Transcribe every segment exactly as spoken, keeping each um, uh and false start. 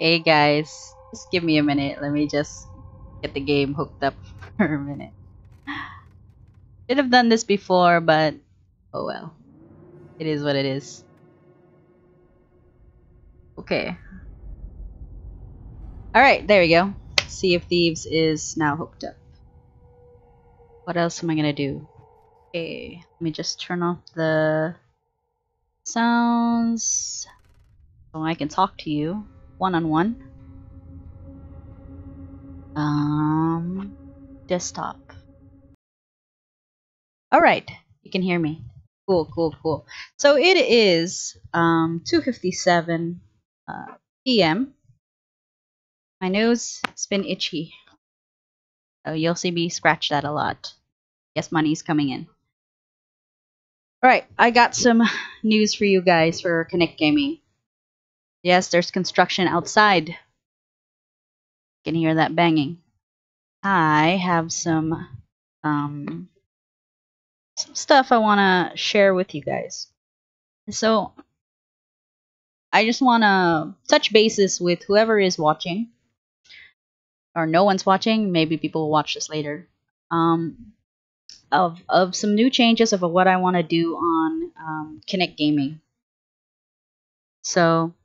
Hey guys, just give me a minute. Let me just get the game hooked up for a minute. Should have done this before, but oh well. It is what it is. Okay. Alright, there we go. See if Thieves is now hooked up. What else am I gonna do? Okay, let me just turn off the sounds so I can talk to you one on one. Um, desktop. Alright, you can hear me. Cool, cool, cool. So it is um, two fifty-seven uh, p m My nose has been itchy. So you'll see me scratch that a lot. Guess money's coming in. Alright, I got some news for you guys for Kinik Gaming. Yes, there's construction outside. You can hear that banging. I have some um, some stuff I want to share with you guys. So I just want to touch bases with whoever is watching, or no one's watching. Maybe people will watch this later. Um, of of some new changes of what I want to do on um, Kinik Gaming. So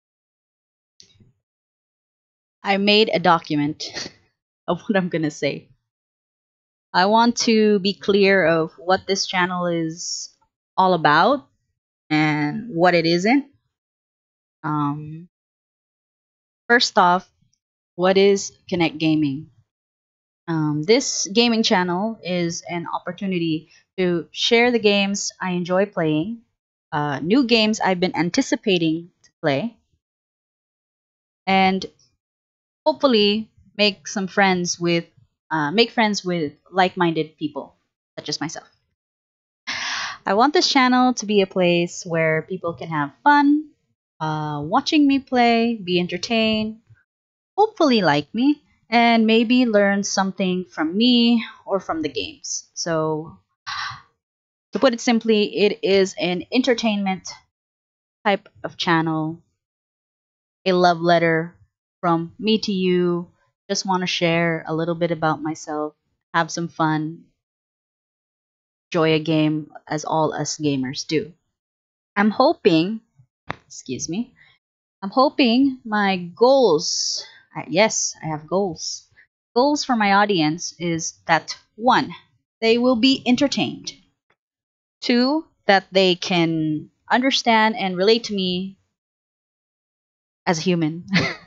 I made a document of what I'm gonna say. I want to be clear of what this channel is all about and what it isn't. Um, first off, what is Kinik Gaming? Um, this gaming channel is an opportunity to share the games I enjoy playing, uh, new games I've been anticipating to play, and hopefully make some friends with, uh, make friends with like-minded people, such as myself. I want this channel to be a place where people can have fun, uh, watching me play, be entertained, hopefully like me, and maybe learn something from me or from the games. So, to put it simply, it is an entertainment type of channel, a love letter from me to you. Just want to share a little bit about myself, have some fun, enjoy a game as all us gamers do. I'm hoping, excuse me, I'm hoping my goals, uh, yes, I have goals. Goals for my audience is that one, they will be entertained. Two, that they can understand and relate to me as a human.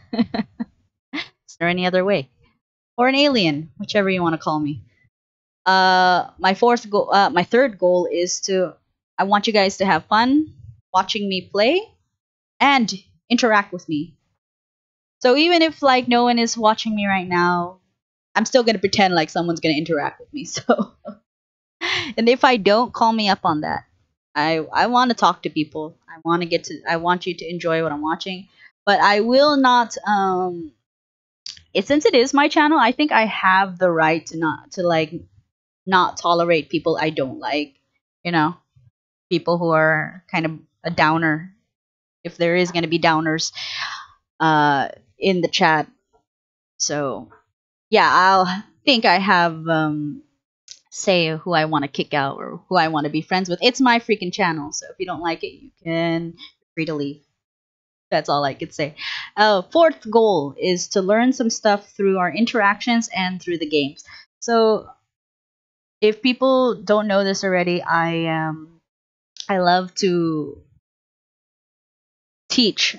Is there any other way? Or an alien, whichever you want to call me. Uh, my fourth goal, uh, my third goal is to, I want you guys to have fun watching me play and interact with me. So even if like no one is watching me right now, I'm still gonna pretend like someone's gonna interact with me. So, and if I don't, call me up on that. I I want to talk to people. I want to get to. I want you to enjoy what I'm watching, but I will not. Um, it since it is my channel, I think I have the right to not to like not tolerate people I don't like. You know, people who are kind of a downer. If there is gonna be downers, uh, in the chat. So yeah, I'll think I have um say who I want to kick out or who I want to be friends with. It's my freaking channel, so if you don't like it, you can feel free to leave. That's all I could say. Uh, fourth goal is to learn some stuff through our interactions and through the games. So if people don't know this already, I um I love to teach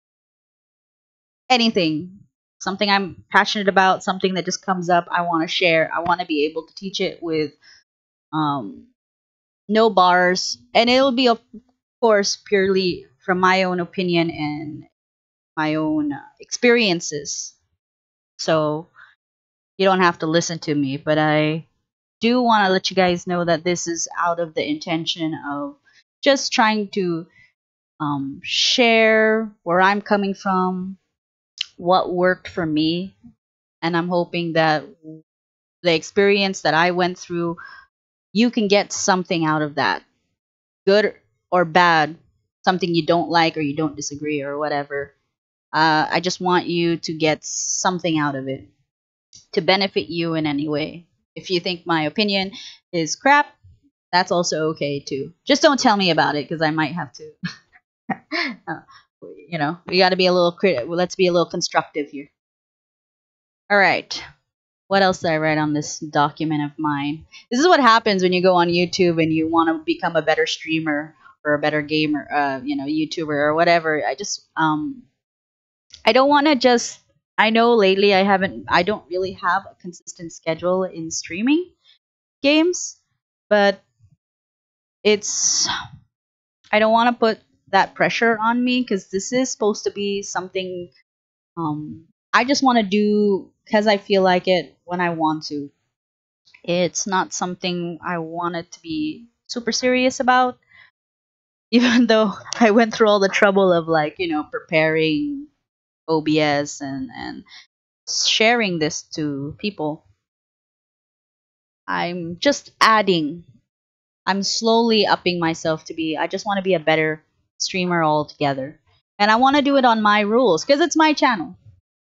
anything, something I'm passionate about, something that just comes up, I want to share. I want to be able to teach it with um no bars, and it'll be of course purely from my own opinion and my own uh, experiences. So you don't have to listen to me, but I do want to let you guys know that this is out of the intention of just trying to um, share where I'm coming from, what worked for me, and I'm hoping that the experience that I went through, you can get something out of that, good or bad, something you don't like or you don't disagree or whatever. Uh, I just want you to get something out of it to benefit you in any way. If you think my opinion is crap, that's also okay too. Just don't tell me about it because I might have to. uh, you know, we got to be a little crit. Let's be a little constructive here. All right. What else did I write on this document of mine? This is what happens when you go on YouTube and you want to become a better streamer or a better gamer, uh, you know, YouTuber or whatever. I just, um, I don't want to just. I know lately I haven't. I don't really have a consistent schedule in streaming games, but it's. I don't want to put that pressure on me because this is supposed to be something. Um, I just want to do because I feel like it when I want to. It's not something I wanted to be super serious about, even though I went through all the trouble of like, you know, preparing O B S and, and sharing this to people. I'm just adding. I'm slowly upping myself to be, I just want to be a better streamer altogether. And I want to do it on my rules because it's my channel.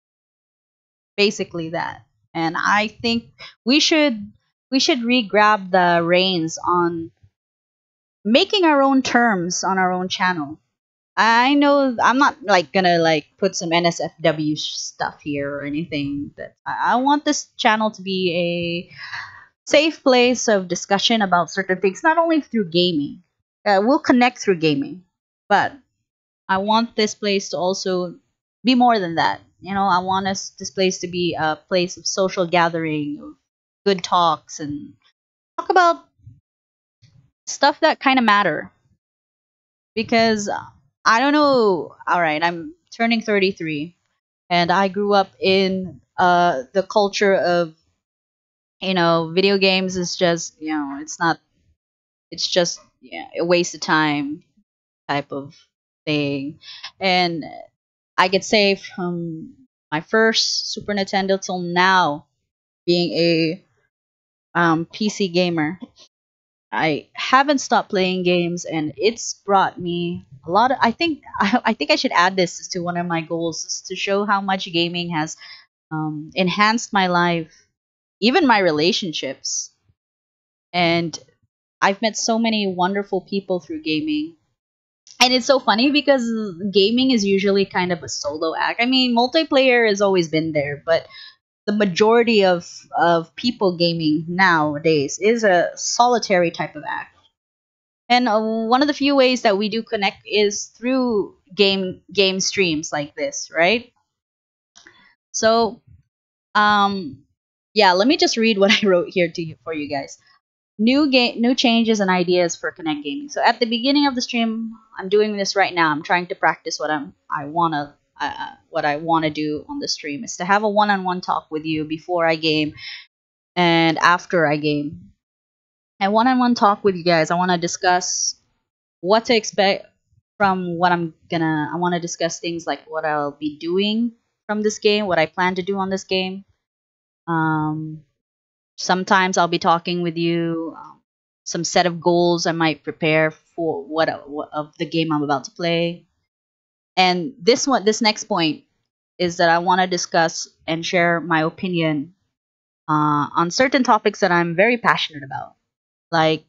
Basically that. And I think we should we should re-grab the reins on making our own terms on our own channel. I know I'm not like gonna like put some N S F W stuff here or anything. That I, I want this channel to be a safe place of discussion about certain things, not only through gaming. Uh, we'll connect through gaming, but I want this place to also be more than that. You know, I want us this place to be a place of social gathering, of good talks, and talk about stuff that kind of matter. Because uh, I don't know. All right, I'm turning thirty-three, and I grew up in uh, the culture of you know video games is just you know it's not it's just yeah, a waste of time type of thing, and I could say from my first Super Nintendo till now, being a um, P C gamer, I haven't stopped playing games, and it's brought me a lot of. I think I, I think I should add this to one of my goals is to show how much gaming has um, enhanced my life, even my relationships, and I've met so many wonderful people through gaming. And it's so funny because gaming is usually kind of a solo act. I mean, multiplayer has always been there, but the majority of of people gaming nowadays is a solitary type of act. And uh, one of the few ways that we do connect is through game game streams like this, right? So, um, yeah, let me just read what I wrote here to you for you guys. New game, new changes and ideas for Connect Gaming. So at the beginning of the stream, I'm doing this right now. I'm trying to practice what I'm I wanna uh, what I wanna do on the stream is to have a one-on-one talk with you before I game and after I game. And one-on-one talk with you guys. I want to discuss what to expect from what I'm gonna. I want to discuss things like what I'll be doing from this game, what I plan to do on this game. Um, Sometimes I'll be talking with you. Um, some set of goals I might prepare for what, what of the game I'm about to play. And this one, this next point is that I want to discuss and share my opinion uh, on certain topics that I'm very passionate about. Like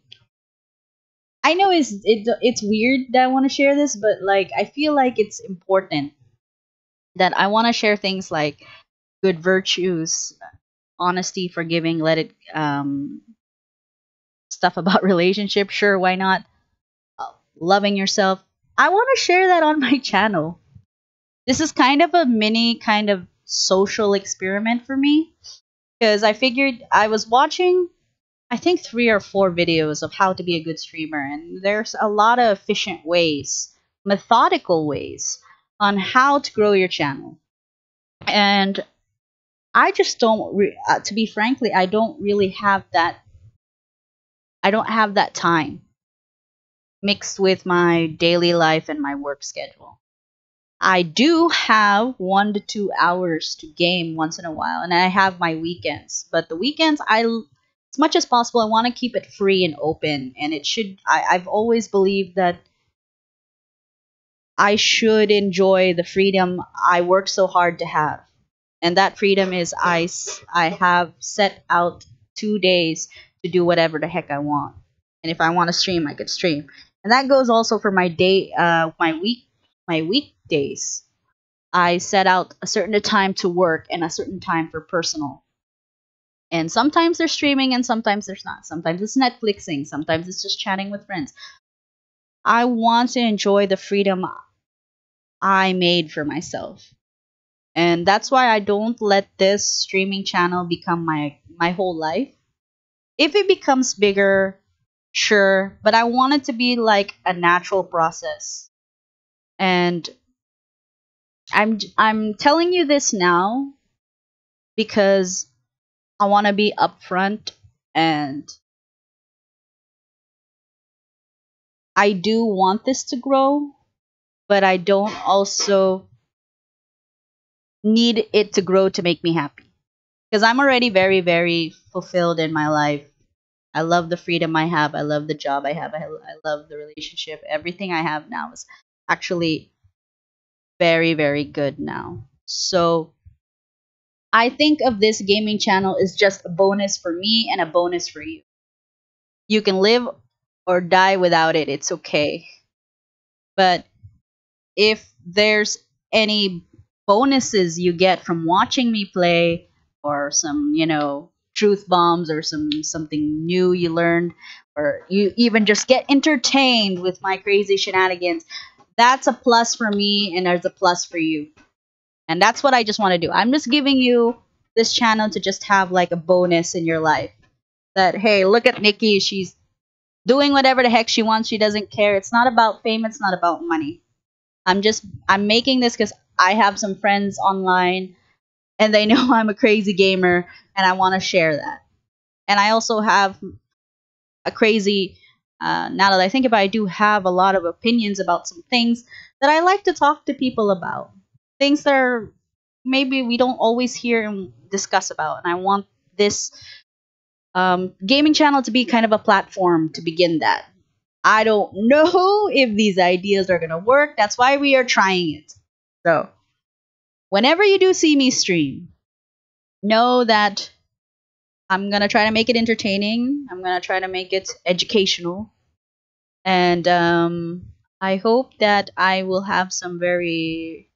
I know it's it, it's weird that I want to share this, but like I feel like it's important that I want to share things like good virtues, honesty, forgiving, let it um stuff about relationship, sure, why not? Uh, loving yourself. I want to share that on my channel. This is kind of a mini kind of social experiment for me because I figured I was watching I think three or four videos of how to be a good streamer, and there's a lot of efficient ways, methodical ways on how to grow your channel. And I just don't, re- uh, to be frankly, I don't really have that. I don't have that time mixed with my daily life and my work schedule. I do have one to two hours to game once in a while, and I have my weekends. But the weekends, I, as much as possible, I want to keep it free and open. And it should. I, I've always believed that I should enjoy the freedom I worked so hard to have. And that freedom is I, s- I have set out two days to do whatever the heck I want. And if I want to stream, I could stream. And that goes also for my day, uh, my week, my weekdays. I set out a certain time to work and a certain time for personal. And sometimes there's streaming and sometimes there's not. Sometimes it's Netflixing, sometimes it's just chatting with friends. I want to enjoy the freedom I made for myself. And that's why I don't let this streaming channel become my my whole life. If it becomes bigger, sure, but I want it to be like a natural process. And I'm I'm telling you this now because I want to be upfront, and I do want this to grow, but I don't also need it to grow to make me happy. Because I'm already very, very fulfilled in my life. I love the freedom I have. I love the job I have. I, I love the relationship. Everything I have now is actually very, very good now. So I think of this gaming channel as just a bonus for me and a bonus for you. You can live or die without it. It's okay. But if there's any bonuses you get from watching me play, or some, you know, truth bombs, or some something new you learned, or you even just get entertained with my crazy shenanigans, that's a plus for me and there's a plus for you. And that's what I just want to do. I'm just giving you this channel to just have like a bonus in your life. That, hey, look at Nikki, she's doing whatever the heck she wants. She doesn't care. It's not about fame, it's not about money. I'm just I'm making this because I have some friends online and they know I'm a crazy gamer and I want to share that. And I also have a crazy uh, now that I think about it, I do have a lot of opinions about some things that I like to talk to people about. Things that are maybe we don't always hear and discuss about. And I want this um, gaming channel to be kind of a platform to begin that. I don't know if these ideas are going to work. That's why we are trying it. So, whenever you do see me stream, know that I'm going to try to make it entertaining. I'm going to try to make it educational. And um, I hope that I will have some very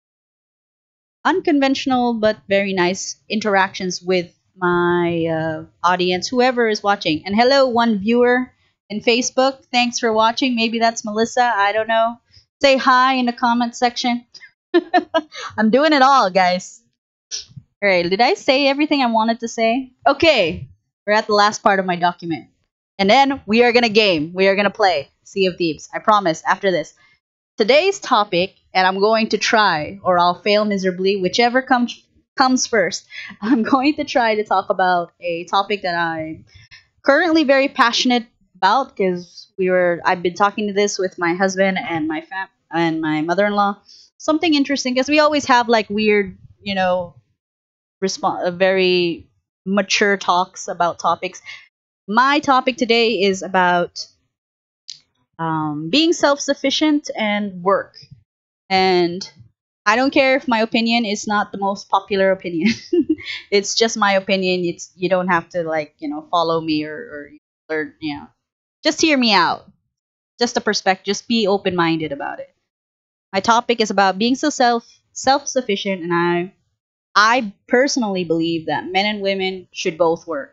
unconventional but very nice interactions with my uh, audience, whoever is watching. And hello, one viewer in Facebook. Thanks for watching. Maybe that's Melissa. I don't know. Say hi in the comment section. I'm doing it all, guys. All right, did I say everything I wanted to say? Okay, we're at the last part of my document. And then we are going to game. We are going to play Sea of Thieves. I promise, after this. Today's topic, and I'm going to try, or I'll fail miserably, whichever comes comes first. I'm going to try to talk about a topic that I'm currently very passionate about because we were I've been talking to this with my husband and my fam and my mother-in-law. Something interesting because we always have like weird, you know, respond very mature talks about topics. My topic today is about um, being self-sufficient and work. And I don't care if my opinion is not the most popular opinion. It's just my opinion. It's you don't have to like you know follow me or or, or you know just hear me out. Just a perspective. Just be open minded about it. My topic is about being so self self sufficient, and I I personally believe that men and women should both work.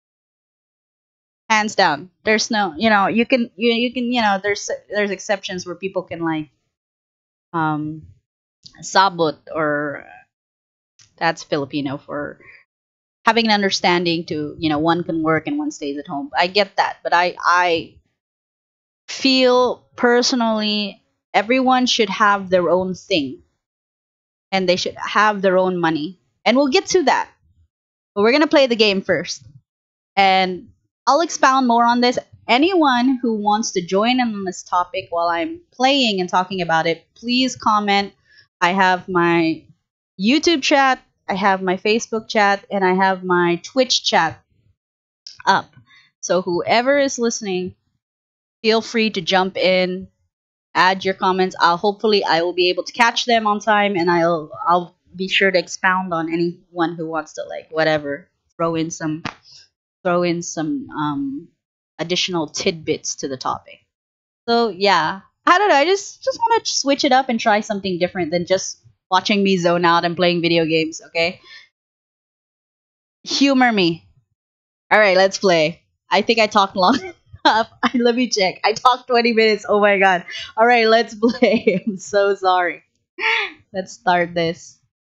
Hands down. There's no, you know, you can you you can, you know, there's there's exceptions where people can like um sabot, or that's Filipino for having an understanding to, you know, one can work and one stays at home. I get that, but I I feel personally everyone should have their own thing and they should have their own money. And we'll get to that. But we're going to play the game first. And I'll expound more on this. Anyone who wants to join in on this topic while I'm playing and talking about it, please comment. I have my YouTube chat, I have my Facebook chat, and I have my Twitch chat up. So whoever is listening, feel free to jump in, add your comments. I'll hopefully I will be able to catch them on time, and I'll I'll be sure to expound on anyone who wants to, like, whatever, throw in some throw in some um additional tidbits to the topic. So yeah, I don't know. I just just want to switch it up and try something different than just watching me zone out and playing video games. Okay, humor me. All right, let's play. I think I talked long enough. Let me check. I talked twenty minutes. Oh my god. All right, let's play. I'm so sorry. Let's start this.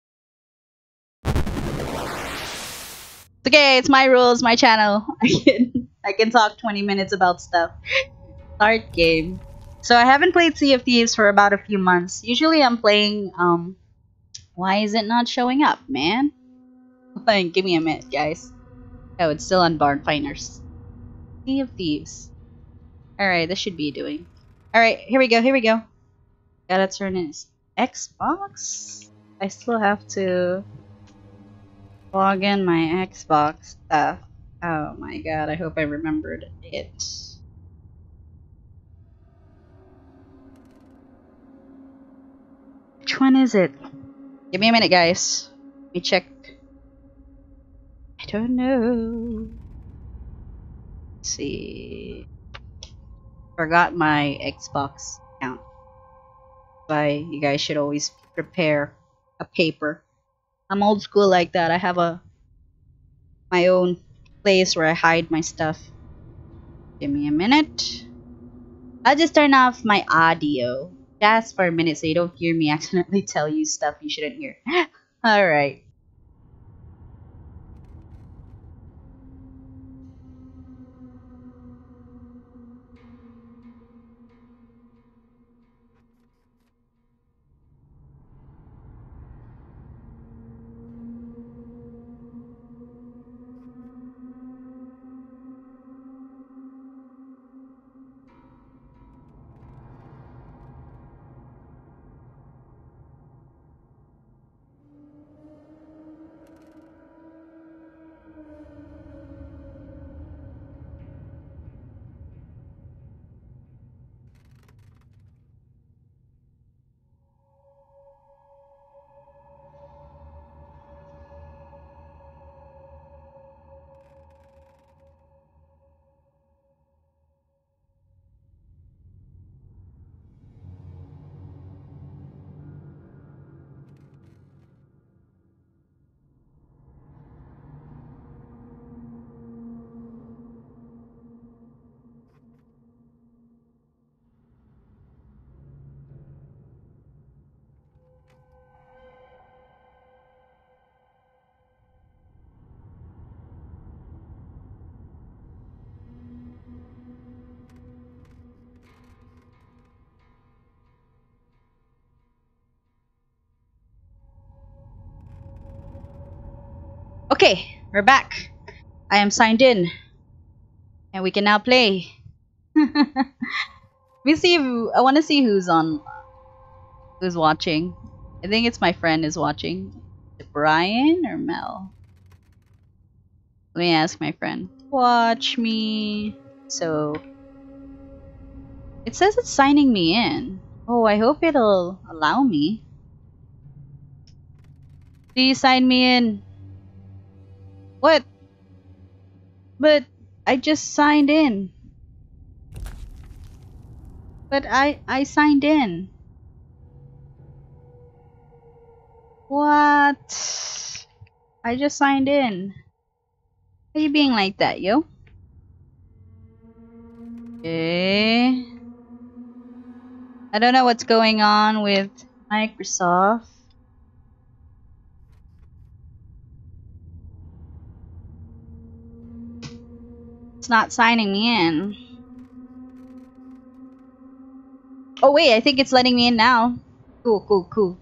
Okay, it's my rules, my channel. I can I can talk twenty minutes about stuff. Start game. So I haven't played Sea of Thieves for about a few months. Usually I'm playing um why is it not showing up, man? Fine, give me a minute, guys. Oh, it's still on Barn Finders. Sea of Thieves. Alright, this should be doing. Alright, here we go, here we go. Gotta turn in Xbox? I still have to log in my Xbox stuff. Oh my god, I hope I remembered it. Which one is it? Give me a minute, guys. Let me check. I don't know. Let's see. Forgot my Xbox account. Why you guys should always prepare a paper. I'm old school like that. I have a my own place where I hide my stuff. Give me a minute. I'll just turn off my audio just for a minute so you don't hear me accidentally tell you stuff you shouldn't hear. Alright. Okay, we're back. I am signed in. And we can now play. Let me see if I want to see who's on, who's watching. I think it's my friend is watching. Is it Brian or Mel? Let me ask my friend. Watch me. So it says it's signing me in. Oh, I hope it'll allow me. Please sign me in. What? But I just signed in. But I I signed in. What? I just signed in. Why are you being like that, yo? Okay. I don't know what's going on with Microsoft. It's not signing me in. Oh wait, I think it's letting me in now. Cool, cool, cool.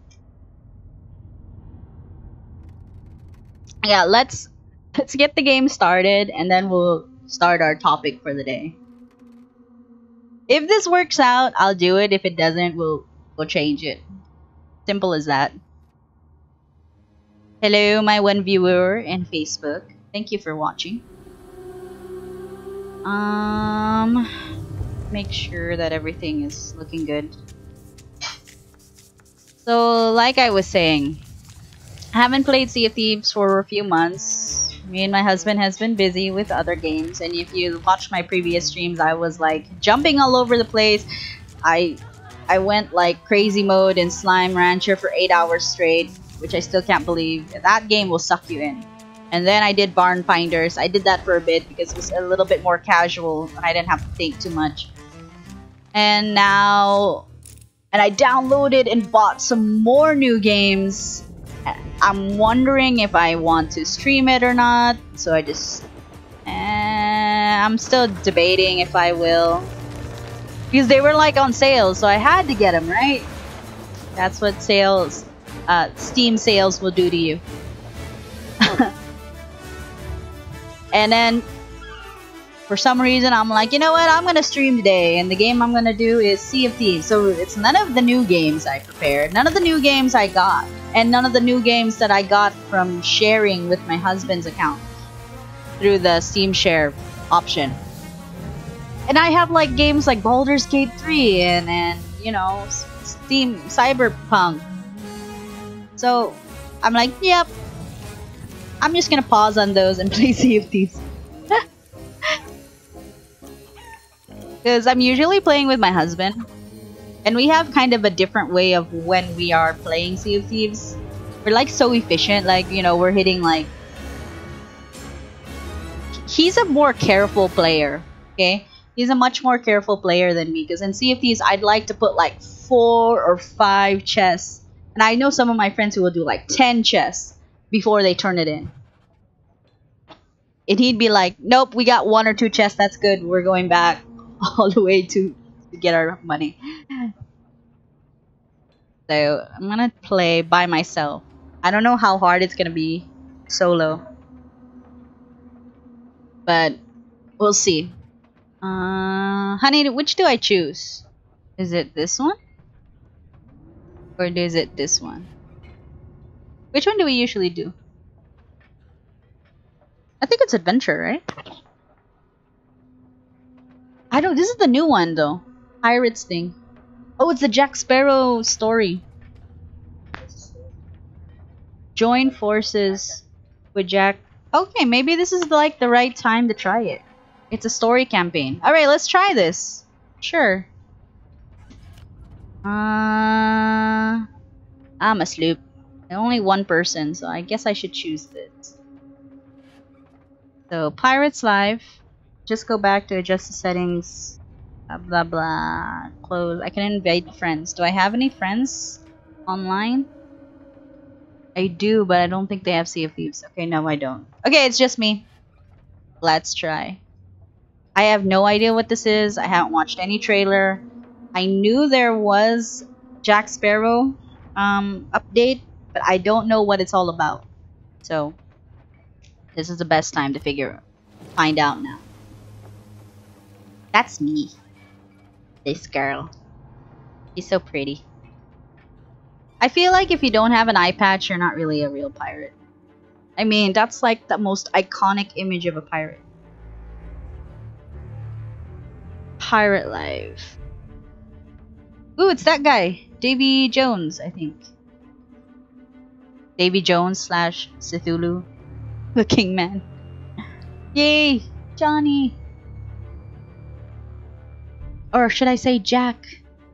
Yeah, let's let's get the game started and then we'll start our topic for the day. If this works out, I'll do it. If it doesn't, we'll we'll change it. Simple as that. Hello, my one viewer in Facebook. Thank you for watching. Um make sure that everything is looking good. So, like I was saying, I haven't played Sea of Thieves for a few months. Me and my husband has been busy with other games, and if you watch my previous streams, I was like jumping all over the place. I I went like crazy mode in Slime Rancher for eight hours straight, which I still can't believe. That game will suck you in. And then I did Barn Finders. I did that for a bit because it was a little bit more casual and I didn't have to think too much. And now... And I downloaded and bought some more new games. I'm wondering if I want to stream it or not. So I just... Eh, I'm still debating if I will. Because they were like on sale, so I had to get them, right? That's what sales... Uh, Steam sales will do to you. And then, for some reason, I'm like, you know what? I'm gonna stream today, and the game I'm gonna do is Sea of Thieves. So it's none of the new games I prepared, none of the new games I got, and none of the new games that I got from sharing with my husband's account through the Steam Share option. And I have like games like Baldur's Gate three and and you know Steam Cyberpunk. So I'm like, yep. I'm just gonna pause on those and play Sea of Thieves. Because I'm usually playing with my husband. And we have kind of a different way of when we are playing Sea of Thieves. We're like so efficient, like, you know, we're hitting like... He's a more careful player, okay? He's a much more careful player than me. Because in Sea of Thieves, I'd like to put like four or five chests. And I know some of my friends who will do like ten chests before they turn it in. And he'd be like, nope, we got one or two chests, that's good. We're going back all the way to, to get our money. So, I'm gonna play by myself. I don't know how hard it's gonna be solo. But, we'll see. Uh, honey, which do I choose? Is it this one? Or is it this one? Which one do we usually do? I think it's adventure, right? I don't... This is the new one, though. Pirates thing. Oh, it's the Jack Sparrow story. Join forces with Jack... Okay, maybe this is like the right time to try it. It's a story campaign. Alright, let's try this. Sure. Uh... I'm asleep. Only one person, so I guess I should choose this. So, Pirates Live. Just go back to adjust the settings. Blah blah blah. Close. I can invite friends. Do I have any friends online? I do, but I don't think they have Sea of Thieves. Okay, no, I don't. Okay, it's just me. Let's try. I have no idea what this is. I haven't watched any trailer. I knew there was Jack Sparrow um, update, but I don't know what it's all about. So, this is the best time to figure, find out now. That's me. This girl. She's so pretty. I feel like if you don't have an eye patch, you're not really a real pirate. I mean, that's like the most iconic image of a pirate. Pirate life. Ooh, it's that guy. Davy Jones, I think. Davy Jones slash Cthulhu. The Kingman. Yay! Johnny! Or should I say Jack?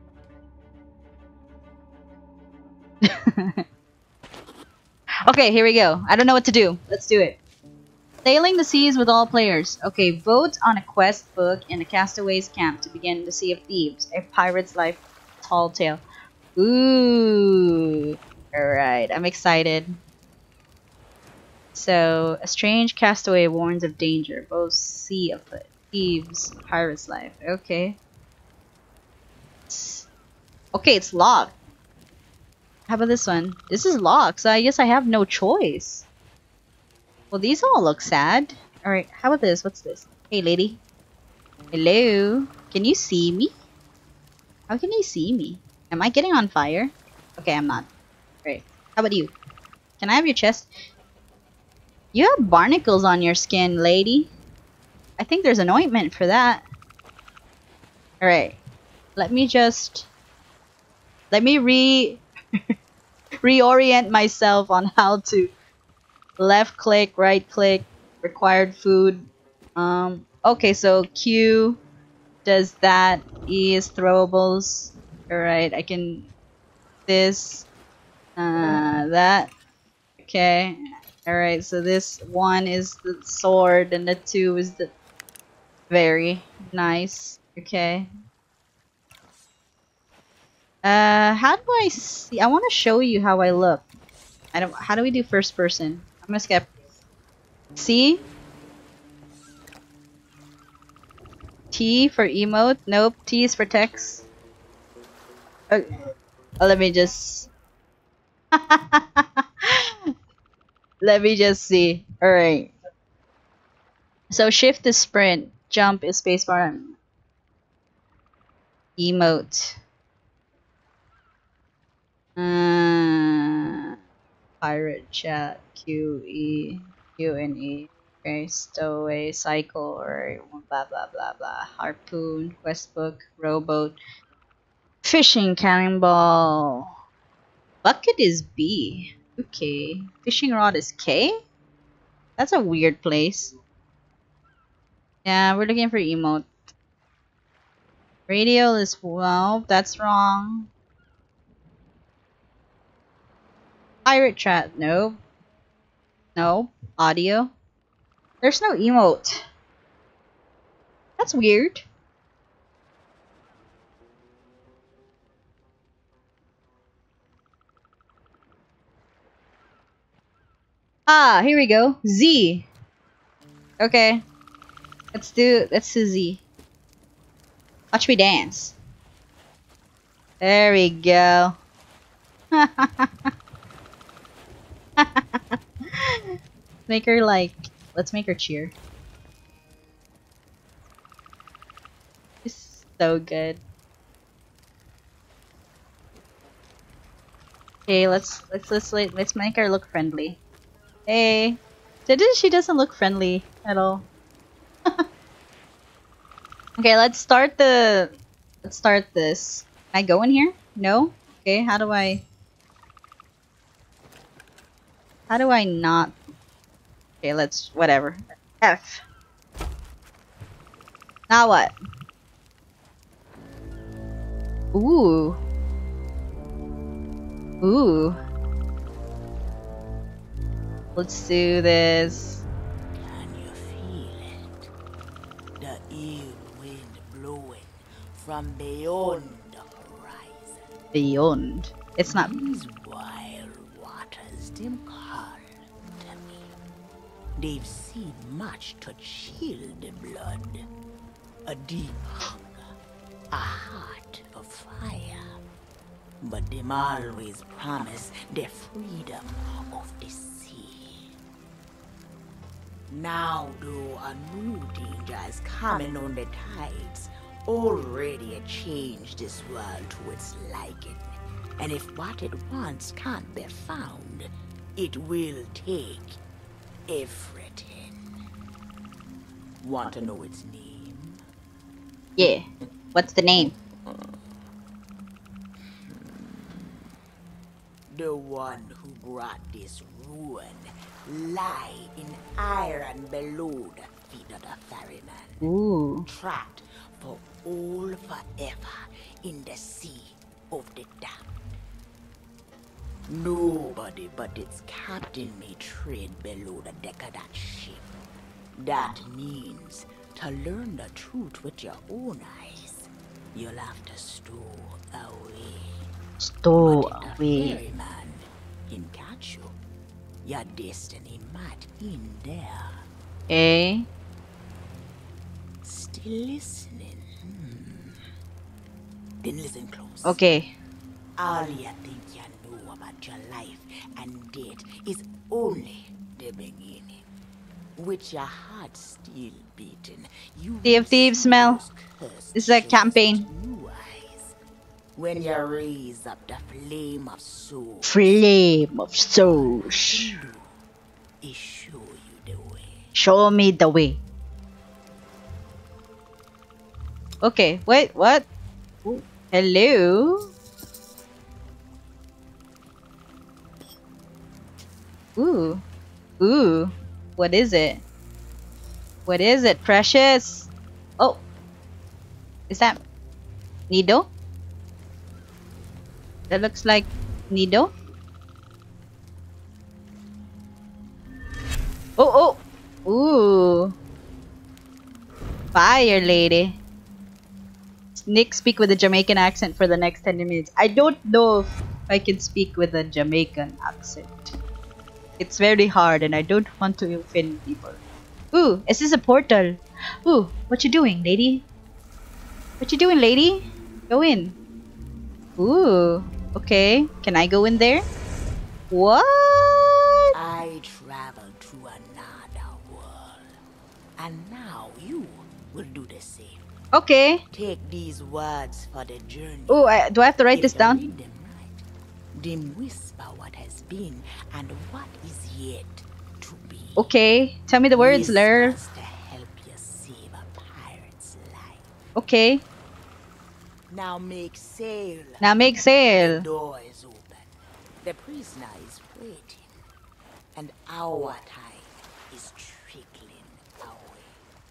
Okay, here we go. I don't know what to do. Let's do it. Sailing the seas with all players. Okay, vote on a quest book in the Castaways camp to begin the Sea of Thieves. A pirate's life tall tale. Ooh. Alright, I'm excited. So, a strange castaway warns of danger. Both sea afoot. Thieves. Pirate's life. Okay. It's... Okay, it's locked. How about this one? This is locked, so I guess I have no choice. Well, these all look sad. Alright, how about this? What's this? Hey, lady. Hello? Can you see me? How can you see me? Am I getting on fire? Okay, I'm not. Great. How about you? Can I have your chest? You have barnacles on your skin, lady. I think there's an ointment for that. Alright. Let me just... Let me re... reorient myself on how to left click, right click, required food. Um, okay, so Q does that. E is throwables. Alright, I can... This. Uh, that. Okay. Alright, so this one is the sword and the two is the... Very nice. Okay. Uh, how do I see? I want to show you how I look. I don't. How do we do first person? I'm gonna skip. C. T for emote. Nope. T is for text. Okay. Oh, let me just. Let me just see. All right. So shift is sprint. Jump is spacebar. Emote. Uh, pirate chat. Q E Q and E. Okay, stowaway, cycle, or blah blah blah blah. Harpoon, questbook, rowboat, fishing cannonball. Bucket is B. Okay. Fishing rod is K? That's a weird place. Yeah, we're looking for emote. Radio is well, that's wrong. Pirate chat, no. No. Audio. There's no emote. That's weird. Ah, here we go. Z. Okay. Let's do let's do Z. Watch me dance. There we go. Make her like let's make her cheer. This is so good. Okay, let's let's let's let's make her look friendly. Hey, did she doesn't look friendly at all. Okay, let's start the let's start this. Can I go in here? No. Okay, how do I? How do I not? Okay, let's whatever. F. Now what? Ooh. Ooh. Let's do this. Can you feel it? The ill wind blowing from beyond the horizon. Beyond. It's not. These wild waters, them call to me. They've seen much to chill the blood. A deep hunger, a heart of fire. But them always promise the freedom of the sea. Now, though, a new danger is coming on the tides, already a change this world to its liking. And if what it wants can't be found, it will take everything. Want to know its name? Yeah. What's the name? The one who brought this ruin lie in iron below the feet of the ferryman. Ooh. Trapped for all forever in the sea of the damned. Nobody but its captain may tread below the deck of that ship. That means to learn the truth with your own eyes, you'll have to stow away. Stow But if the away. ferryman can catch you, your destiny might end there. Okay. Still listening? Hmm. Then listen close. Okay. All you think you know about your life and death is only the beginning. With your heart still beating, you Sea of Thieves smell. This is a campaign. eyes. When you raise up the flame of soul, Flame of souls. it show you the way. Show me the way. Okay, wait, what? Ooh, hello? Ooh, ooh. What is it? What is it, precious? Oh, is that Nido? That looks like Nido. Oh, oh. Ooh. Fire lady. Nick, speak with a Jamaican accent for the next ten minutes. I don't know if I can speak with a Jamaican accent. It's very hard and I don't want to offend people. Ooh, is this a portal? Ooh, what you doing, lady? What you doing, lady? Go in. Ooh, okay. Can I go in there? What? I traveled to another world, and now you will do the same. Okay. Take these words for the journey. Ooh, I, do I have to write If this you down? read them right, them whisper what has been and what is yet to be. Okay. Tell me the words, Lur. Whispers to help you save a pirate's life. Okay. Now make sail. Now make The sail. door is open. The prisoner is waiting. And our time is trickling away.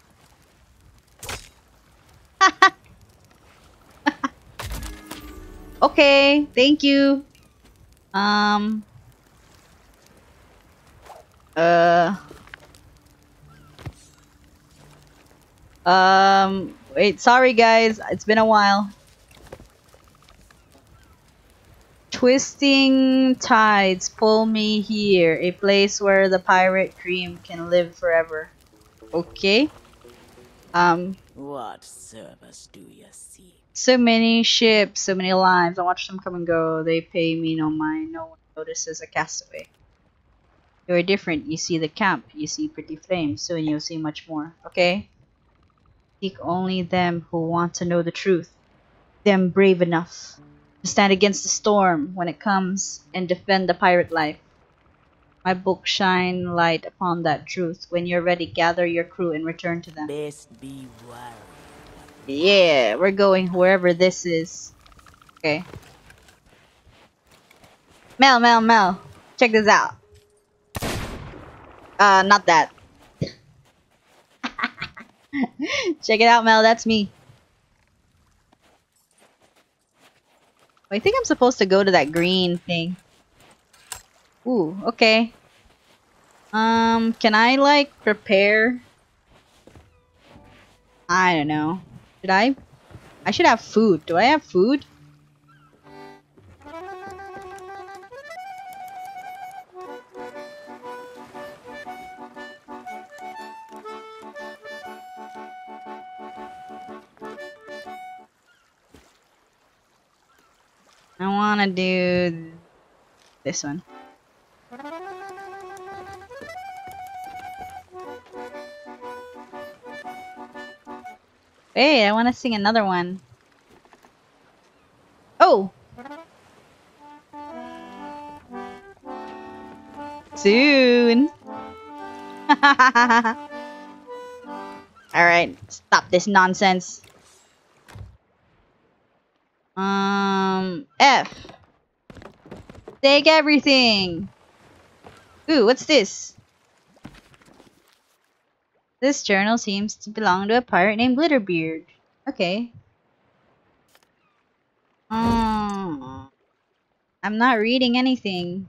Okay. Thank you. Um. Uh. Um. Wait. Sorry, guys. It's been a while. Twisting tides pull me here, a place where the pirate dream can live forever. Okay. Um. What service do you seek? So many ships, so many lives. I watch them come and go. They pay me no mind. No one notices a castaway. You're different. You see the camp. You see pretty flames. Soon you'll see much more. Okay? Seek only them who want to know the truth. Them brave enough to stand against the storm when it comes and defend the pirate life. My book shine light upon that truth. When you're ready, gather your crew and return to them. Best be worried. Yeah, we're going wherever this is. Okay. Mel, Mel, Mel. Check this out. Uh, not that. Check it out, Mel. That's me. I think I'm supposed to go to that green thing. Ooh, okay. Um, can I, like, prepare? I don't know. Should I? I should have food. Do I have food? I want to do this one. Hey, I want to sing another one. Oh! Soon! Alright, stop this nonsense. Um, F. Take everything! Ooh, what's this? This journal seems to belong to a pirate named Glitterbeard. Okay. Um, I'm not reading anything.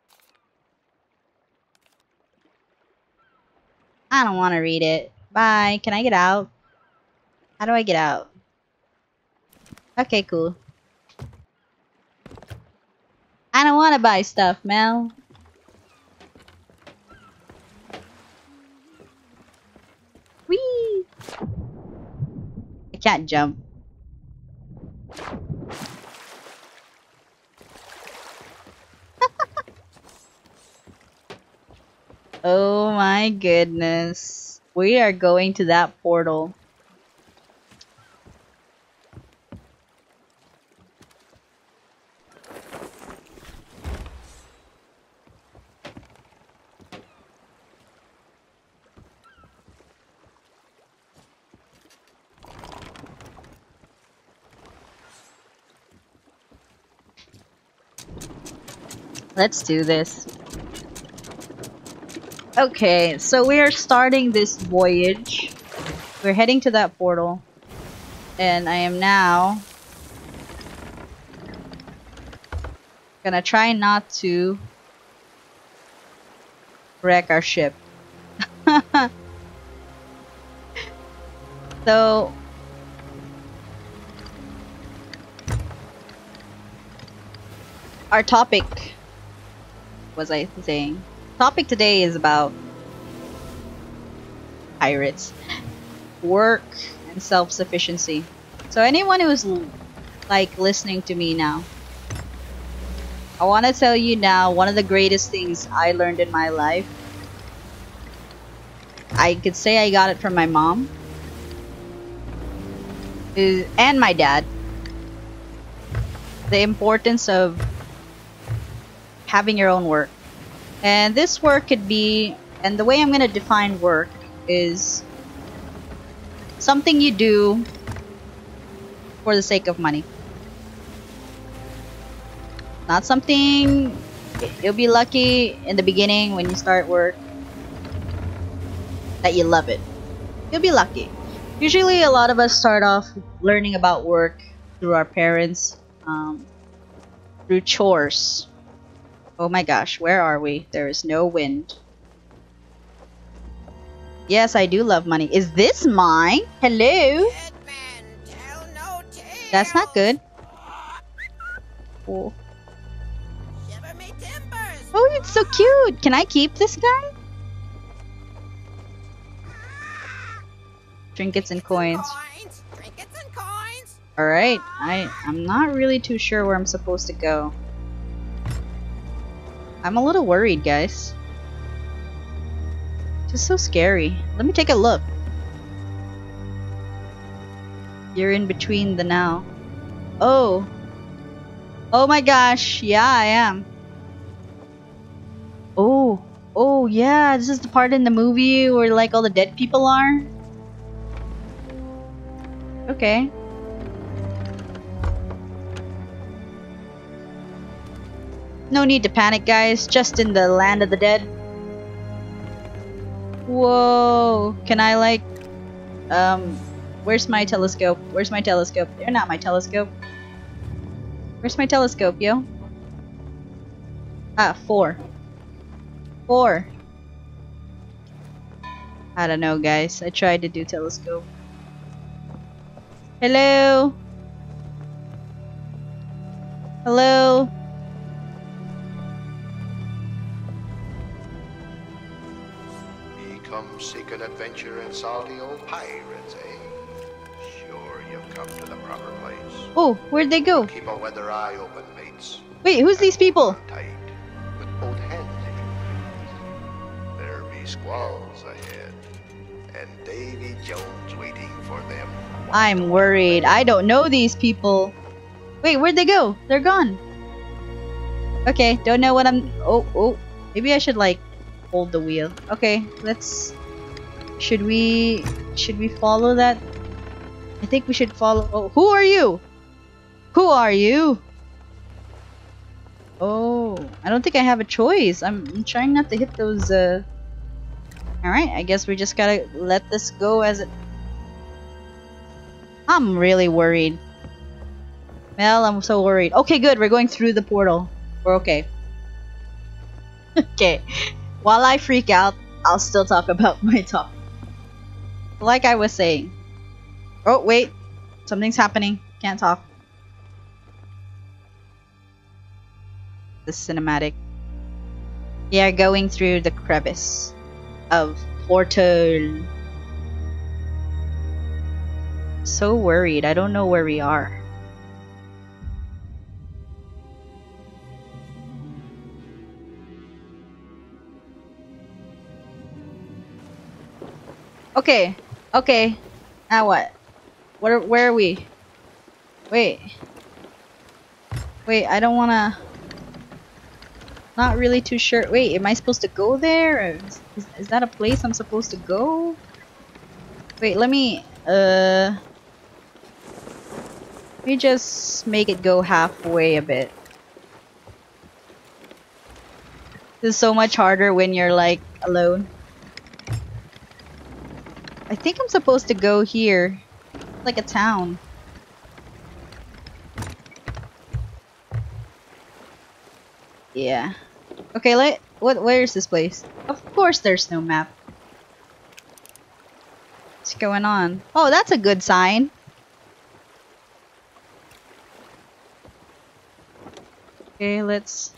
I don't want to read it. Bye. Can I get out? How do I get out? Okay, cool. I don't want to buy stuff, Mel. Whee! I can't jump. Oh my goodness. We are going to that portal. Let's do this. Okay, so we are starting this voyage. We're heading to that portal. And I am now gonna try not to wreck our ship. So our topic, was I saying? Topic today is about pirates, work, and self-sufficiency. So anyone who's like listening to me now, I want to tell you now, one of the greatest things I learned in my life, I could say I got it from my mom is, and my dad, the importance of having your own work. And this work could be, and the way I'm going to define work is something you do for the sake of money. Not something, you'll be lucky in the beginning when you start work that you love it. You'll be lucky. Usually a lot of us start off learning about work through our parents, um, through chores. Oh my gosh, where are we? There is no wind. Yes, I do love money. Is this mine? Hello? Tell no tales. That's not good. Oh. Shiver me timbers. Oh, it's so cute. Can I keep this guy? Trinkets and coins. Coins. Trinkets and coins. Alright, I, I'm not really too sure where I'm supposed to go. I'm a little worried, guys. Just so scary. Let me take a look. You're in between the now. Oh. Oh my gosh. Yeah, I am. Oh. Oh, yeah. This is the part in the movie where like all the dead people are. Okay. No need to panic, guys. Just in the land of the dead. Whoa. Can I like... Um... Where's my telescope? Where's my telescope? They're not my telescope. Where's my telescope, yo? Ah, four. Four. I don't know, guys. I tried to do telescope. Hello? Hello? Come seek an adventure in salty old pirates, eh? Sure, you've come to the proper place. Oh, where'd they go? Keep a weather eye open, mates. Wait, who's these people? Tight, with both hands if you please. There be squalls ahead, and Davy Jones waiting for them. I'm worried. I don't know these people. Wait, where'd they go? They're gone. Okay, don't know what I'm... Oh, oh. Maybe I should, like, hold the wheel. Okay, let's... Should we... Should we follow that? I think we should follow... Oh, who are you? Who are you? Oh, I don't think I have a choice. I'm, I'm trying not to hit those, uh... Alright, I guess we just gotta let this go as it... I'm really worried. Well, I'm so worried. Okay, good. We're going through the portal. We're okay. Okay. While I freak out, I'll still talk about my talk. Like I was saying. Oh, wait. Something's happening. Can't talk. The cinematic. Yeah, going through the crevice of portal. So worried. I don't know where we are. Okay. Okay. Now what? What are, where are we? Wait. Wait, I don't wanna... Not really too sure. Wait, am I supposed to go there? Or is, is, is that a place I'm supposed to go? Wait, let me... Uh... Let me just make it go halfway a bit. This is so much harder when you're like alone. I think I'm supposed to go here. It's like a town. Yeah. Okay, let what where is this place? Of course there's no map. What's going on? Oh, that's a good sign. Okay, let's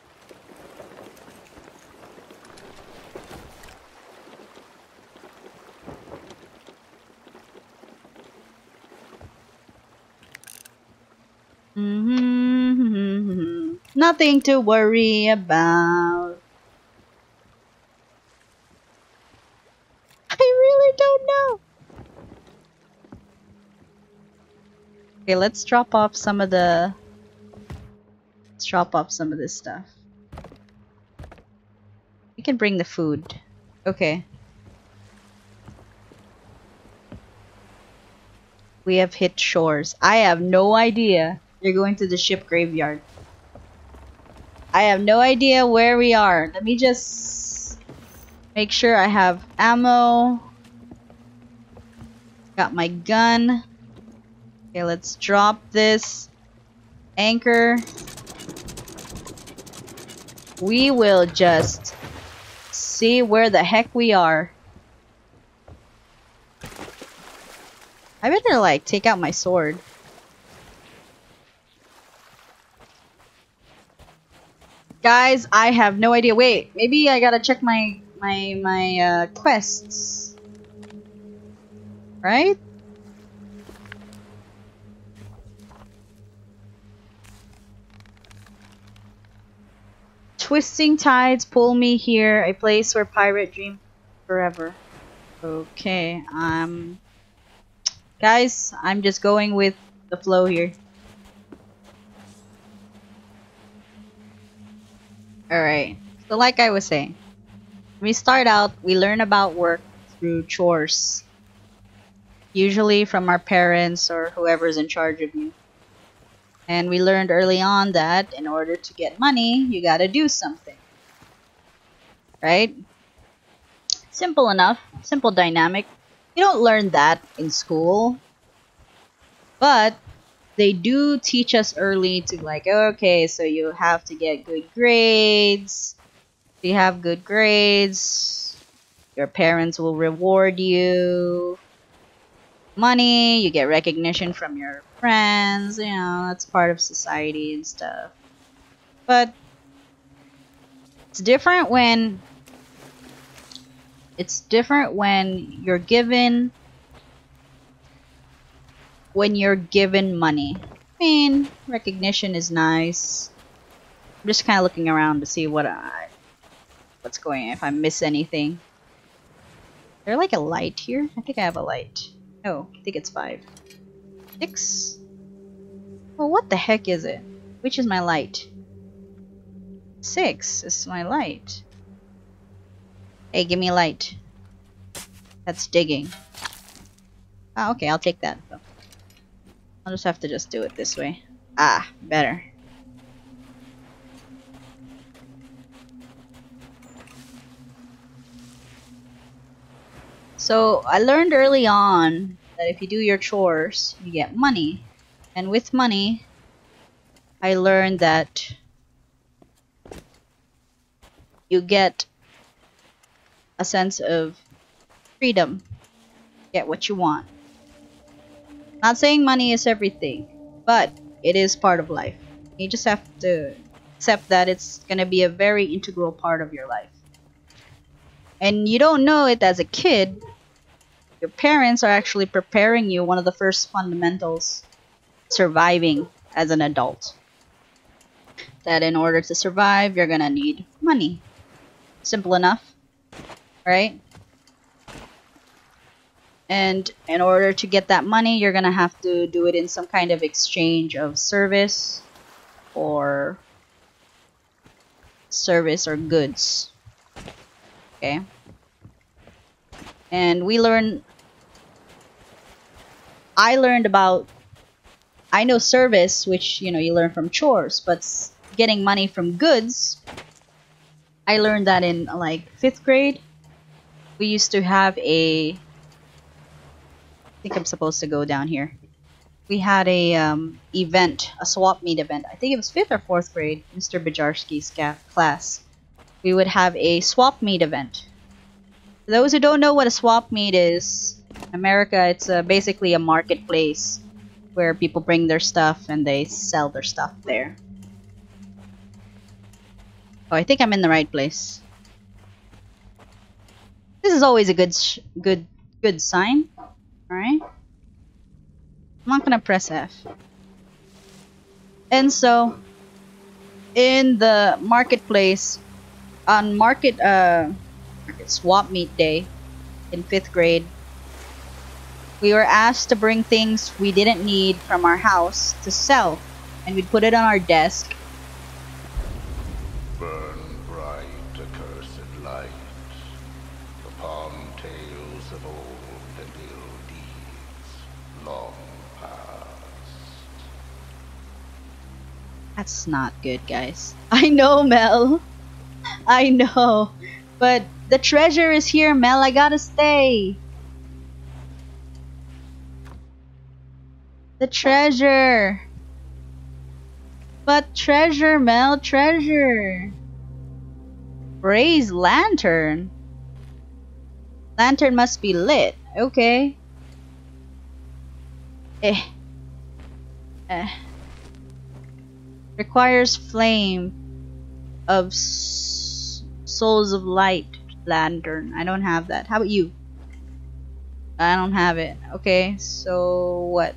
Mm-hmm. Nothing to worry about. I really don't know. Okay, let's drop off some of the... Let's drop off some of this stuff. We can bring the food. Okay. We have hit shores. I have no idea. You're going to the ship graveyard. I have no idea where we are. Let me just make sure I have ammo. Got my gun. Okay, let's drop this anchor. We will just see where the heck we are. I better like take out my sword. Guys, I have no idea. Wait, maybe I gotta check my my my uh, quests. Right? Twisting tides pull me here, a place where pirate dream forever. Okay, um, guys, I'm just going with the flow here. Alright, so like I was saying, when we start out, we learn about work through chores. Usually from our parents or whoever's in charge of you. And we learned early on that in order to get money, you gotta do something. Right? Simple enough. Simple dynamic. You don't learn that in school. But they do teach us early to like, okay, so you have to get good grades. If you have good grades, your parents will reward you. Money, you get recognition from your friends, you know, that's part of society and stuff. But it's different when it's different when you're given when you're given money. I mean, recognition is nice. I'm just kind of looking around to see what I what's going on, if I miss anything. Is there like a light here? I think I have a light. Oh, I think it's five. Six? Well, what the heck is it? Which is my light? Six is my light. Hey, give me a light. That's digging. Ah, okay, I'll take that. Though. I'll just have to just do it this way. Ah, better. So, I learned early on that if you do your chores, you get money. And with money, I learned that you get a sense of freedom. Get what you want. Not saying money is everything, but it is part of life. You just have to accept that it's going to be a very integral part of your life. And you don't know it as a kid. Your parents are actually preparing you one of the first fundamentals surviving as an adult. That in order to survive, you're gonna need money. Simple enough, right? And in order to get that money, you're gonna have to do it in some kind of exchange of service or service or goods. Okay? And we learn I learned about I know service, which, you know, you learn from chores, but getting money from goods, I learned that in like fifth grade. We used to have a. I think I'm supposed to go down here. We had a um, event, a swap meet event. I think it was fifth or fourth grade. Mister Bajarski's ca- class. We would have a swap meet event. For those who don't know what a swap meet is, America, it's uh, basically a marketplace where people bring their stuff and they sell their stuff there. Oh, I think I'm in the right place. This is always a good, sh good, good sign. All right. I'm not gonna press F. And so, in the marketplace, on market, uh, market swap meet day in fifth grade, we were asked to bring things we didn't need from our house to sell, and we'd put it on our desk. Burn bright accursed light upon tales of old and ill deeds long past. That's not good, guys. I know, Mel. I know. But the treasure is here, Mel. I gotta stay. The treasure. But treasure, Mel. Treasure. Raise lantern. Lantern must be lit. Okay. Eh. Eh. Requires flame of s souls of light lantern. I don't have that. How about you? I don't have it. Okay, so what?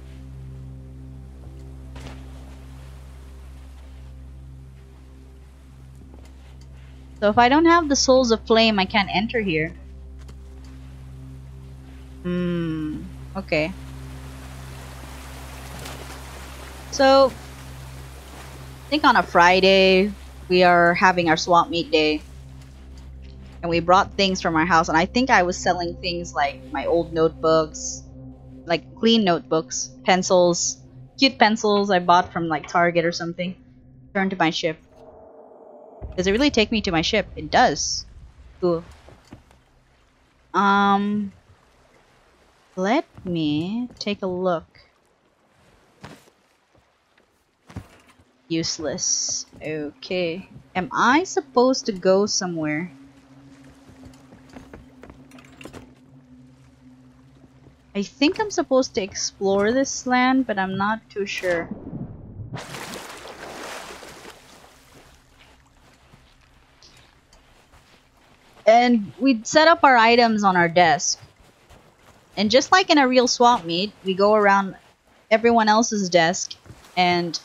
So if I don't have the souls of flame, I can't enter here. Hmm. Okay. So I think on a Friday we are having our swap meet day, and we brought things from our house, and I think I was selling things like my old notebooks, like clean notebooks, pencils, cute pencils I bought from like Target or something. Turn to my ship. Does it really take me to my ship? It does. Cool. Um, let me take a look. Useless. Okay. Am I supposed to go somewhere? I think I'm supposed to explore this land, but I'm not too sure. And we'd set up our items on our desk. And just like in a real swap meet, we go around everyone else's desk and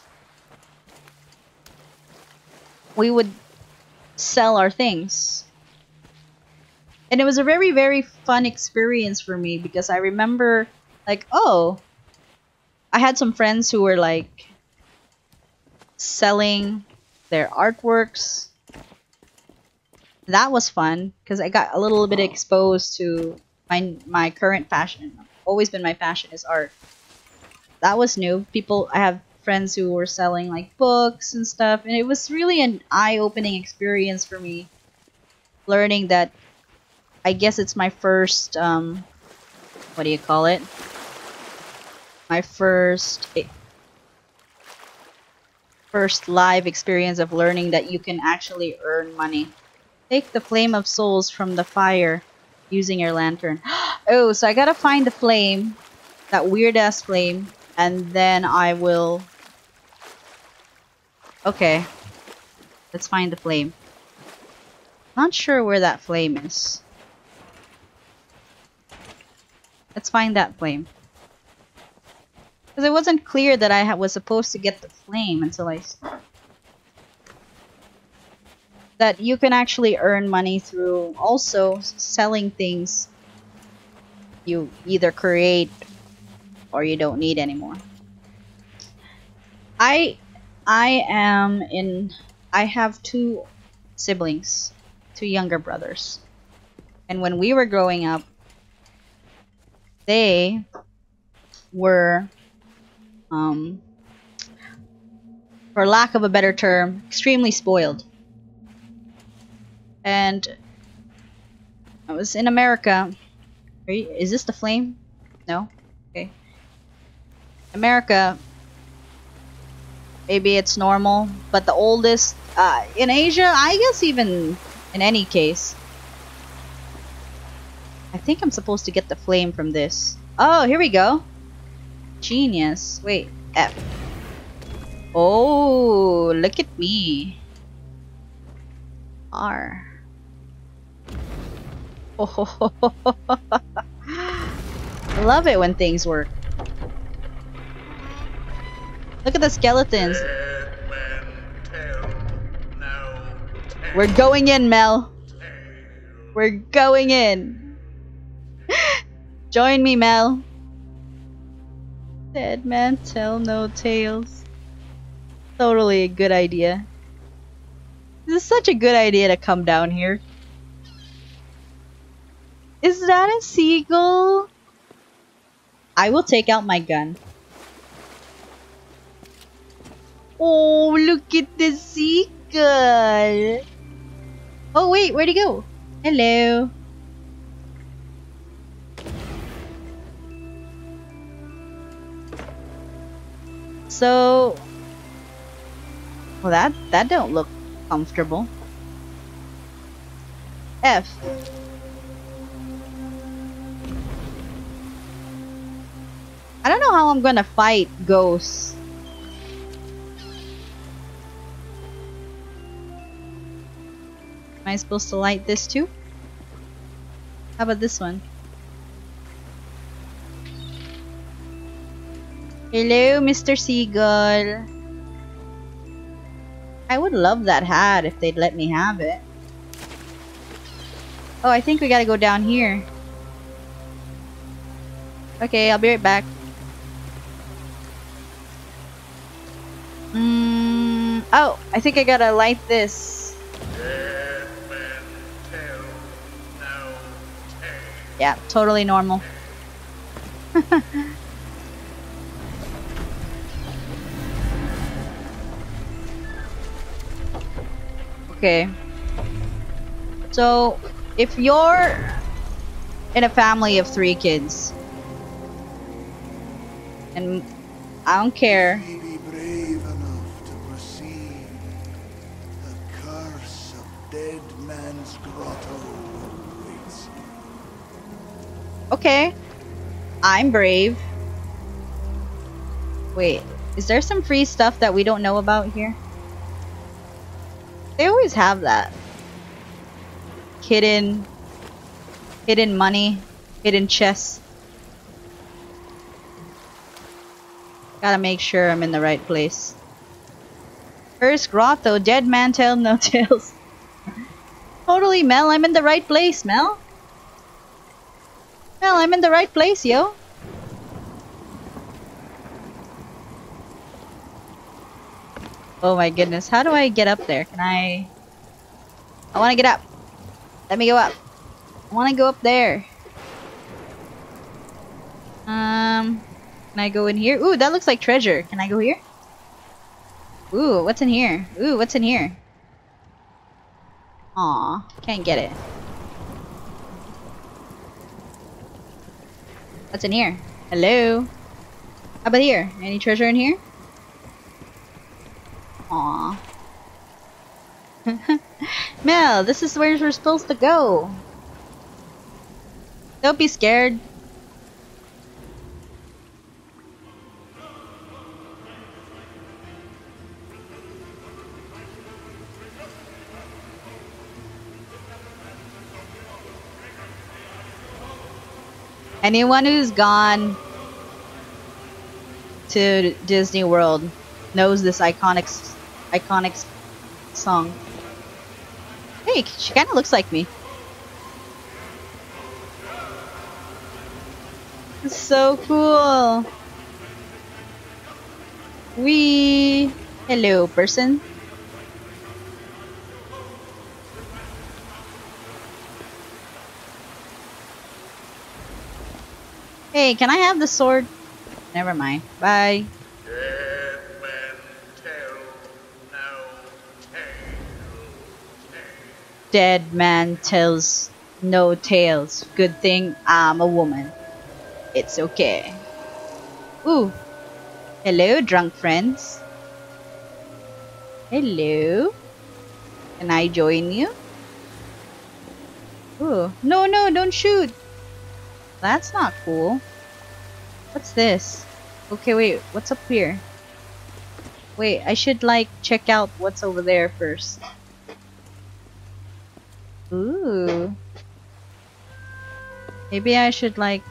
we would sell our things. And it was a very, very fun experience for me because I remember, like, oh, I had some friends who were like selling their artworks. That was fun because I got a little bit exposed to my my current passion. Always been my passion is art. That was new. People, I have friends who were selling like books and stuff, and it was really an eye-opening experience for me. Learning that, I guess it's my first, um, what do you call it? My first, first live experience of learning that you can actually earn money. Take the flame of souls from the fire using your lantern. Oh, so I gotta find the flame, that weird ass flame, and then I will. Okay, let's find the flame. Not sure where that flame is. Let's find that flame. Because it wasn't clear that I was supposed to get the flame until I... That you can actually earn money through also selling things you either create or you don't need anymore. I I am in... I have two siblings. Two younger brothers. And when we were growing up, they were, um, for lack of a better term, extremely spoiled. And I was in America. Are you, is this the flame? No? Okay. America, maybe it's normal, but the oldest, uh, in Asia, I guess even in any case. I think I'm supposed to get the flame from this. Oh, here we go. Genius. Wait, F. Oh, look at me. R. Oh, I love it when things work. Look at the skeletons. We're going in, Mel. We're going in. Join me, Mel. Dead man tell no tales. Totally a good idea. This is such a good idea to come down here. Is that a seagull? I will take out my gun. Oh, look at the seagull. Oh wait, where'd he go? Hello. So, well, that that don't look comfortable. F. I don't know how I'm gonna fight ghosts. Am I supposed to light this too? How about this one? Hello, Mister Seagull. I would love that hat if they'd let me have it. Oh, I think we gotta go down here. Okay, I'll be right back. Mm, oh, I think I gotta light this. Dead men tell no tale. Yeah, totally normal. Okay. So, if you're in a family of three kids, and I don't care. Be brave enough to proceed. The curse of Dead Man's Grotto awaits you. Okay. I'm brave. Wait, is there some free stuff that we don't know about here? They always have that. Hidden... Hidden money. Hidden chests. Gotta make sure I'm in the right place. First grotto, dead man tell no tales. Totally, Mel, I'm in the right place, Mel. Mel, I'm in the right place, yo. Oh my goodness, how do I get up there? Can I... I wanna get up. Let me go up. I wanna go up there. Um... Can I go in here? Ooh, that looks like treasure. Can I go here? Ooh, what's in here? Ooh, what's in here? Aw, can't get it. What's in here? Hello? How about here? Any treasure in here? Aw. Mel, this is where we're supposed to go. Don't be scared. Anyone who's gone to Disney World knows this iconic, iconic song. Hey, she kind of looks like me. It's so cool. Wee. Hello, person. Hey, can I have the sword? Never mind. Bye. Dead men tell no tale. Dead man tells no tales. Good thing I'm a woman. It's okay. Ooh. Hello, drunk friends. Hello. Can I join you? Ooh. No, no, don't shoot. That's not cool. What's this? Okay, wait. What's up here? Wait, I should like check out what's over there first. Ooh. Maybe I should like...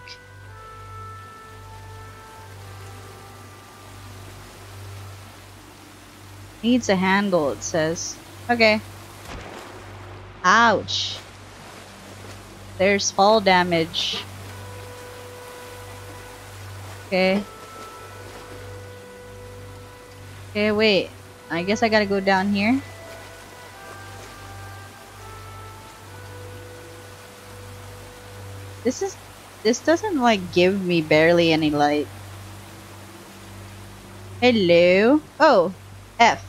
Needs a handle, it says. Okay. Ouch. There's fall damage. Okay. Okay, wait. I guess I gotta go down here. This is... This doesn't like give me barely any light. Hello? Oh! F.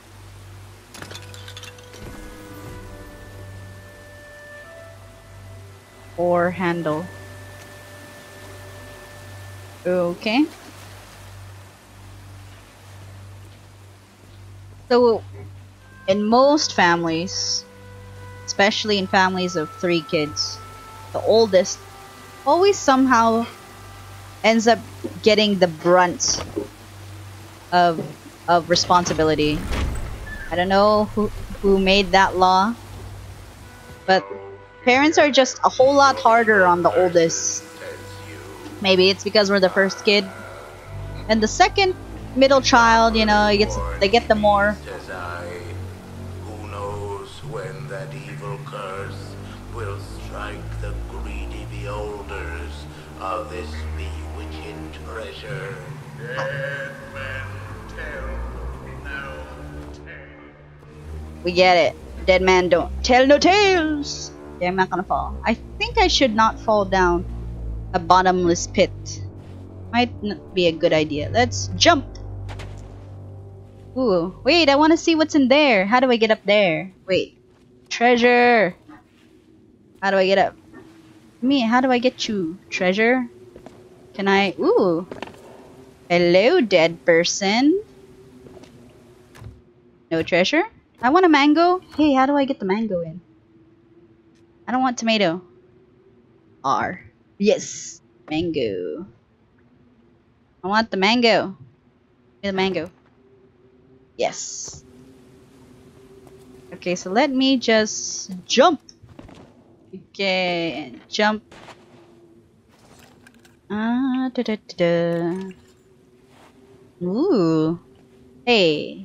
Or handle. Okay. So, in most families, especially in families of three kids, the oldest always somehow ends up getting the brunt of of responsibility. I don't know who who made that law, but parents are just a whole lot harder on the oldest. Maybe it's because we're the first kid, and the second middle child, you know, gets they get the more. Who knows when that evil curse will strike the greedy beholders of this bewitching treasure? Dead men tell no tale. We get it. Dead man don't tell no tales. Yeah, I'm not gonna fall. I think I should not fall down a bottomless pit. Might not be a good idea. Let's jump. Ooh, wait, I want to see what's in there. How do I get up there? Wait. Treasure. How do I get up? Me, how do I get you? Treasure? Can I? Ooh. Hello, dead person. No treasure? I want a mango. Hey, how do I get the mango in? I don't want tomato. R. Yes. Mango. I want the mango. Give me the mango. Yes. Okay, so let me just jump. Okay, jump. Ah, da da da da. Ooh. Hey.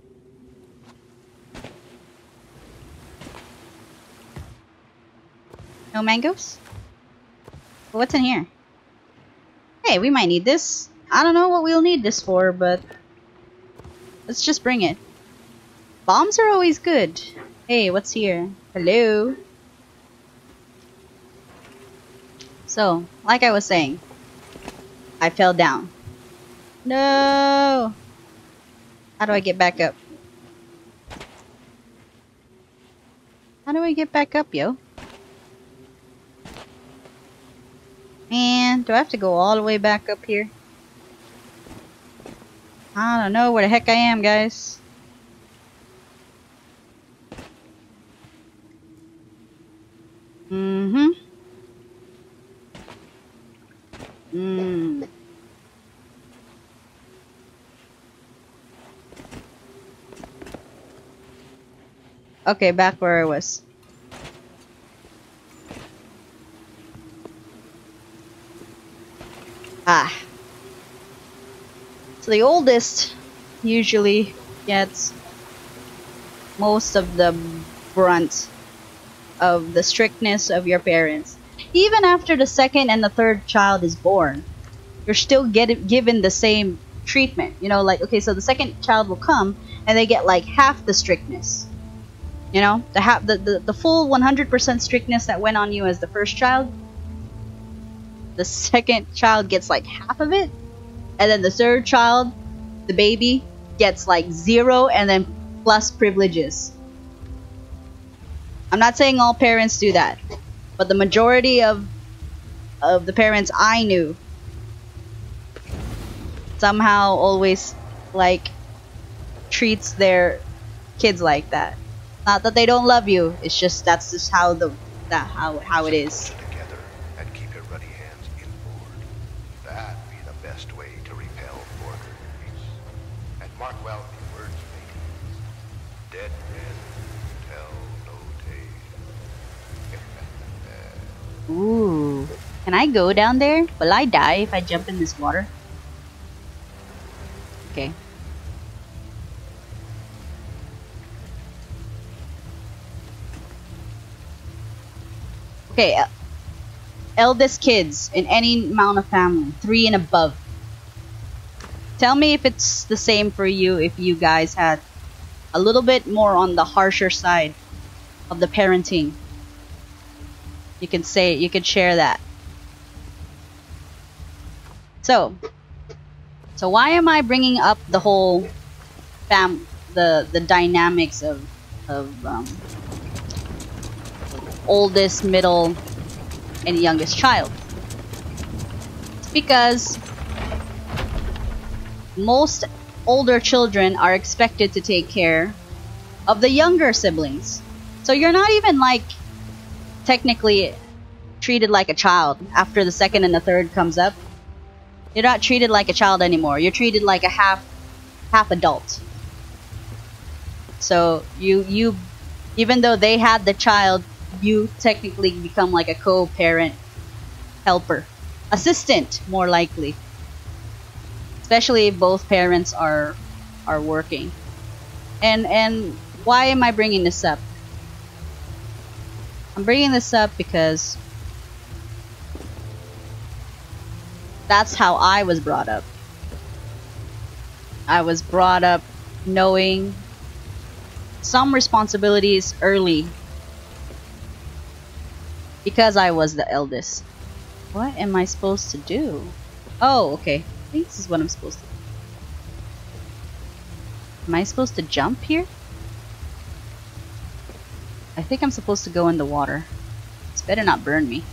No mangoes? What's in here? Hey, we might need this. I don't know what we'll need this for, but let's just bring it. Bombs are always good. Hey, what's here? Hello? So, like I was saying, I fell down. No! How do I get back up? How do I get back up, yo? Man, do I have to go all the way back up here? I don't know where the heck I am, guys. Mm-hmm. Mm. Okay, back where I was. Ah. So the oldest usually gets most of the brunt of the strictness of your parents. Even after the second and the third child is born, you're still get, given the same treatment. You know, like, okay, so the second child will come and they get like half the strictness. You know, the, half, the, the, the full one hundred percent strictness that went on you as the first child, the second child gets like half of it. And then the third child, the baby, gets like zero and then plus privileges. I'm not saying all parents do that, but the majority of of the parents I knew somehow always like treats their kids like that. Not that they don't love you, it's just that's just how the that how how it is. Together and keep your ruddy hands inboard. That be the best way to repel foreigners. And mark well the words, ladies. Dead men tell no tale. Ooh. Can I go down there? Will I die if I jump in this water? Okay. Okay, uh, eldest kids in any amount of family, three and above. Tell me if it's the same for you if you guys had a little bit more on the harsher side of the parenting. You can say, you can share that. So, so why am I bringing up the whole fam, the the dynamics of of um, oldest, middle, and youngest child? It's because most older children are expected to take care of the younger siblings. So you're not even like technically treated like a child after the second and the third comes up. You're not treated like a child anymore. You're treated like a half half adult. So you you even though they had the child, you technically become like a co-parent, helper, assistant more likely. Especially if both parents are are working. And and why am I bringing this up? I'm bringing this up because that's how I was brought up. I was brought up knowing some responsibilities early because I was the eldest. What am I supposed to do? Oh, okay. I think this is what I'm supposed to do. Am I supposed to jump here? I think I'm supposed to go in the water. This better not burn me.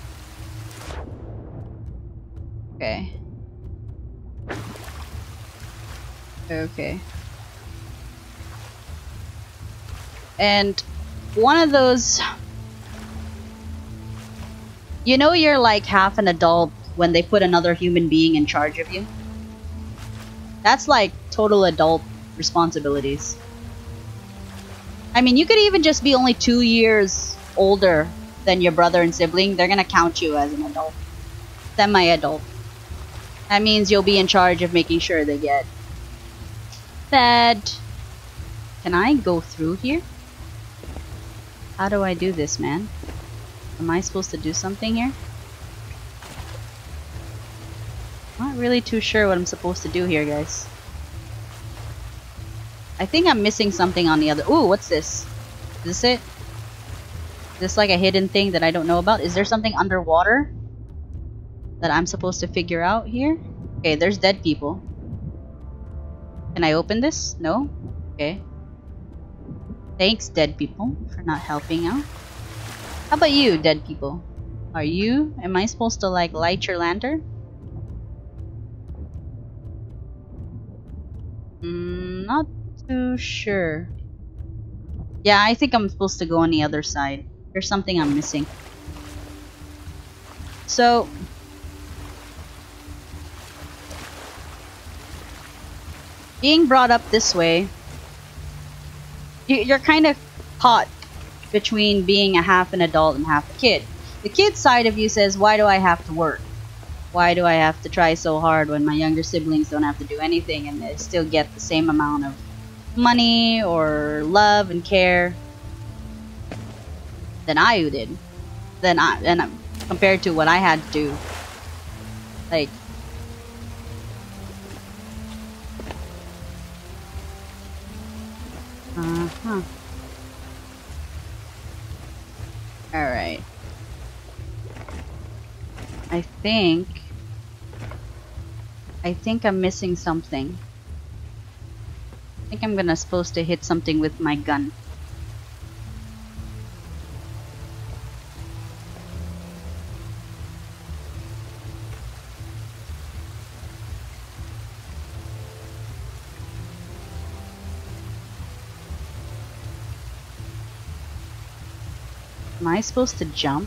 Okay. Okay. And one of those... You know you're like half an adult when they put another human being in charge of you? That's like total adult responsibilities. I mean, you could even just be only two years older than your brother and sibling. They're gonna count you as an adult. Semi-adult. That means you'll be in charge of making sure they get fed. Can I go through here? How do I do this, man? Am I supposed to do something here? Not really too sure what I'm supposed to do here, guys. I think I'm missing something on the other... Ooh, what's this? Is this it? Is this like a hidden thing that I don't know about? Is there something underwater that I'm supposed to figure out here? Okay, there's dead people. Can I open this? No? Okay. Thanks, dead people, for not helping out. How about you, dead people? Are you? Am I supposed to like light your lantern? Mm, not too sure. Yeah, I think I'm supposed to go on the other side. There's something I'm missing. So... being brought up this way, you're kind of caught between being a half an adult and half a kid. The kid side of you says, why do I have to work? Why do I have to try so hard when my younger siblings don't have to do anything and they still get the same amount of money or love and care than I did? Than I, and I'm, compared to what I had to do. Like, uh-huh. Alright. I think... I think I'm missing something. I think I'm gonna supposed to hit something with my gun. Am I supposed to jump?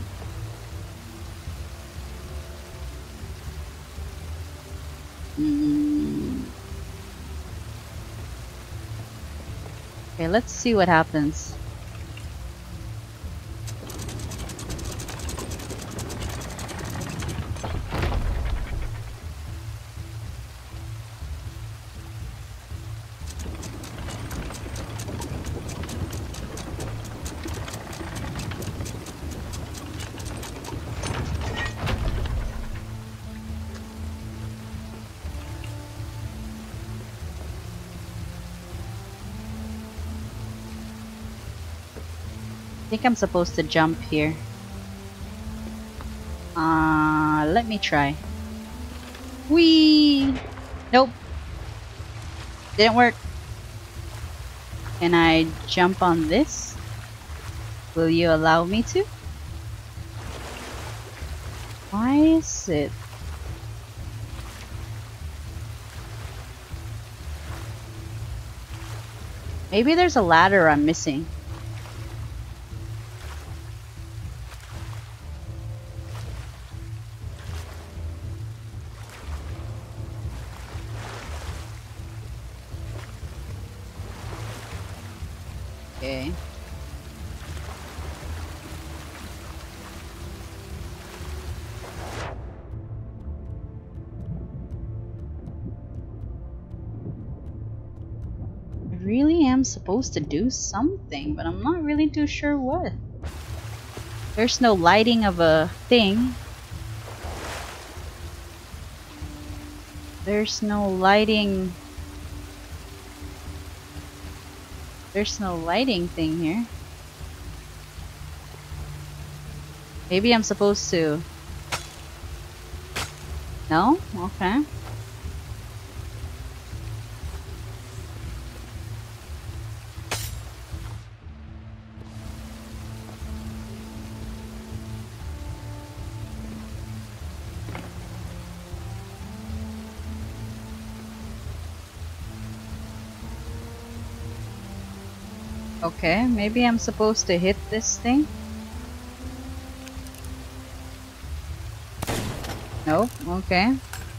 Mm. Okay, let's see what happens. I think I'm supposed to jump here. Uh, let me try. Whee! Nope. Didn't work. Can I jump on this? Will you allow me to? Why is it? Maybe there's a ladder I'm missing. Okay. I really am supposed to do something, but I'm not really too sure what. There's no lighting of a thing. There's no lighting. There's no lighting thing here. Maybe I'm supposed to. No? Okay. Okay, maybe I'm supposed to hit this thing? Nope, okay.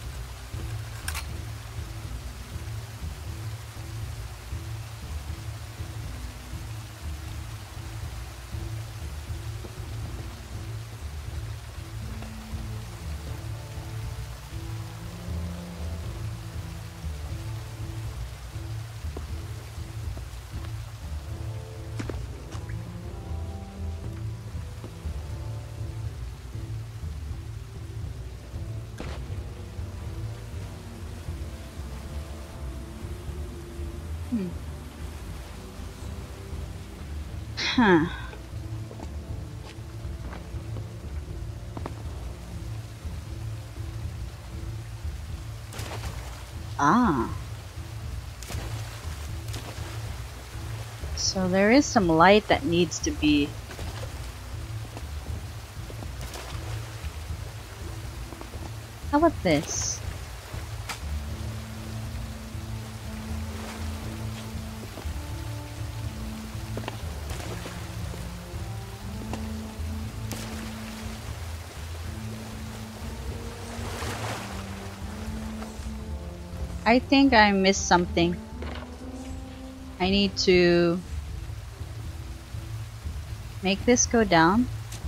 Hmm. Huh. Ah. So there is some light that needs to be... How about this? I think I missed something. I need to make this go down.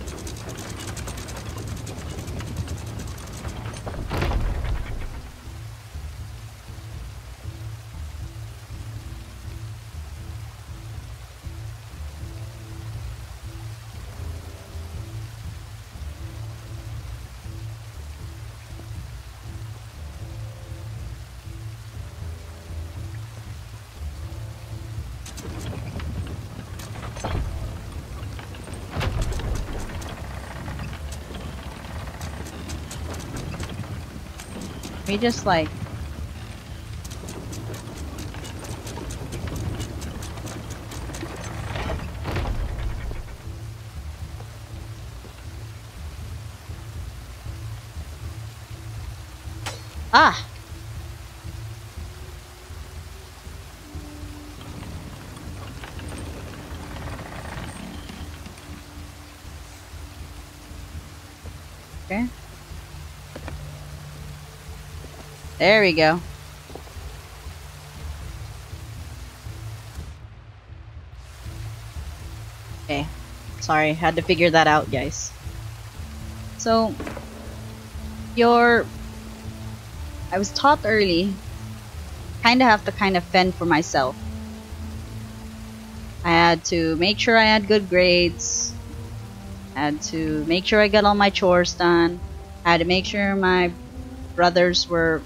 We just like... Ah! Okay. There we go. Okay. Sorry, had to figure that out, guys. So, your... I was taught early, kind of have to kind of fend for myself. I had to make sure I had good grades. I had to make sure I got all my chores done. I had to make sure my brothers were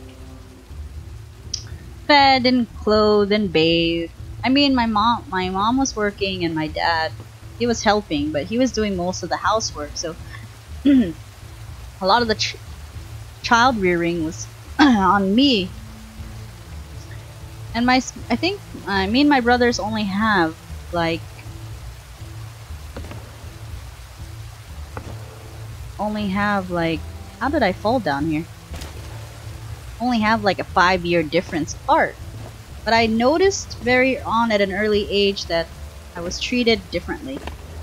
fed and clothed and bathed. I mean, my mom, my mom was working and my dad, he was helping, but he was doing most of the housework. So a lot of the ch child rearing was on me. And my, I think, uh, me and my brothers only have like only have like how did I fall down here? Only have like a five year difference apart. But I noticed very on at an early age that I was treated differently.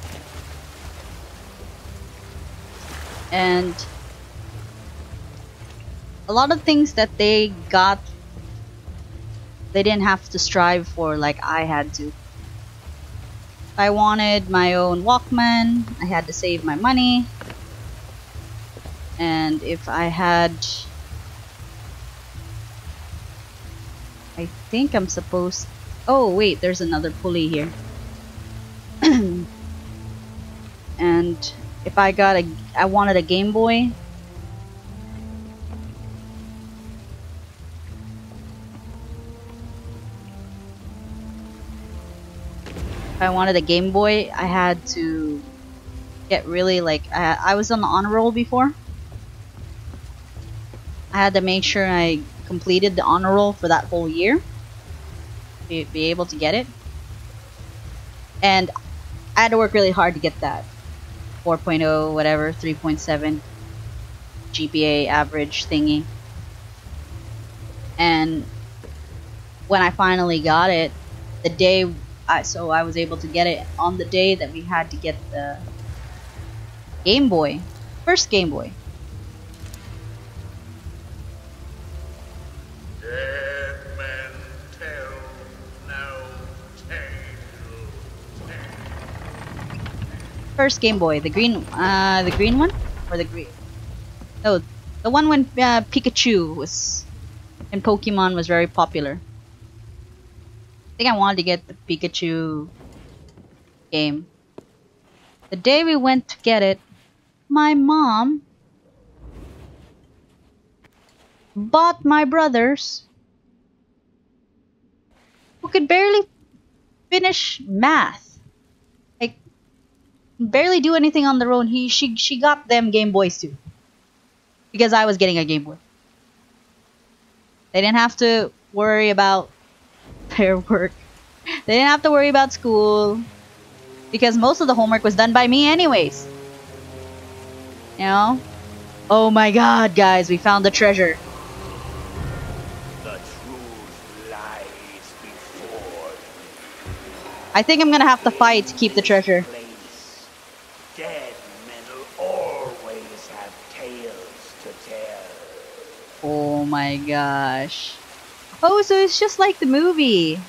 And a lot of things that they got, they didn't have to strive for like I had to. If I wanted my own Walkman, I had to save my money. And if I had... I think I'm supposed... Oh, wait, there's another pulley here. And if I got a... I wanted a Game Boy. If I wanted a Game Boy, I had to get really like... I, I was on the honor roll before. I had to make sure I completed the honor roll for that whole year. Be, be able to get it. And I had to work really hard to get that. four point oh, whatever, three point seven G P A average thingy. And when I finally got it, the day, I, so I was able to get it on the day that we had to get the Game Boy. First Game Boy. Dead men tell no tale. First Game Boy, the green, uh, the green one, or the green? No, the one when uh, Pikachu was and Pokemon was very popular. I think I wanted to get the Pikachu game. The day we went to get it, my mom bought my brothers, who could barely finish math, like barely do anything on their own. He she she got them Game Boys too, because I was getting a Game Boy. They didn't have to worry about their work. They didn't have to worry about school, because most of the homework was done by me anyways. You know? Oh my god, guys, we found the treasure. The truth lies before I think I'm gonna have to fight to keep the treasure. place. Dead men will always have tales to tell. Oh my gosh. Oh, so it's just like the movie.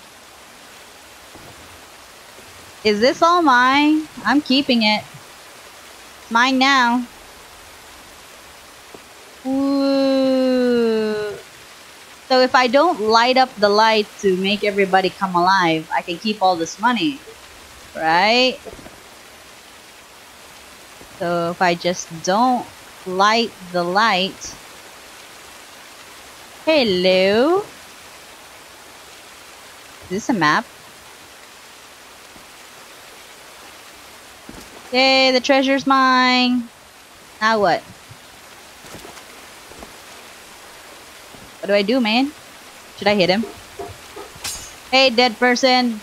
Is this all mine? I'm keeping it. It's mine now. Ooh. So if I don't light up the light to make everybody come alive, I can keep all this money. Right? So if I just don't light the light... Hello? Is this a map? Yay, the treasure's mine. Now what? What do I do, man? Should I hit him? Hey, dead person.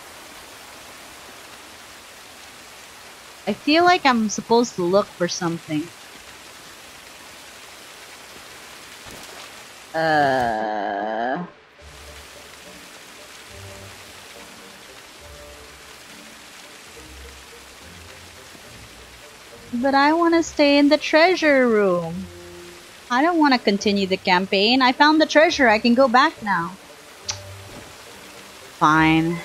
I feel like I'm supposed to look for something. Uh... But I want to stay in the treasure room. I don't want to continue the campaign. I found the treasure. I can go back now. Fine.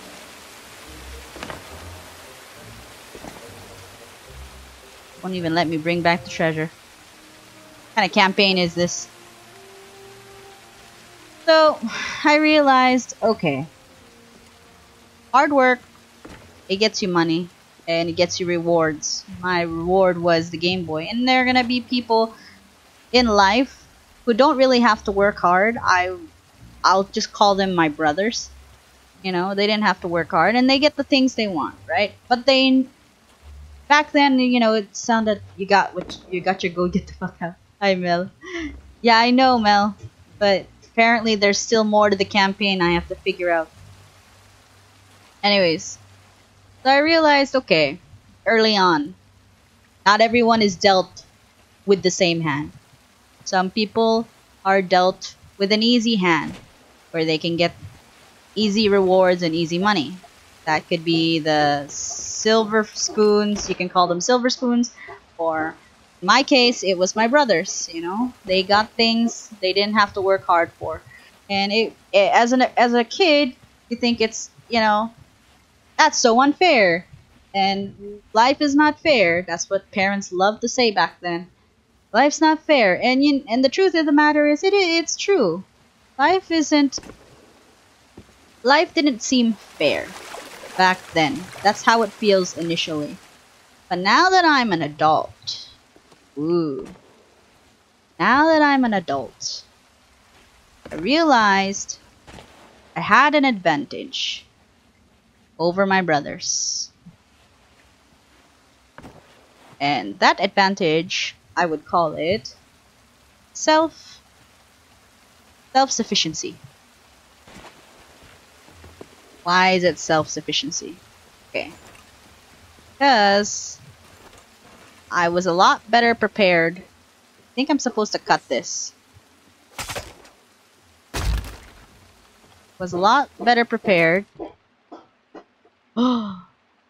Won't even let me bring back the treasure. What kind of campaign is this? So, I realized, okay. Hard work, it gets you money. And it gets you rewards. My reward was the Game Boy. And there are gonna be people in life who don't really have to work hard. I, I'll just call them my brothers. You know, they didn't have to work hard. And they get the things they want, right? But they... Back then, you know, it sounded... You got what you got your go get the fuck out. Hi, Mel. Yeah, I know, Mel. But apparently there's still more to the campaign I have to figure out. Anyways. So I realized, okay, early on, not everyone is dealt with the same hand. Some people are dealt with an easy hand, where they can get easy rewards and easy money. That could be the silver spoons, you can call them silver spoons, or in my case, it was my brothers, you know. They got things they didn't have to work hard for. And it, it as, an, as a kid, you think it's, you know, that's so unfair. And life is not fair. That's what parents loved to say back then. Life's not fair. And you, and the truth of the matter is, it it's true. Life isn't... Life didn't seem fair back then. That's how it feels initially. But now that I'm an adult... Ooh. Now that I'm an adult... I realized I had an advantage over my brothers. And that advantage, I would call it self self-sufficiency. Why is it self-sufficiency? Okay. Because I was a lot better prepared. I think I'm supposed to cut this. Was a lot better prepared. We're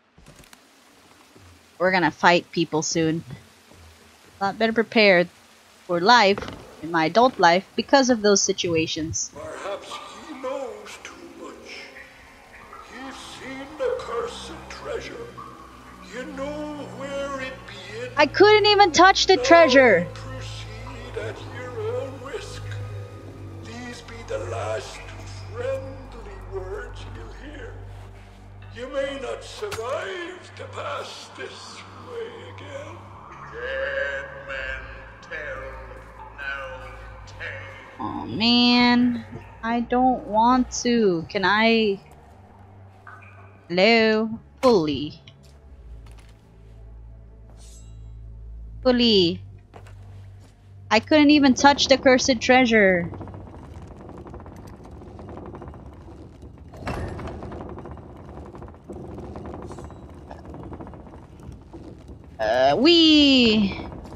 gonna fight people soon. A lot better prepared for life, in my adult life, because of those situations. Perhaps he knows too much. He's seen the cursed treasure. You know where it be in. I couldn't even touch the treasure. Proceed at your own risk. These be the last friendly words you'll hear. You may not survive to pass this way again. Dead men tell no tale. Oh man, I don't want to. Can I? Hello, fully. Fully. I couldn't even touch the cursed treasure. Uh, we.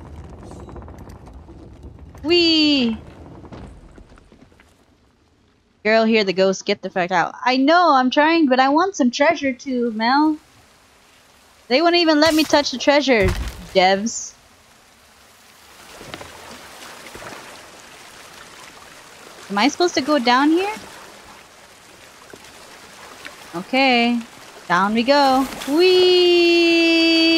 We. Girl, hear the ghost. Get the fuck out. I know, I'm trying, but I want some treasure too, Mel. They wouldn't even let me touch the treasure, devs. Am I supposed to go down here? Okay. Down we go. Whee!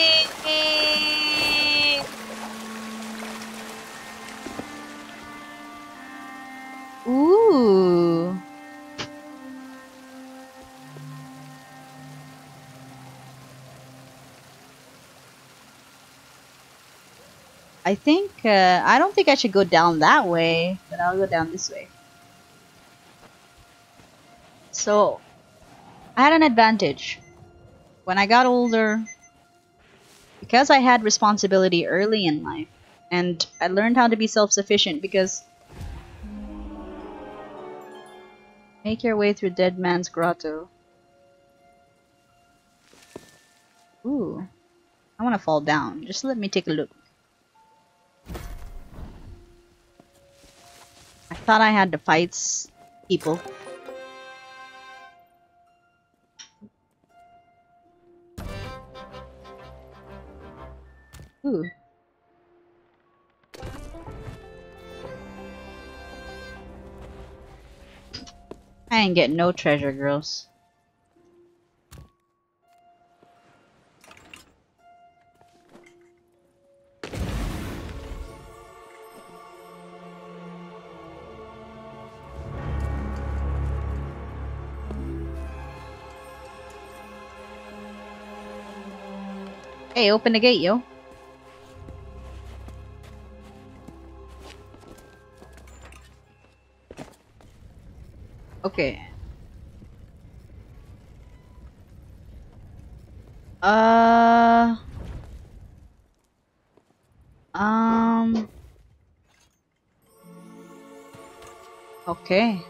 Ooh. I think, uh, I don't think I should go down that way, but I'll go down this way. So, I had an advantage. When I got older, because I had responsibility early in life, and I learned how to be self-sufficient because make your way through Dead Man's Grotto. Ooh. I want to fall down. Just let me take a look. I thought I had to fight people. Ooh. I ain't getting no treasure, girls. Hey, open the gate, yo. Okay. Uh... Um... Okay.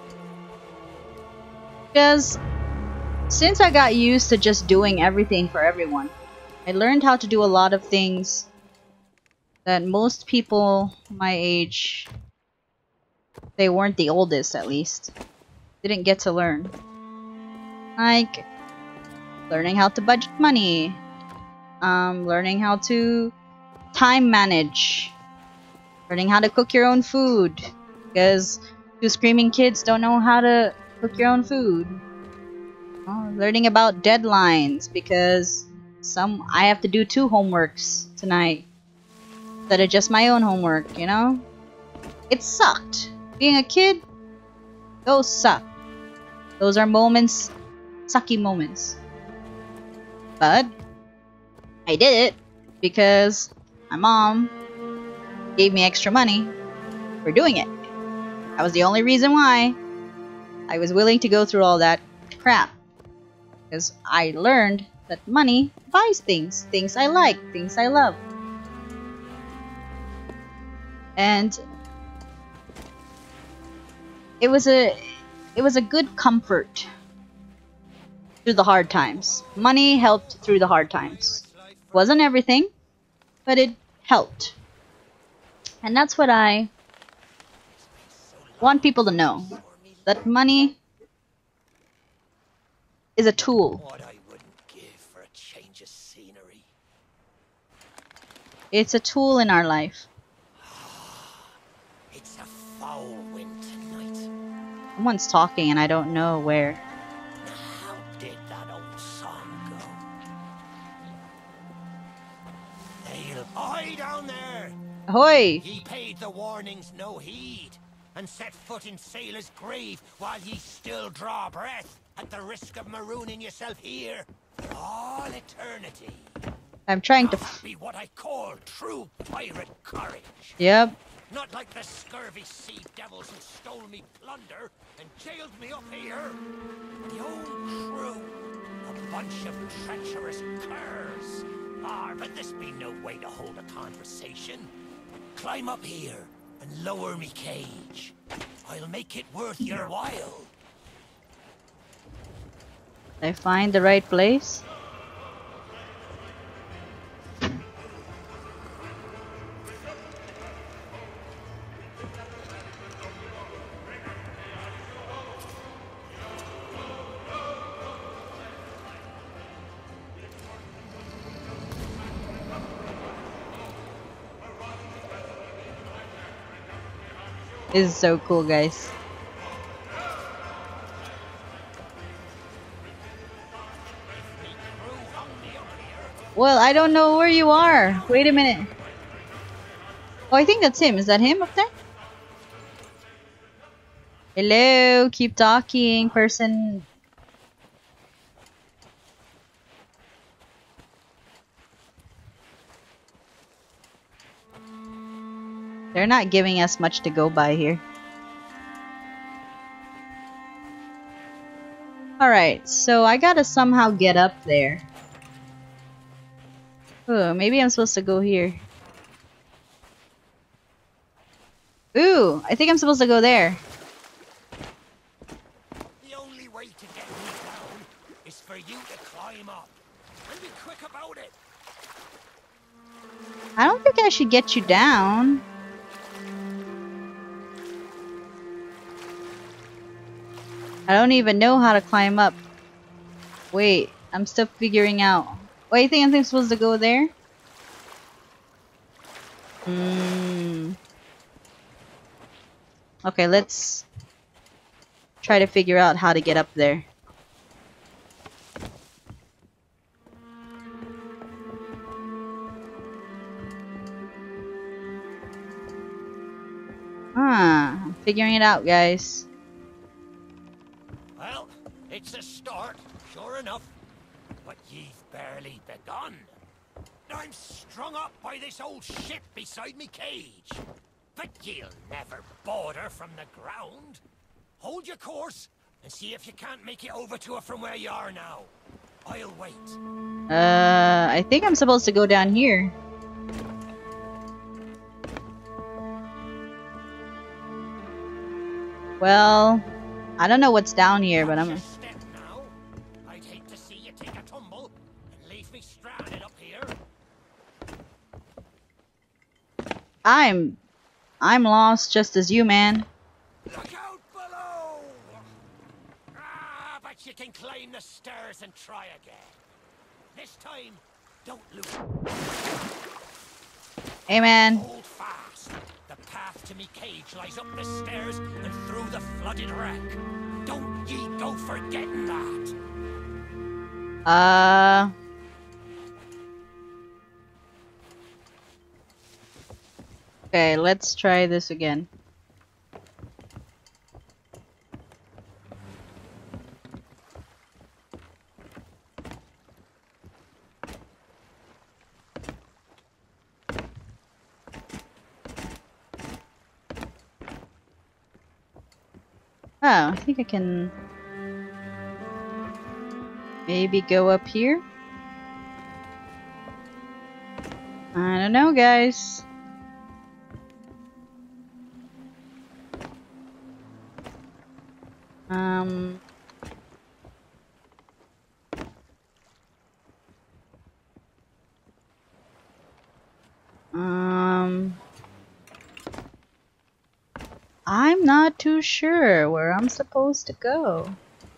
Because since I got used to just doing everything for everyone, I learned how to do a lot of things that most people my age, they weren't the oldest at least, didn't get to learn. Like learning how to budget money, um, learning how to time manage, learning how to cook your own food, because two screaming kids don't know how to cook your own food. Oh, learning about deadlines, because some I have to do two homeworks tonight instead of just my own homework, you know? It sucked. Being a kid, those suck. Those are moments, sucky moments. But I did it because my mom gave me extra money for doing it. That was the only reason why I was willing to go through all that crap. Because I learned that money buys things. Things I like. Things I love. And it was a it was a good comfort through the hard times. Money helped through the hard times. Wasn't everything, but it helped. And that's what I want people to know. That money is a tool. What I wouldn't give for a change of scenery. It's a tool in our life. It's a foul wind tonight. Someone's talking and I don't know where. How did that old song go? They'll lie down there. Ahoy! Ye paid the warnings no heed, and set foot in sailor's grave while ye still draw breath, at the risk of marooning yourself here for all eternity. I'm trying to. Now that be what I call true pirate courage. Yep. Not like the scurvy sea devils who stole me plunder and jailed me up here. The old crew, a bunch of treacherous curs. Ah, but this be no way to hold a conversation. Climb up here and lower me cage. I'll make it worth your while. Did I find the right place? This is so cool, guys. Well, I don't know where you are. Wait a minute. Oh, I think that's him. Is that him up there? Hello, keep talking, person. They're not giving us much to go by here. Alright, so I gotta somehow get up there. Oh, maybe I'm supposed to go here. Ooh, I think I'm supposed to go there. The only way to get me down is for you to climb up. And be quick about it. I don't think I should get you down. I don't even know how to climb up. Wait, I'm still figuring out. Wait, you think I'm supposed to go there? Hmm. Okay, let's try to figure out how to get up there. Ah, I'm figuring it out, guys. Well, it's a start, sure enough. But ye've barely begun. I'm strung up by this old ship beside me cage. But ye'll never border from the ground. Hold your course and see if you can't make it over to her from where you are now. I'll wait. Uh, I think I'm supposed to go down here. Well, I don't know what's down here, but Watch I'm... your step now. I'd hate to see you take a tumble and leave me stranded up here. I'm... I'm lost just as you, man. Look out below! Ah, but you can climb the stairs and try again. This time, don't lose. Hey, man. Hold fast. The path to me cage lies up the stairs and through the flooded wreck. Don't ye go forgetting that. Uh... Okay, let's try this again. Oh, I think I can maybe go up here. I don't know, guys. Um... Um... I'm not too sure where I'm supposed to go.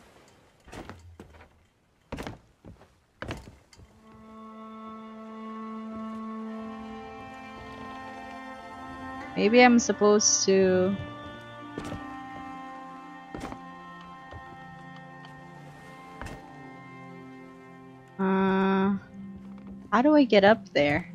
Maybe I'm supposed to... Uh... How do I get up there?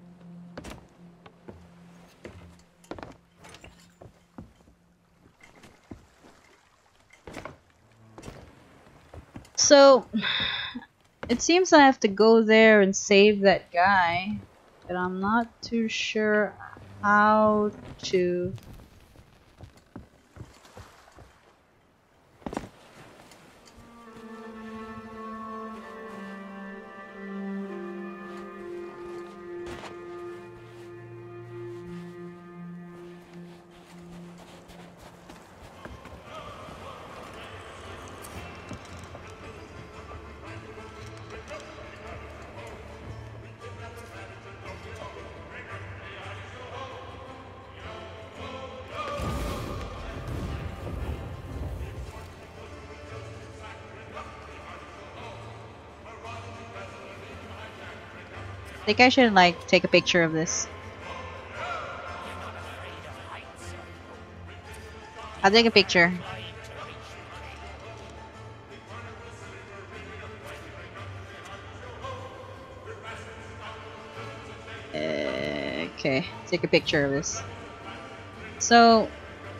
So, it seems I have to go there and save that guy, but I'm not too sure how to. I think I should like take a picture of this. I'll take a picture. Uh, okay, take a picture of this. So,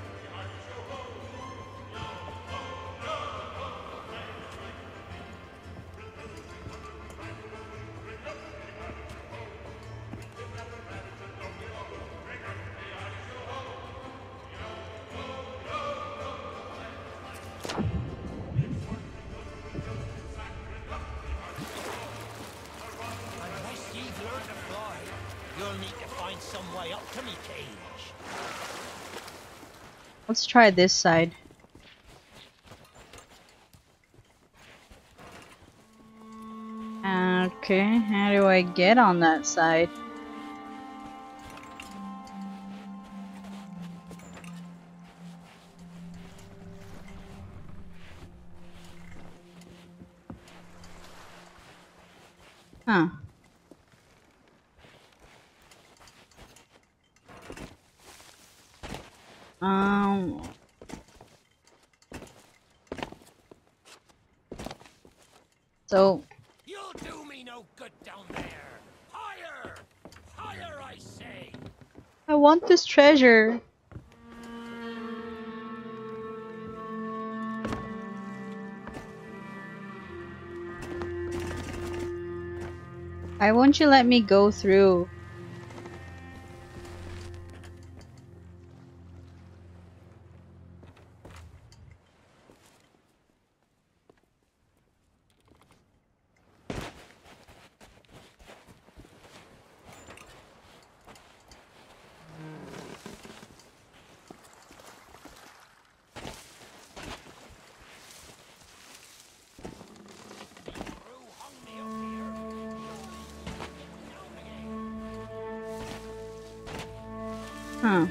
Unless you've learned to fly, you'll need to find some way up to me cage. let's try this side. Okay, how do I get on that side? Huh. Um. So You'll do me no good down there. Higher! Higher, I say! I want this treasure. Why won't you let me go through? Crew hung me up here. Huh.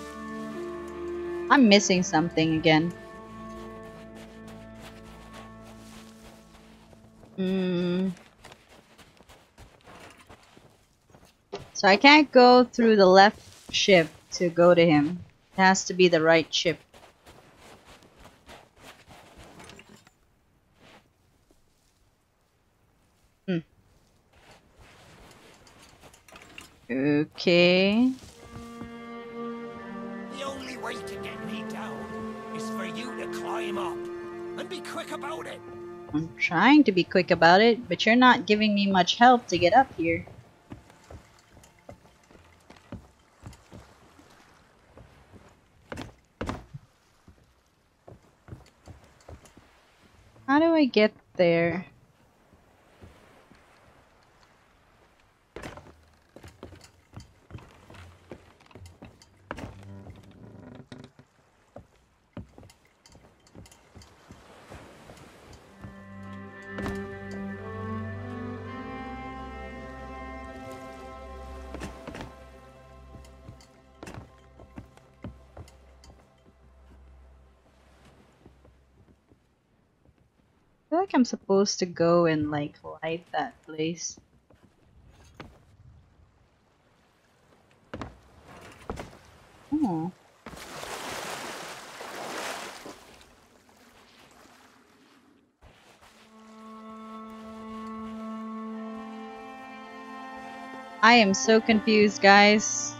I'm missing something again. Hmm. So I can't go through the left ship to go to him. It has to be the right ship. Hmm. Okay. The only way to get me down is for you to climb up. And be quick about it. I'm trying to be quick about it, but you're not giving me much help to get up here. How do I get there? I feel like I'm supposed to go and like light that place. Oh. I am so confused, guys.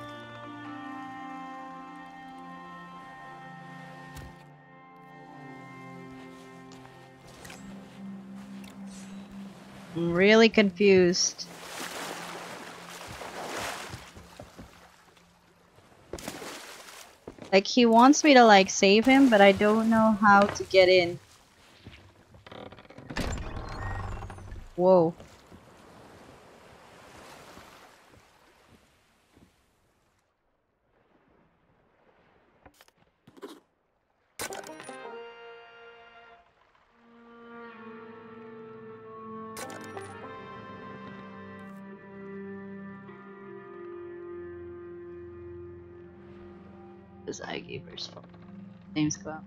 I'm really confused. Like, he wants me to like save him, but I don't know how to get in. Whoa. This I gave her fault. Names go out.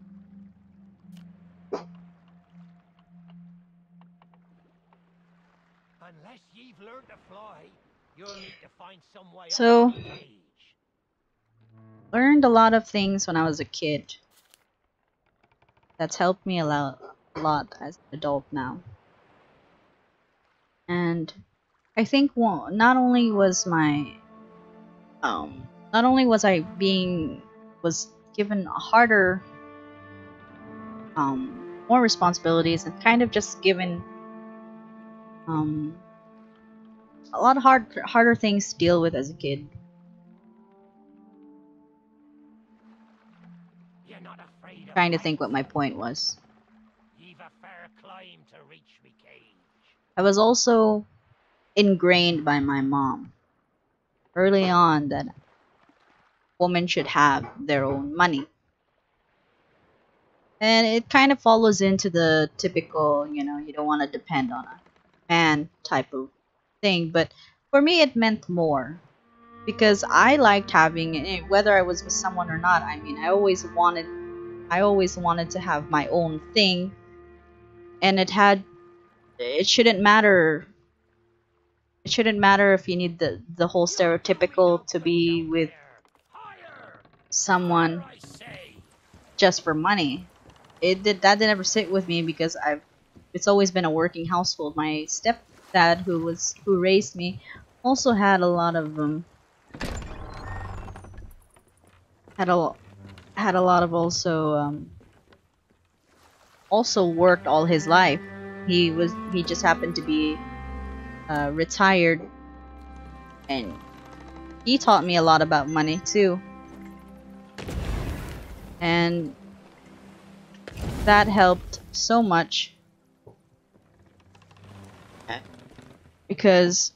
Unless you've learned to fly, you'll need to find some way So, up the cage. learned a lot of things when I was a kid. That's helped me a lot, a lot as an adult now. And I think well, not only was my um not only was I being was given a harder um more responsibilities and kind of just given um a lot of hard harder things to deal with as a kid. You're not afraid of Trying to think heights. what my point was. You've a fair climb to reach me cage. I was also ingrained by my mom early on that women should have their own money. And it kind of follows into the typical, you know, you don't want to depend on a man type of thing. But for me, it meant more because I liked having, eh, whether I was with someone or not. I mean, I always wanted, I always wanted to have my own thing, and it had, it shouldn't matter. It shouldn't matter if you need the the whole stereotypical to be with Higher! someone just for money. It did that did never sit with me because I've it's always been a working household. My stepdad, who was who raised me, also had a lot of um had a had a lot of also um also worked all his life. He was he just happened to be uh, retired, and he taught me a lot about money too. And that helped so much because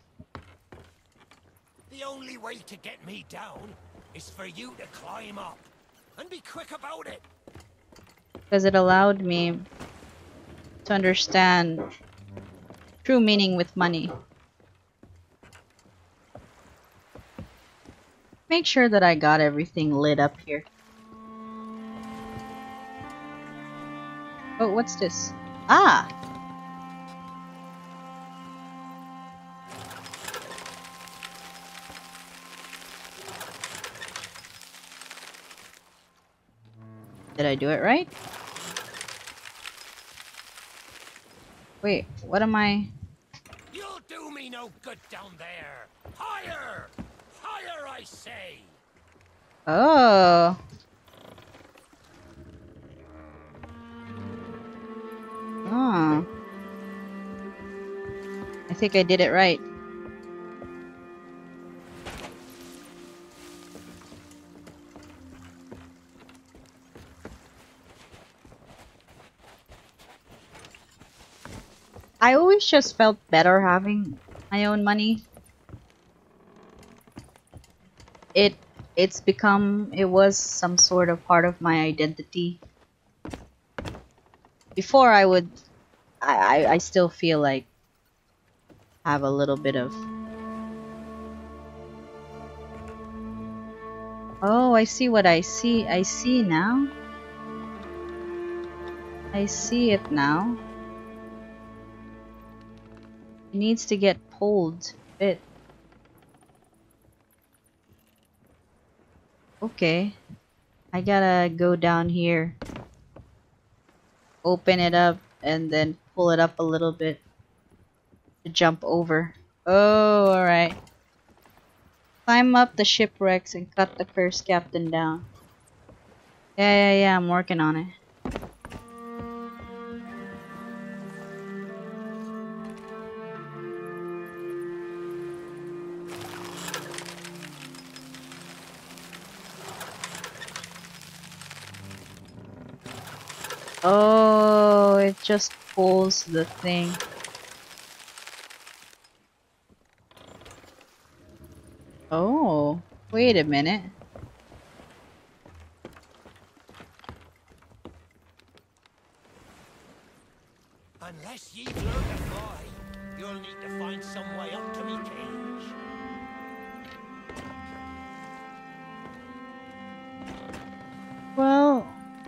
The only way to get me down is for you to climb up. And be quick about it. because it allowed me to understand true meaning with money. Make sure that I got everything lit up here. Oh, what's this? Ah! Did I do it right? Wait, what am I? You'll do me no good down there. Higher! Higher, I say! Oh. Oh. I think I did it right. I always just felt better having my own money. It it's become it was some sort of part of my identity. Before I would I, I, I still feel like have a little bit of Oh, I see what I see. I see now. I see it now. It needs to get pulled a bit. Okay. I gotta go down here. Open it up and then pull it up a little bit to jump over. Oh, alright. Climb up the shipwrecks and cut the cursed captain down. Yeah, yeah, yeah, I'm working on it. Oh, it just pulls the thing. Oh, wait a minute. Unless ye've learned to fly, you'll need to find some way up to me cage. Well,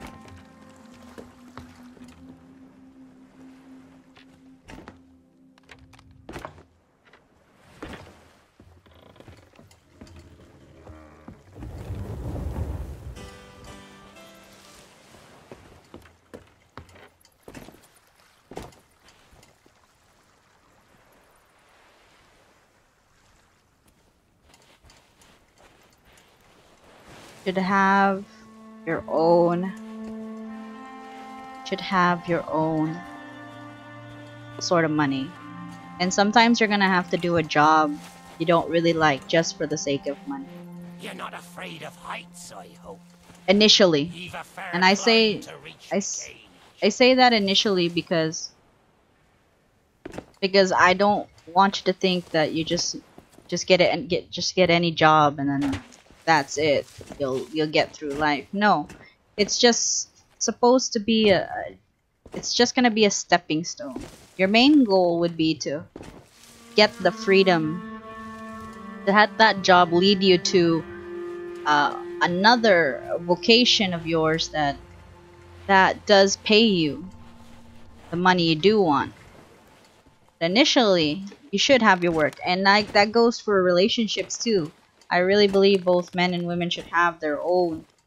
should have your own should have your own sort of money. And sometimes you're gonna have to do a job you don't really like just for the sake of money. You're not afraid of heights, I hope. Initially. You've a fair And I say climb to reach I, the s- cage. I say that initially because because I don't want you to think that you just just get it and get just get any job and then that's it. You'll you'll get through life. No. It's just supposed to be a it's just going to be a stepping stone. Your main goal would be to get the freedom to have that job lead you to uh, another vocation of yours that that does pay you the money you do want. Initially, you should have your work, and like that goes for relationships too. I really believe both men and women should have their own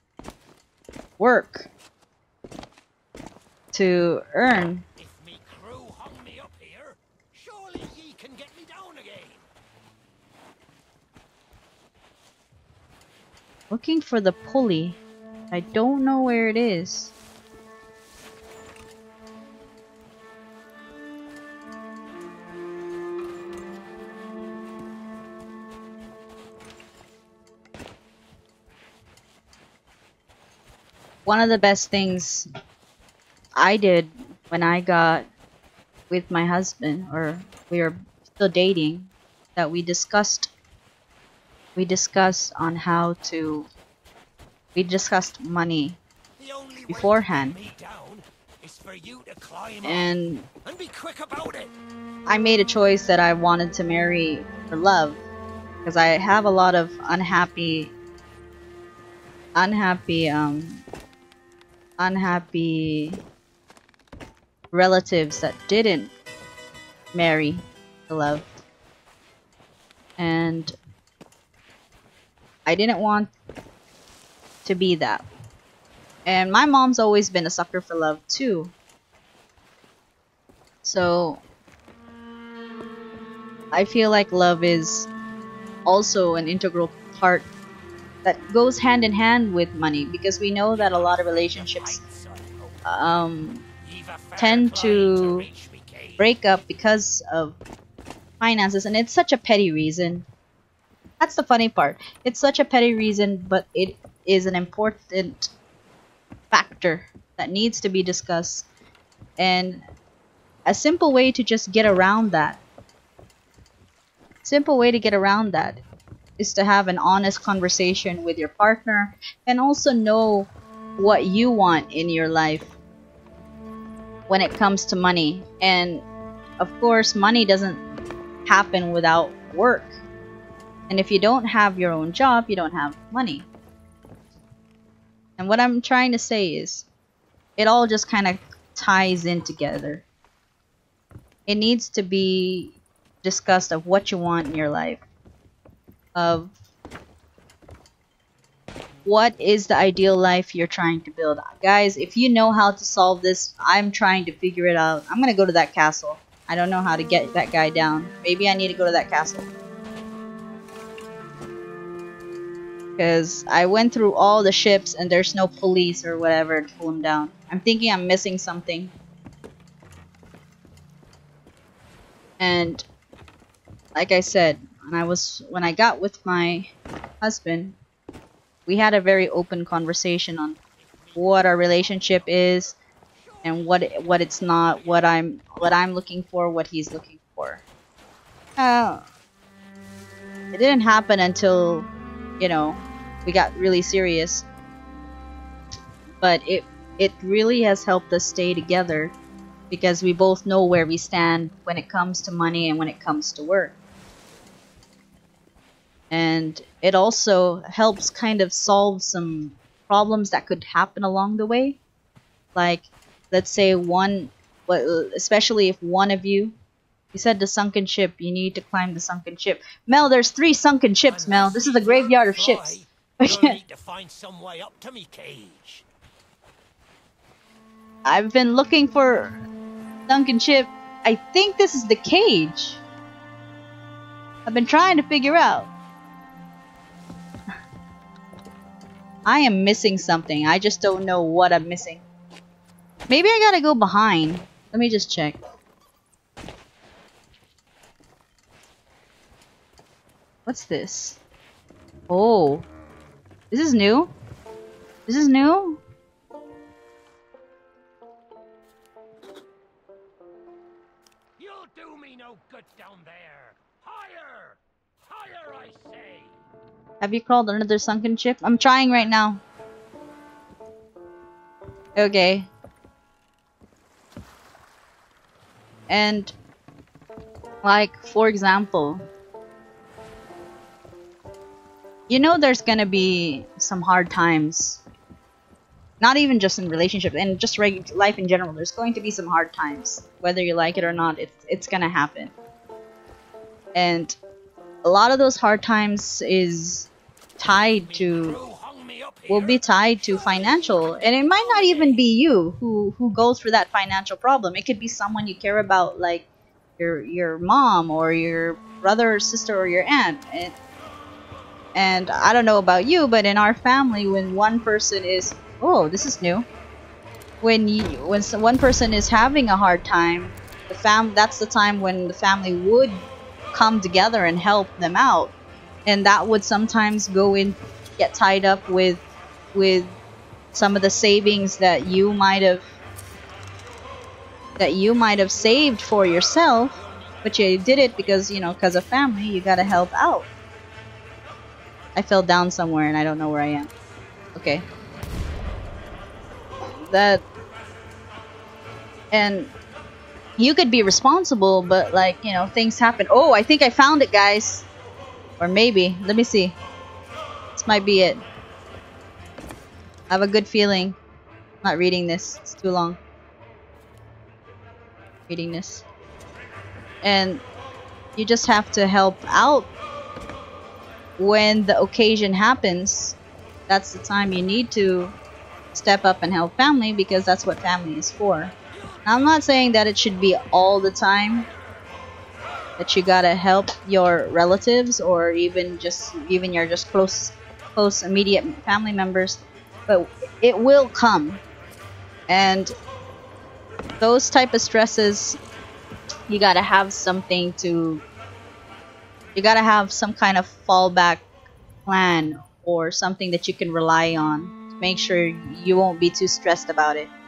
work to earn. If me crew hung me up here, surely ye can get me down again. Looking for the pulley. I don't know where it is. One of the best things I did when I got with my husband, or we were still dating, that we discussed we discussed on how to we discussed money The only beforehand, way to get me down is for you to climb and up and be quick about it. I made a choice that I wanted to marry for love, because I have a lot of unhappy unhappy um unhappy relatives that didn't marry for love, and I didn't want to be that. And my mom's always been a sucker for love too, so I feel like love is also an integral part that goes hand in hand with money, because we know that a lot of relationships um, tend to break up because of finances, and it's such a petty reason. That's the funny part. It's such a petty reason, but it is an important factor that needs to be discussed, and a simple way to just get around that simple way to get around that is to have an honest conversation with your partner, and also know what you want in your life when it comes to money. And of course, money doesn't happen without work, and if you don't have your own job, you don't have money. And what I'm trying to say is, it all just kind of ties in together. It needs to be discussed of what you want in your life, of what is the ideal life you're trying to build. Guys, if you know how to solve this, I'm trying to figure it out. I'm gonna go to that castle. I don't know how to get that guy down. Maybe I need to go to that castle, because I went through all the ships and there's no police or whatever to pull him down. I'm thinking I'm missing something. And like I said, when I was when I got with my husband, we had a very open conversation on what our relationship is and what it, what it's not, what I'm what I'm looking for, what he's looking for. Uh, it didn't happen until, you know, we got really serious, but it it really has helped us stay together, because we both know where we stand when it comes to money and when it comes to work. And it also helps kind of solve some problems that could happen along the way. Like, let's say one, well, especially if one of you, you said the sunken ship, you need to climb the sunken ship. Mel, there's three sunken ships, Mel. This is the graveyard of ships. You'll need to find some way up to me cage. I've been looking for sunken ship. I think this is the cage. I've been trying to figure out. I am missing something. I just don't know what I'm missing. Maybe I gotta go behind. Let me just check. What's this? Oh. This is new? This is new? You'll do me no good down there. Higher! Higher, I say! Have you crawled under the sunken ship? I'm trying right now. Okay. And, like, for example, you know there's gonna be some hard times. Not even just in relationships, and just reg life in general. There's going to be some hard times. Whether you like it or not, it's, it's gonna happen. And a lot of those hard times is tied to will be tied to financial, and it might not even be you who who goes through that financial problem. It could be someone you care about, like your your mom or your brother or sister or your aunt. And, and I don't know about you, but in our family, when one person is, oh, this is new, when you when so- one person is having a hard time, the fam that's the time when the family would come together and help them out, and that would sometimes go in, get tied up with with some of the savings that you might have that you might have saved for yourself, but you did it because, you know, because of family, you gotta help out. I fell down somewhere and I don't know where I am. Okay. That, and you could be responsible, but like, you know, things happen. Oh, I think I found it, guys. Or maybe, let me see. This might be it. I have a good feeling. I'm not reading this. It's too long. Reading this. And you just have to help out when the occasion happens. That's the time you need to step up and help family, because that's what family is for. Now, I'm not saying that it should be all the time that you gotta help your relatives or even just even your just close close immediate family members, but it will come. And those type of stresses, you gotta have something to you gotta have some kind of fallback plan or something that you can rely on to make sure you won't be too stressed about it.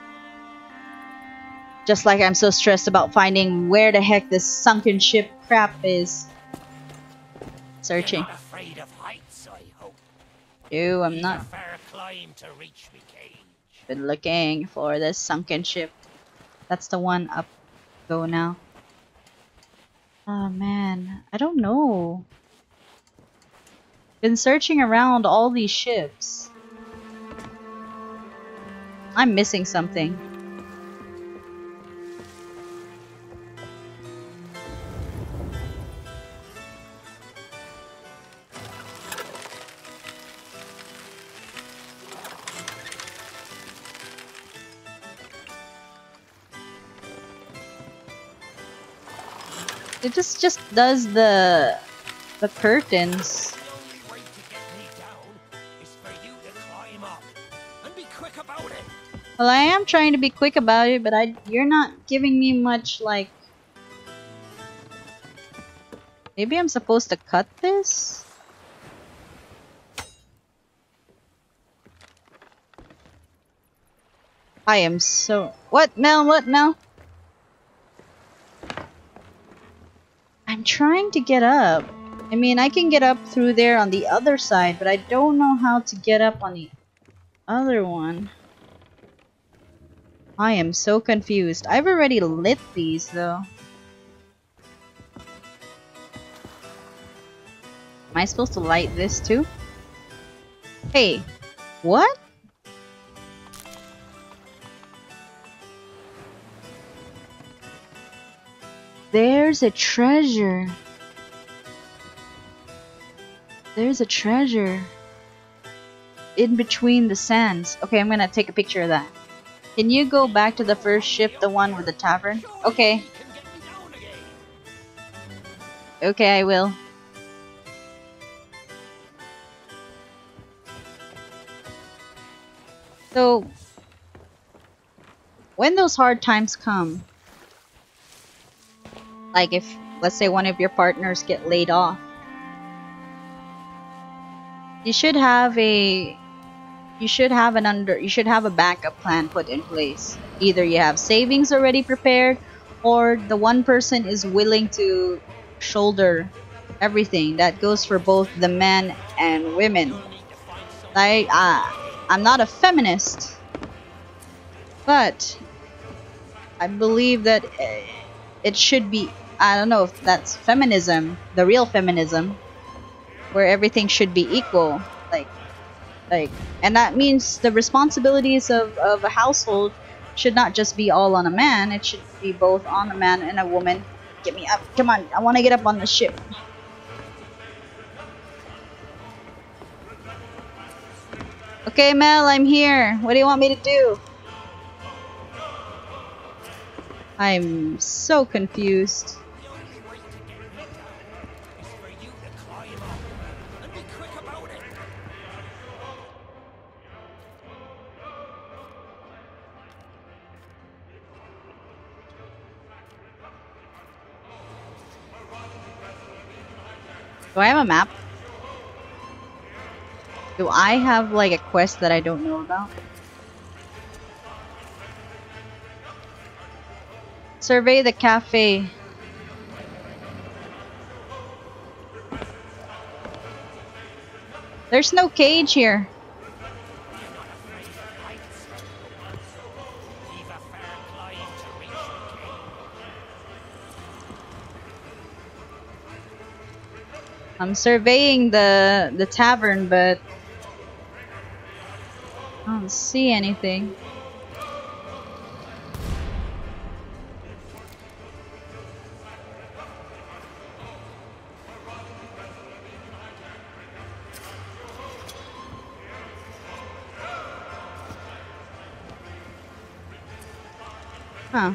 Just like I'm so stressed about finding where the heck this sunken ship crap is. Searching. You're not afraid of heights, I hope. Ew, I'm It's not. a fair climb to reach me cage. Been looking for this sunken ship. That's the one up. Go now. Oh man, I don't know. Been searching around all these ships. I'm missing something. It just just does the the curtains. The only way to get me down is for you to climb up. And be quick about it. Well, I am trying to be quick about it, but I you're not giving me much, like. Maybe I'm supposed to cut this? I am so. What, Mel? What, Mel? I'm trying to get up. I mean, I can get up through there on the other side, but I don't know how to get up on the other one. I am so confused. I've already lit these, though. Am I supposed to light this, too? Hey, what? There's a treasure. There's a treasure in between the sands. Okay, I'm gonna take a picture of that. Can you go back to the first ship, the one with the tavern? Okay. Okay, I will. So, when those hard times come, like if, let's say, one of your partners get laid off, you should have a, you should have an under, you should have a backup plan put in place. Either you have savings already prepared, or the one person is willing to shoulder everything. That goes for both the men and women. I, uh, I'm not a feminist, but I believe that it should be, I don't know if that's feminism, the real feminism, where everything should be equal. Like, like, and that means the responsibilities of, of a household should not just be all on a man. It should be both on a man and a woman. Get me up. Come on. I want to get up on the ship. Okay, Mel, I'm here. What do you want me to do? I'm so confused. The only way to get me down is for you to climb up. And be quick about it. Do I have a map? Do I have like a quest that I don't know about? Survey the cafe. There's no cage here. You're not afraid of heights. Leave a fair climb to reach the king. I'm surveying the the tavern, but I don't see anything. Huh.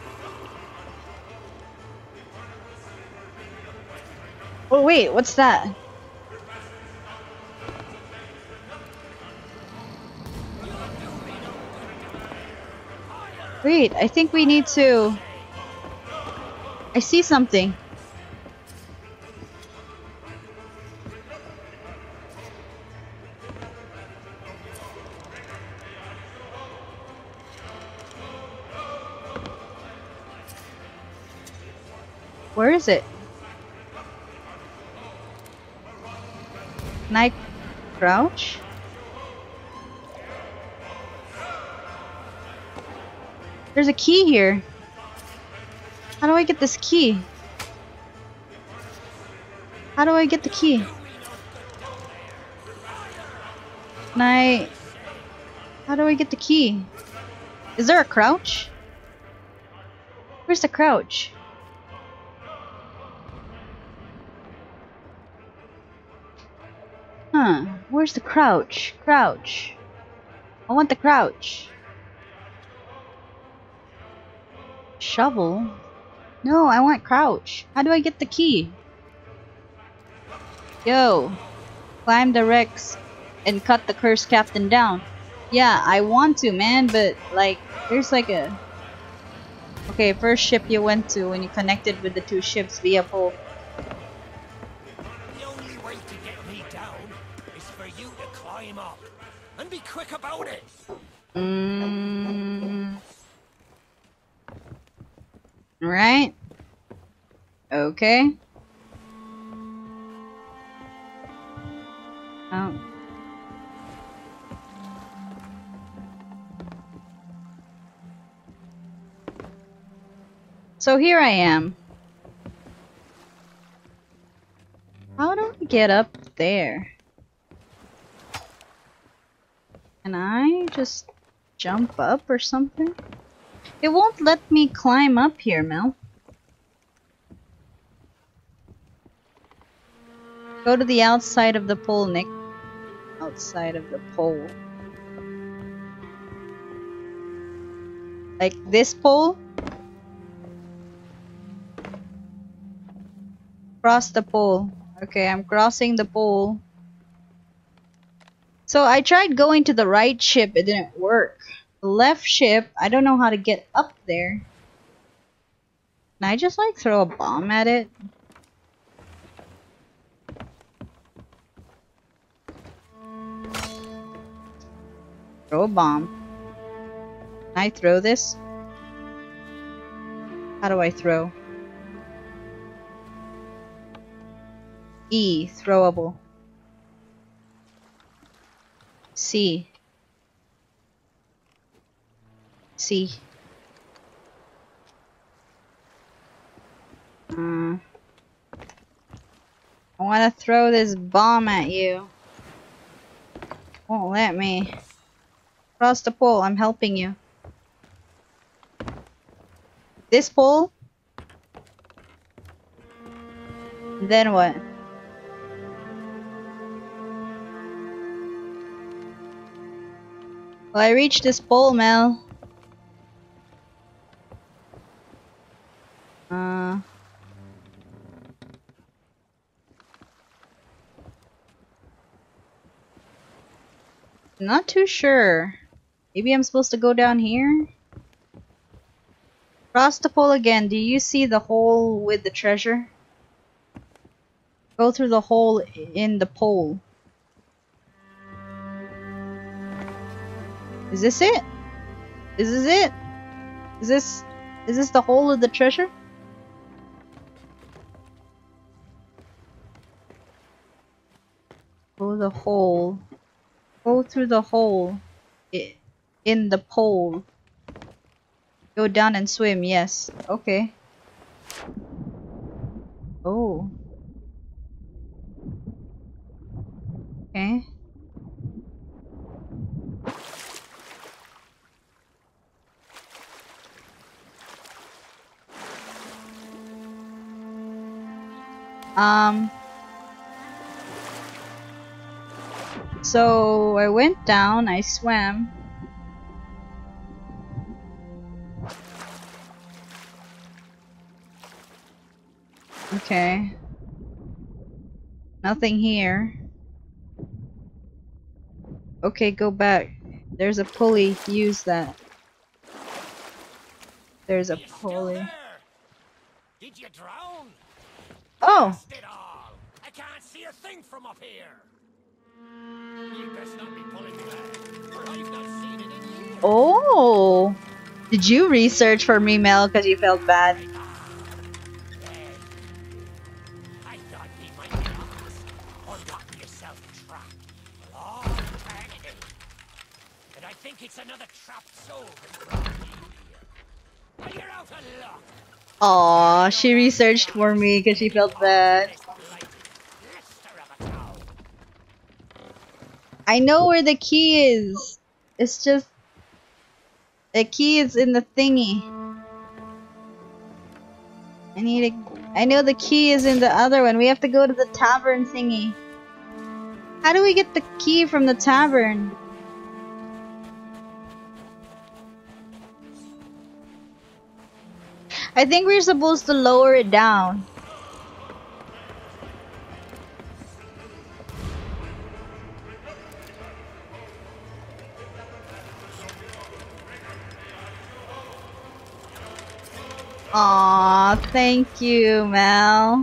Oh wait, what's that? Wait, I think we need to... I see something. Where is it? Can I crouch? There's a key here. How do I get this key? How do I get the key? Can I... How do I get the key? Is there a crouch? Where's the crouch? Huh. Where's the crouch? Crouch. I want the crouch. Shovel? No, I want crouch. How do I get the key? Yo. Climb the wrecks and cut the cursed captain down. Yeah, I want to, man, but like, there's like a... Okay, first ship you went to when you connected with the two ships via pole. The only way to get me down is for you to climb up. And be quick about it. Mm. Right. Okay. Oh. So here I am. How do I get up there? Can I just jump up or something? It won't let me climb up here, Mel. Go to the outside of the pole, Nick. Outside of the pole. Like this pole? Cross the pole. Okay, I'm crossing the pole. So I tried going to the right ship, it didn't work. The left ship, I don't know how to get up there. Can I just like throw a bomb at it? Throw a bomb. Can I throw this? How do I throw? E, throwable. C. C. Uh, I want to throw this bomb at you. Won't let me. Cross the pole, I'm helping you. This pole? Then what? Well, I reached this pole, Mel. Uh... Not too sure. Maybe I'm supposed to go down here? Cross the pole again. Do you see the hole with the treasure? Go through the hole in the pole. Is this it? Is this it? Is this... Is this the hole of the treasure? Go the hole. Go through the hole. I in the pole. Go down and swim, yes. Okay. Oh. Okay. Um. So I went down, I swam. Okay. Nothing here. Okay, go back. There's a pulley. Use that. There's a pulley. Did you drown? Oh! Blast it all! I can't see a thing from up here. You best not be pulling me back, for I've not seen it in years. Oh! Did you research for me, Mel, because you felt bad? I thought you might be lost or gotten yourself trapped for all eternity. And I think it's another trapped soul that brought you here. And you're out of luck. Aw, she researched for me because she felt bad. I know where the key is. It's just... The key is in the thingy. I need a... I know the key is in the other one. We have to go to the tavern thingy. How do we get the key from the tavern? I think we're supposed to lower it down. Aw, thank you, Mel.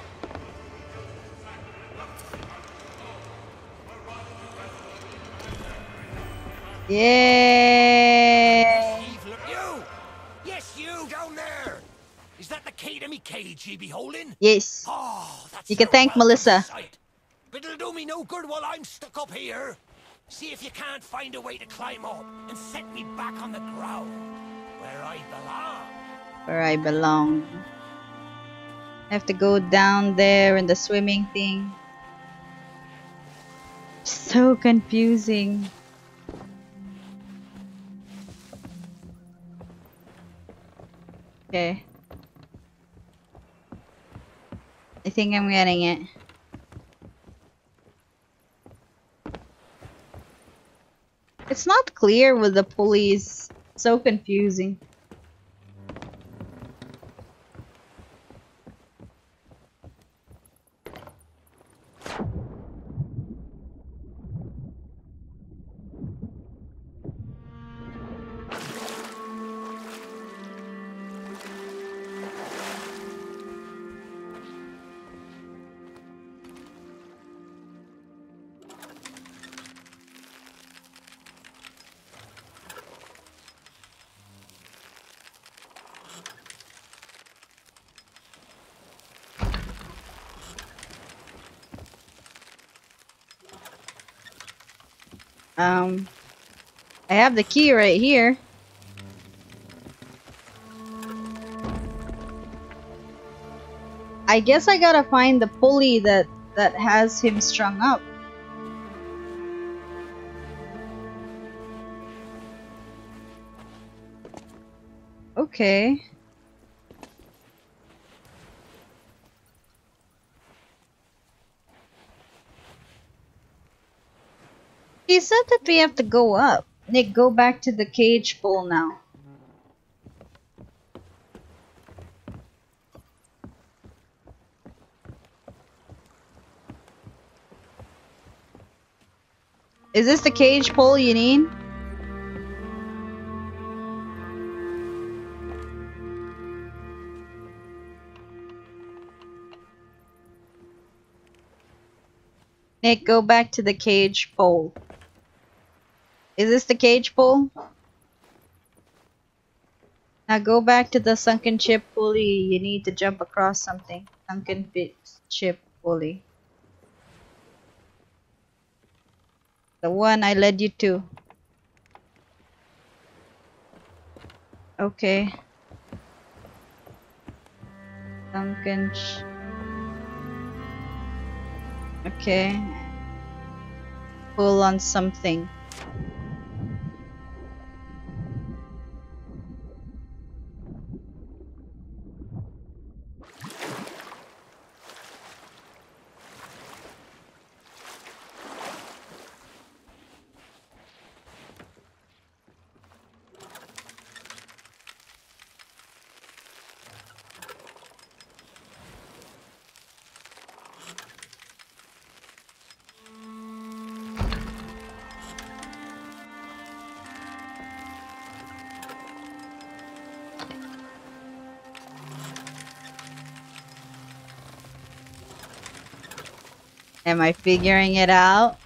Yay! You! Yes, you down there! Is that the key to me cage ye be holding? Yes. Oh, that's You can your thank welcome Melissa. sight. But it'll do me no good while I'm stuck up here. See if you can't find a way to climb up and set me back on the ground where I belong. Where I belong. I have to go down there in the swimming thing. So confusing. Okay. I think I'm getting it. It's not clear with the pulleys. So confusing. Um, I have the key right here. I guess I gotta find the pulley that that has him strung up. Okay. He said that we have to go up. Nick, go back to the cage pole now. Is this the cage pole you need? Nick, go back to the cage pole. Is this the cage pole? Now go back to the sunken ship pulley. You need to jump across something. Sunken bit ship pulley. The one I led you to. Okay. Sunken sh Okay. Pull on something. Am I figuring it out?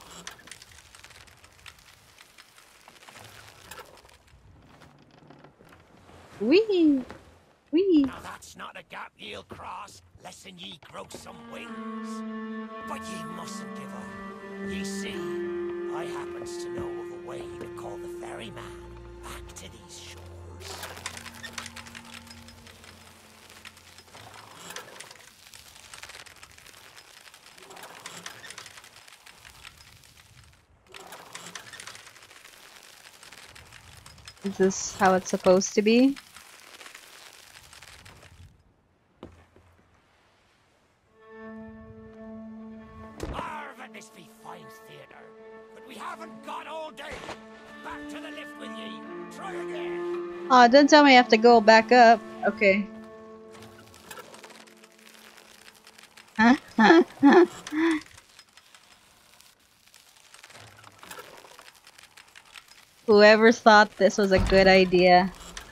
Wee! Wee! Now that's not a gap ye'll cross, less'n ye grow some wings. But ye mustn't give up. Ye see, I happens to know of a way to call the ferryman back to these shores. Is this how it's supposed to be? Arva, this be fine theatre, but we haven't got all day. Back to the lift with ye. Try again. Oh, don't tell me I have to go back up. Okay. Whoever thought this was a good idea.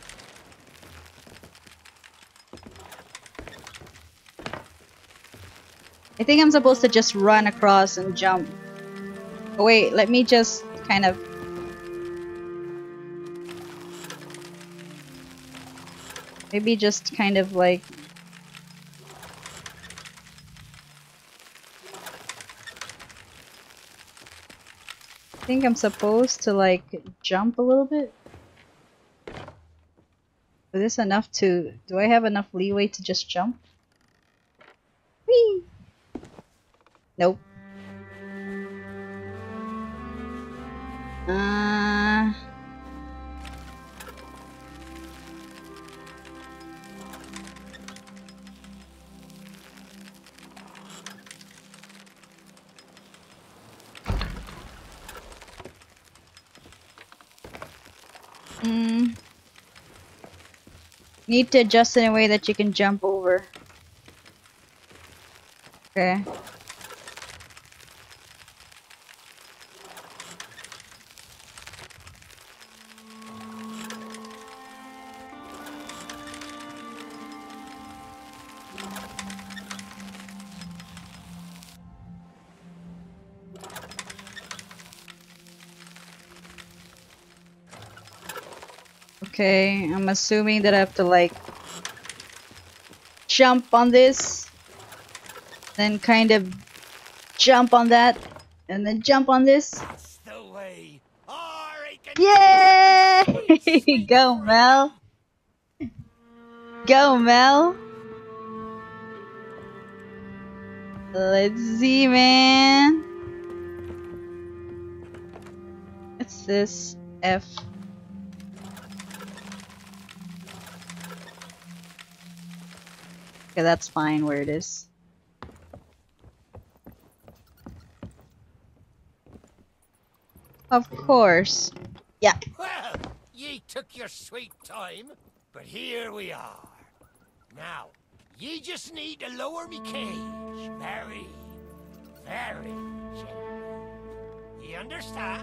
I think I'm supposed to just run across and jump. Oh, wait, let me just kind of... Maybe just kind of like... I think I'm supposed to like jump a little bit. Is this enough to... Do I have enough leeway to just jump? Whee! Nope. Uh... Mm. Need to adjust in a way that you can jump over. Okay. Okay, I'm assuming that I have to like jump on this, then kind of jump on that, and then jump on this. That's the way. Yay! Go, Mel. Go, Mel. Let's see, man. What's this? F. Okay, that's fine where it is. Of course. Yeah. Well, ye took your sweet time, but here we are. Now, ye just need to lower me cage. Very, very gently. You understand?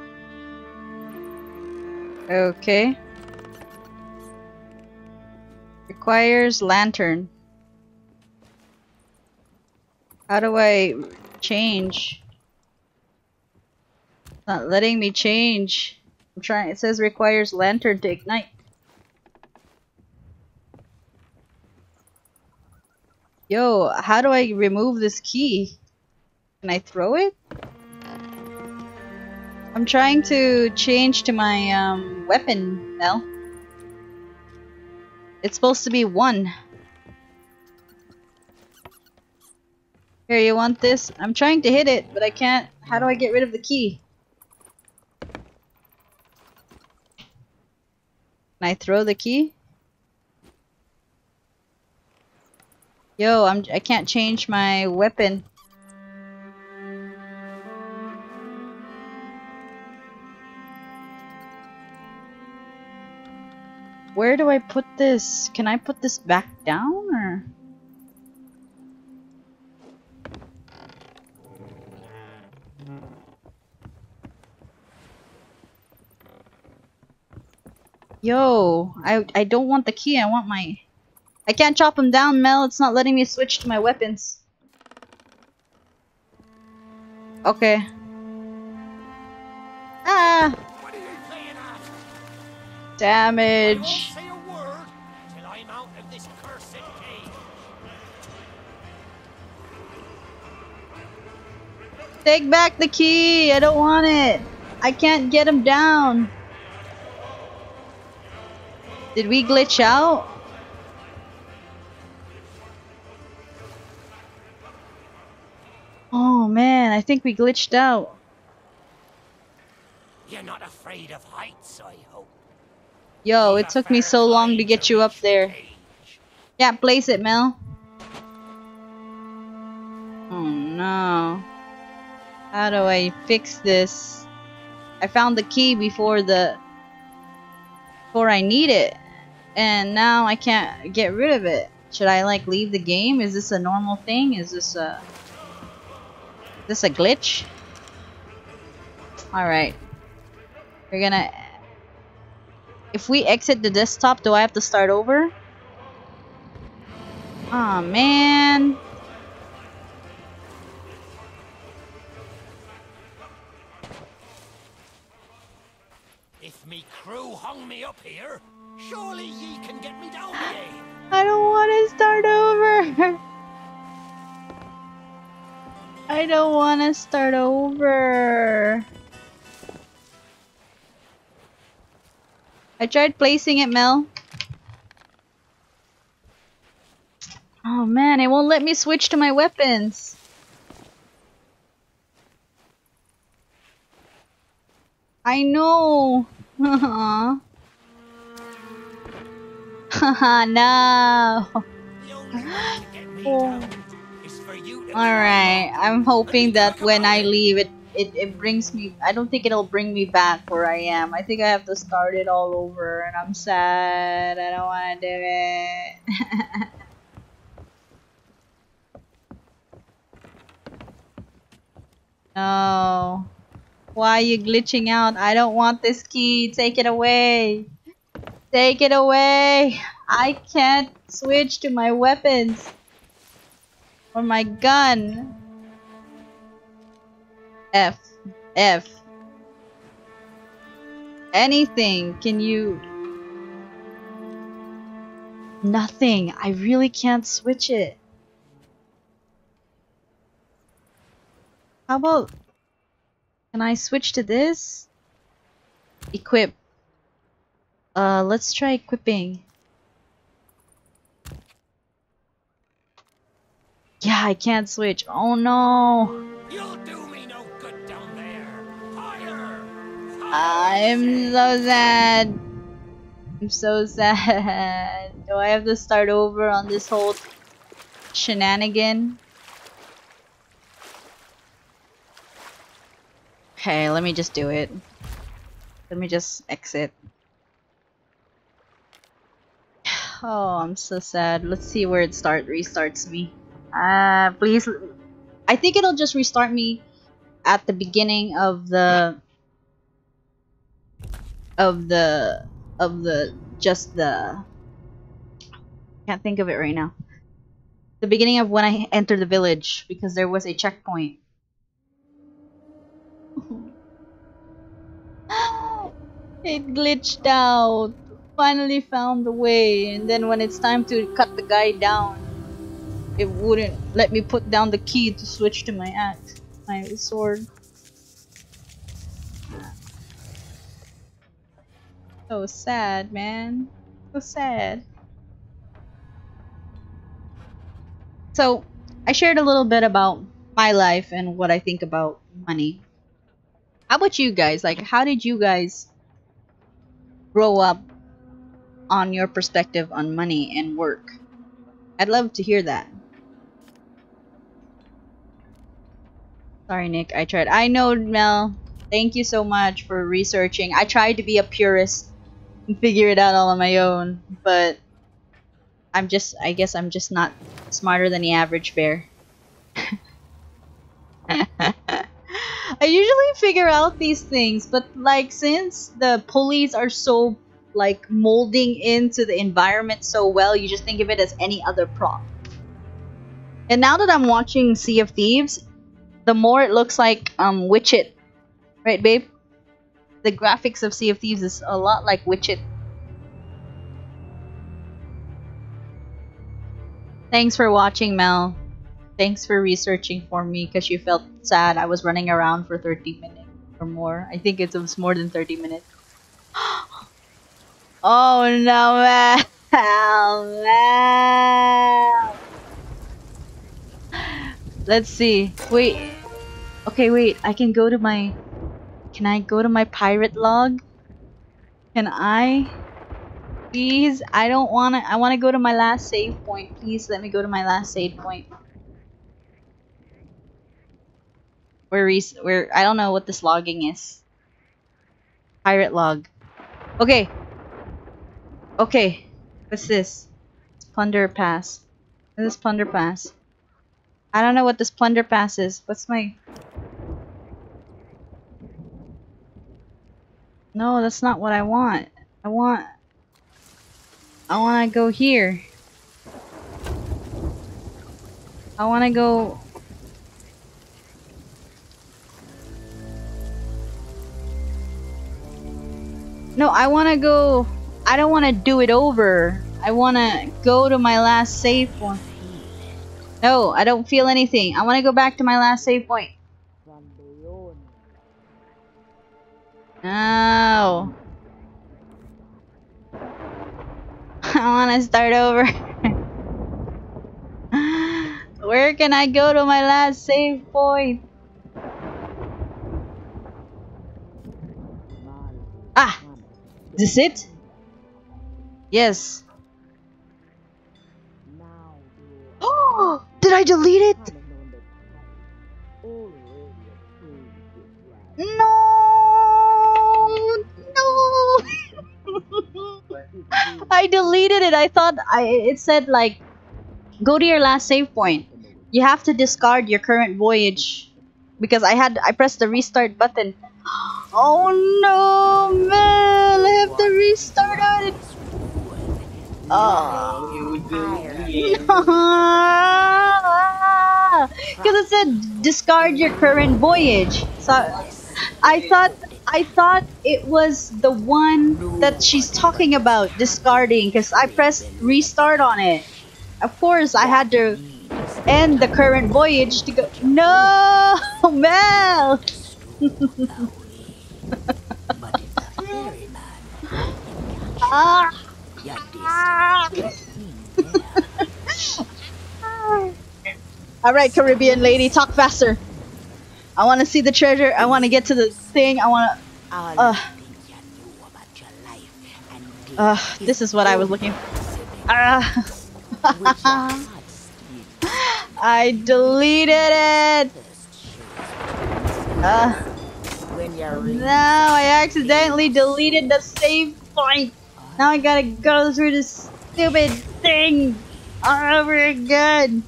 Okay. Requires lantern. How do I change? Not letting me change. I'm trying. It says requires lantern to ignite. Yo, how do I remove this key? Can I throw it? I'm trying to change to my um, weapon, Mel. It's supposed to be one. Here, you want this? I'm trying to hit it, but I can't. How do I get rid of the key? Can I throw the key? Yo, I'm. I can't change my weapon. Where do I put this? Can I put this back down or? Yo, I I don't want the key. I want my. I can't chop them down, Mel. It's not letting me switch to my weapons. Okay. Ah! What are you playing at? Damage. I won't say a word till I'm out of this cursed cage. Take back the key. I don't want it. I can't get him down. Did we glitch out? Oh man, I think we glitched out. You're not afraid of heights, I hope. Yo, You've it a took me fair so long climb to get to you up reach the there. cage. Yeah, place it, Mel. Oh no. How do I fix this? I found the key before the before I need it. And now I can't get rid of it. Should I like leave the game? Is this a normal thing? Is this a is this a glitch? Alright. We're gonna if we exit the desktop, do I have to start over? Aw, man. If me crew hung me up here, surely ye can get me down again. I don't want to start over. I don't want to start over. I tried placing it, Mel. Oh man, it won't let me switch to my weapons. I know. Haha, no. The only way to get me Oh. down is for you to Alright, climb up. I'm hoping Let me that talk when about I it. leave it, it, it brings me, I don't think it'll bring me back where I am. I think I have to start it all over and I'm sad. I don't want to do it. No. Why are you glitching out? I don't want this key. Take it away. Take it away. I can't switch to my weapons. Or my gun. F. F. Anything. Can you... Nothing. I really can't switch it. How about... Can I switch to this? Equip. Uh, let's try equipping. Yeah, I can't switch. Oh no. You'll do me no good down there. Higher! I'm so sad. I'm so sad. Do I have to start over on this whole shenanigan? Okay, let me just do it. Let me just exit. Oh, I'm so sad. Let's see where it start restarts me. Uh, please. I think it'll just restart me at the beginning of the of the of the just the can't think of it right now. The beginning of when I entered the village because there was a checkpoint. It glitched out. Finally found the way, and then when it's time to cut the guy down, it wouldn't let me put down the key to switch to my axe, my sword. So sad, man. So sad. So, I shared a little bit about my life and what I think about money. How about you guys? Like, how did you guys grow up on your perspective on money and work? I'd love to hear that. Sorry, Nick. I tried. I know, Mel. Thank you so much for researching. I tried to be a purist and figure it out all on my own, but I'm just, I guess I'm just not smarter than the average bear. I usually figure out these things, but like since the pulleys are so like molding into the environment so well, you just think of it as any other prop. And now that I'm watching Sea of Thieves, the more it looks like um Witchit, right, babe? The graphics of Sea of Thieves is a lot like Witchit. Thanks for watching, Mel. Thanks for researching for me because you felt sad I was running around for thirty minutes or more. I think it was more than thirty minutes. Oh no, Mel! Mel! Let's see. Wait. Okay, wait. I can go to my... Can I go to my pirate log? Can I? Please? I don't want to... I want to go to my last save point. Please let me go to my last save point. Where we... Where... I don't know what this logging is. Pirate log. Okay. Okay. What's this? It's plunder pass. What's this plunder pass? I don't know what this plunder pass is. What's my... No, that's not what I want. I want... I want to go here. I want to go... No, I want to go... I don't want to do it over. I want to go to my last save point. No, I don't feel anything. I want to go back to my last save point. No. I want to start over. Where can I go to my last save point? Ah! Is this it? Yes. Oh! Did I delete it? No! No! I deleted it. I thought I it said like go to your last save point. You have to discard your current voyage because I had I pressed the restart button. Oh no, man! I have to restart it. Oh, because it said discard your current voyage. So I thought I thought it was the one that she's talking about discarding because I pressed restart on it. Of course, I had to end the current voyage to go. No, Mel. Ah. All right, Caribbean lady, talk faster. I want to see the treasure. I want to get to the thing. I want to. Uh, uh, this is what I was looking for. Uh, I deleted it. Uh, when you read. No, I accidentally deleted the save point. Now I gotta go through this stupid thing all over again.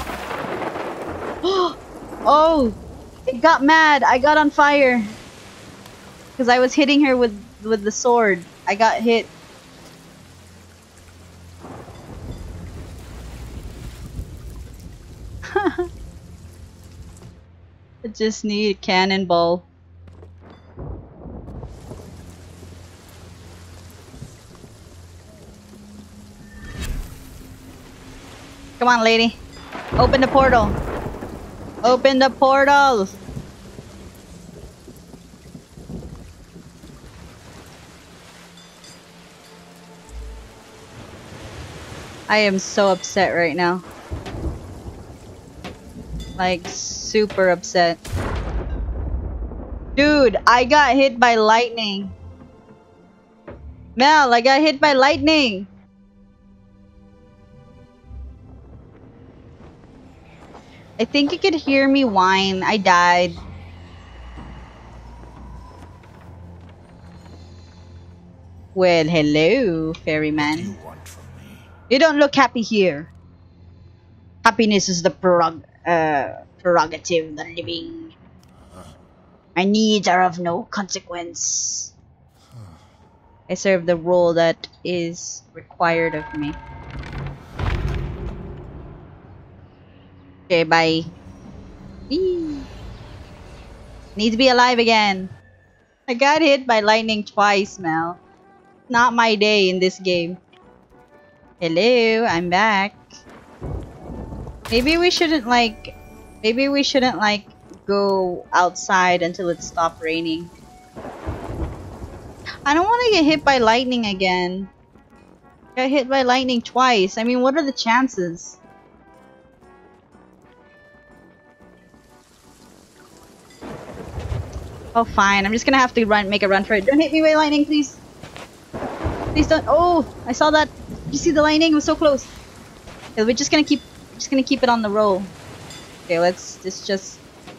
Oh, it got mad. I got on fire because I was hitting her with with the sword. I got hit. I just need a cannonball. Come on, lady. Open the portal. Open the portal. I am so upset right now. Like, super upset. Dude, I got hit by lightning. Mel, I got hit by lightning. I think you could hear me whine. I died. Well, hello, ferryman. What do you want from me? You don't look happy here. Happiness is the prerog uh, prerogative of the living. My needs are of no consequence. I serve the role that is required of me. Okay, bye. Eee. Need to be alive again. I got hit by lightning twice, Mel. Not my day in this game. Hello, I'm back. Maybe we shouldn't like... Maybe we shouldn't like go outside until it stopped raining. I don't want to get hit by lightning again. Got hit by lightning twice. I mean, what are the chances? Oh, fine. I'm just gonna have to run, make a run for it. Don't hit me by lightning, please. Please don't. Oh, I saw that. Did you see the lightning? It was so close. Okay, we're just gonna keep, just gonna keep it on the roll. Okay, let's. Let's just.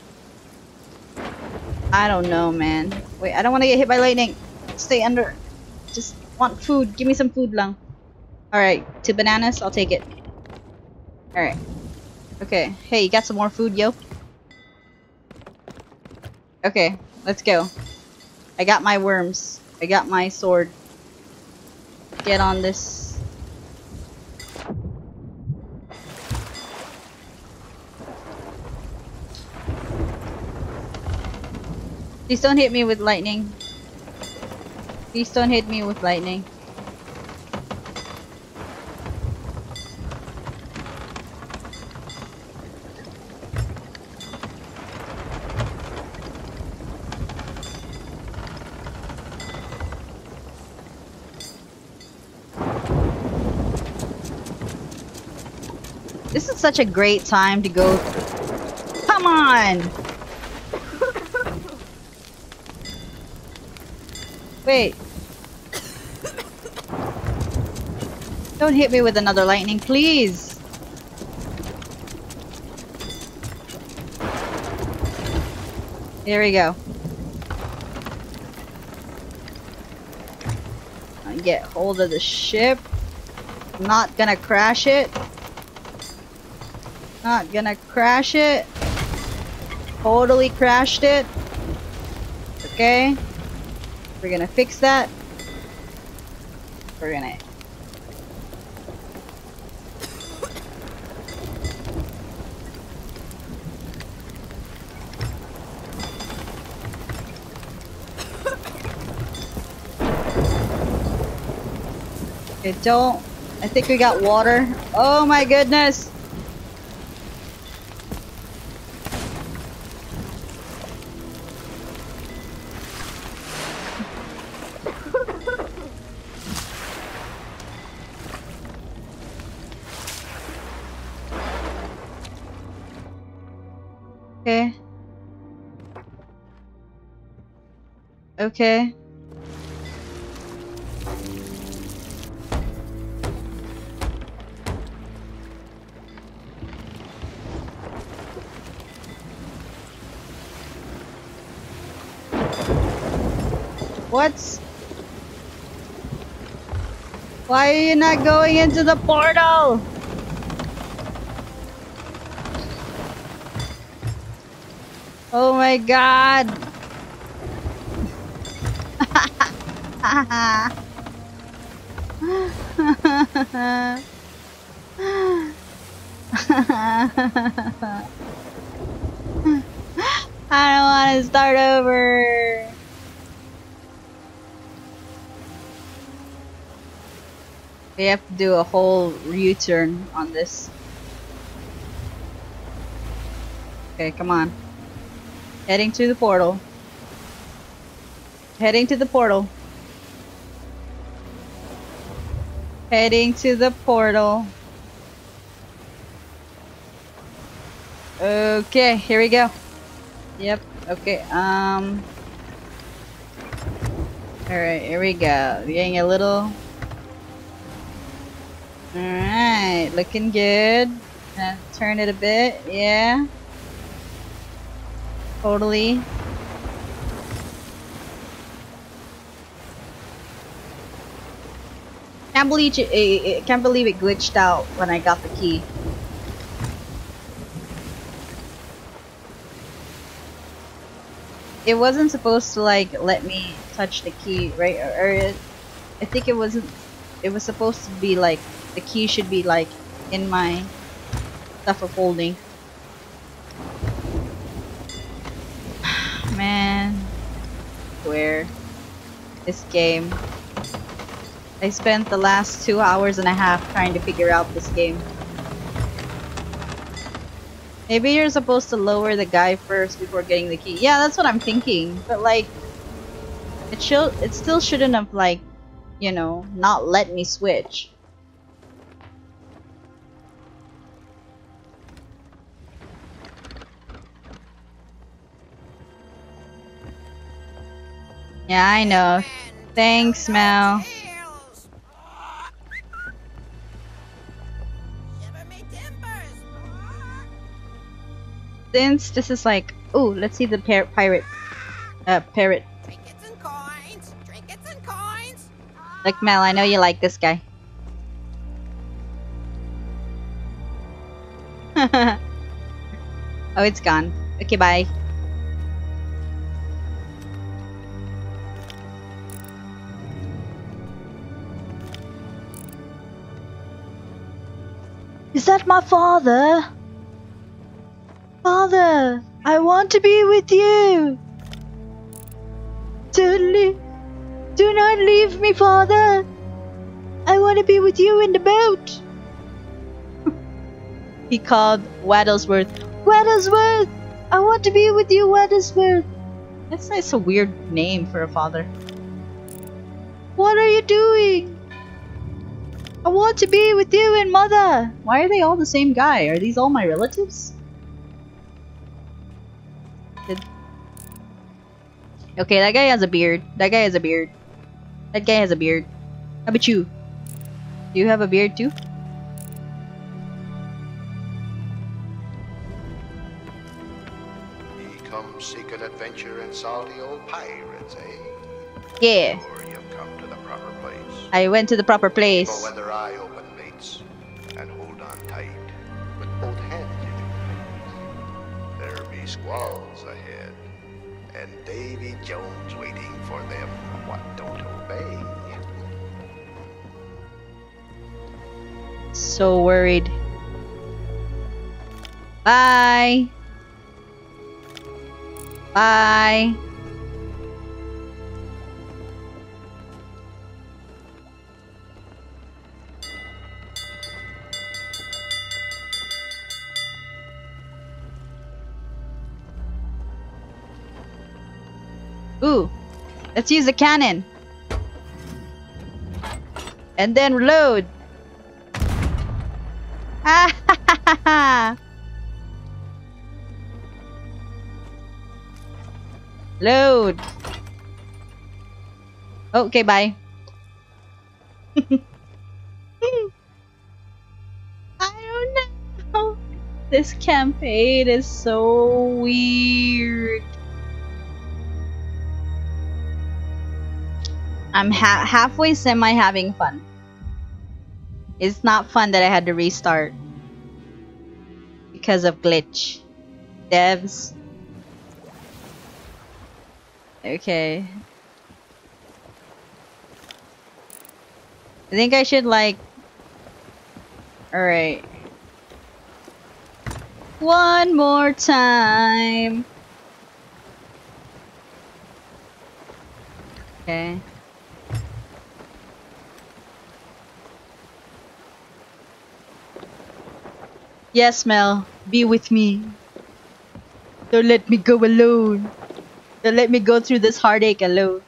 I don't know, man. Wait, I don't want to get hit by lightning. Stay under. Just want food. Give me some food, lang. All right, two bananas. I'll take it. All right. Okay. Hey, you got some more food, yo? Okay, let's go. I got my worms. I got my sword. Get on this. Please don't hit me with lightning. Please don't hit me with lightning. This is such a great time to go. Come on! Wait. Don't hit me with another lightning, please. Here we go. I get hold of the ship. I'm not gonna crash it. Not gonna crash it. Totally crashed it. Okay. We're gonna fix that. We're gonna... Okay, don't... I think we got water. Oh my goodness! Okay. Okay. What's... Why are you not going into the portal? Oh my god. I don't want to start over. We have to do a whole U-turn on this. Okay, come on. Heading to the portal. Heading to the portal. Heading to the portal. Okay, here we go. Yep, okay, um... Alright, here we go. Getting a little... Alright, looking good. Uh, turn it a bit, yeah. Totally. Can't believe it, it, can't believe it glitched out when I got the key. It wasn't supposed to like let me touch the key, right? Or, or it, I think it wasn't. It was supposed to be like the key should be like in my stuff of holding. Man, where this game? I spent the last two hours and a half trying to figure out this game. Maybe you're supposed to lower the guy first before getting the key. Yeah, that's what I'm thinking. But like, it should, it still shouldn't have like, you know, not let me switch. Yeah, I know. Thanks, Mel. Since this is like, oh, let's see the par pirate, uh, parrot. Trinkets and coins, trinkets and coins. Like Mel, I know you like this guy. Oh, it's gone. Okay, bye. Is that my father? Father, I want to be with you. Don't leave, do not leave me, Father. I want to be with you in the boat. He called Waddlesworth. Waddlesworth, I want to be with you, Waddlesworth. That's, that's a weird name for a father. What are you doing? I want to be with you and Mother. Why are they all the same guy? Are these all my relatives? Did... Okay, that guy has a beard. That guy has a beard. That guy has a beard. How about you? Do you have a beard too? Ye come seeking adventure and salty old pirates, eh? Yeah. Sure you've come to the proper place. I went to the proper Keep a place. weather eye open, mates, and hold on tight with both hands if you please. There be squalls ahead, and Davy Jones waiting for them what don't obey. So worried. Bye. Bye. Ooh, let's use the cannon. And then reload. Ah ha ha ha ha. Load. Okay, bye. I don't know. This campaign is so weird. I'm ha halfway semi having fun. It's not fun that I had to restart because of glitch. Devs. Okay. I think I should like... Alright. One more time. Okay. Yes, Mel. Be with me. Don't let me go alone. Don't let me go through this heartache alone.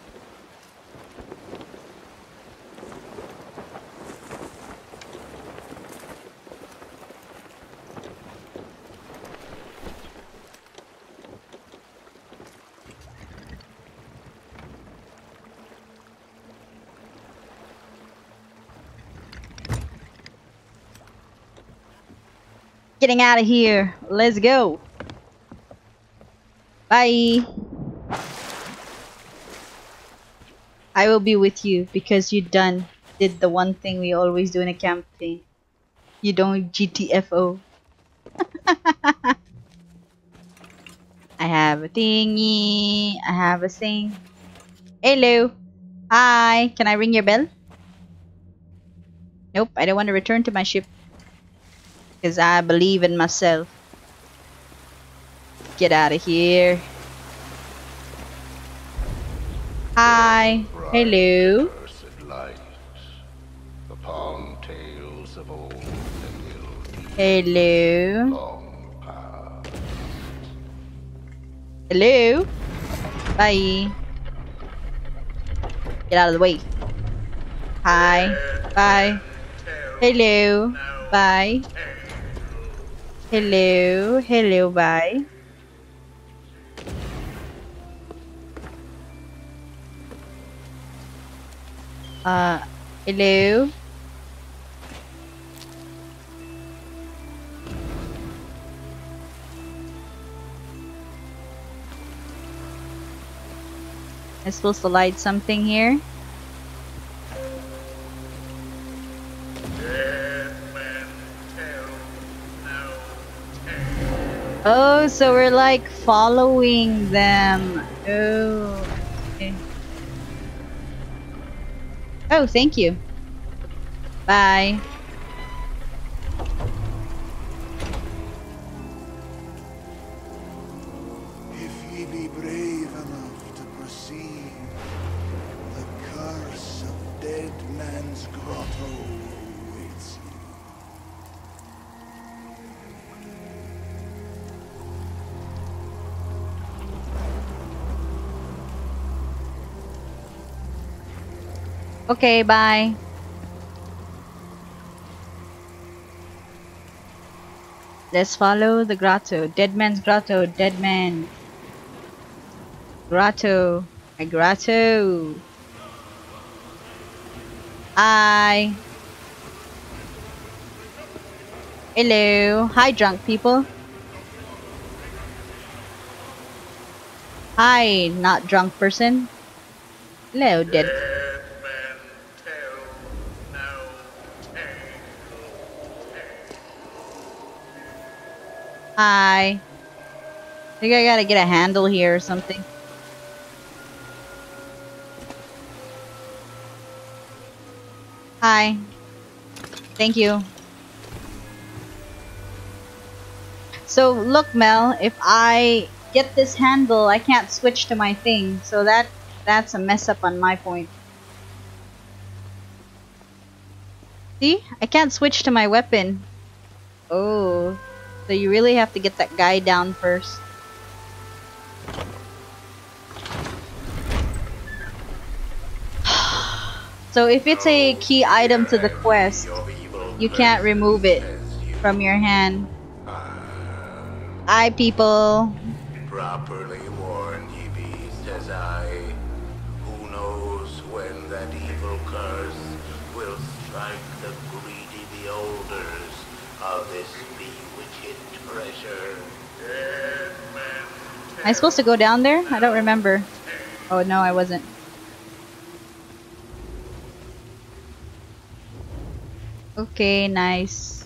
Getting out of here. Let's go. Bye. I will be with you because you done did the one thing we always do in a campaign. You don't G T F O. I have a thingy. I have a thing. Hello. Hi. Can I ring your bell? Nope. I don't want to return to my ship. Because I believe in myself. Get out of here. Hi. Hello. Cursed light upon tales of old and ill Hello. long past. Hello. Bye. Get out of the way. Hi. Bye. Hello. Bye. Hello. Hello. Bye. Uh, hello. Am I supposed to light something here? Oh, so we're like following them. Oh, okay. Oh, thank you. Bye. If ye be brave enough to proceed, the curse of Dead Man's Grotto awaits you. Okay, bye. Let's follow the grotto. Dead man's grotto. Dead man. Grotto. A grotto. Hi. Hello. Hi, drunk people. Hi, not drunk person. Hello, dead. Hi. I think I gotta get a handle here or something. Hi. Thank you. So look, Mel, if I get this handle, I can't switch to my thing. So that that's a mess up on my point. See? I can't switch to my weapon. Oh. So you really have to get that guy down first. So if it's a key item to the quest, you can't remove it from your hand. Hi, people. Properly warned ye be, says I. Who knows when that evil curse will strike the greedy beholders of this bewitched treasure. Am I supposed to go down there? I don't remember. Oh no, I wasn't. Okay, nice.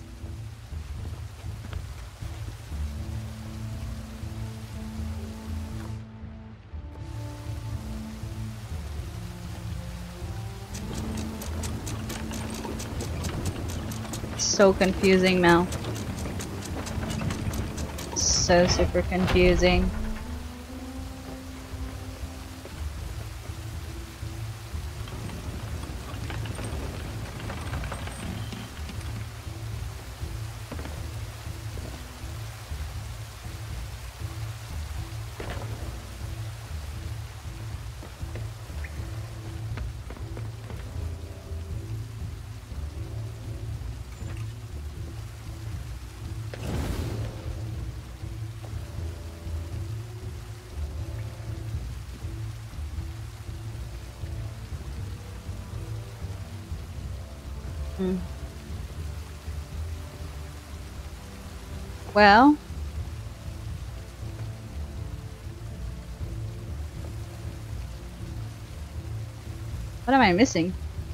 So confusing, Mel. So super confusing. Hmm. Well, what am I missing?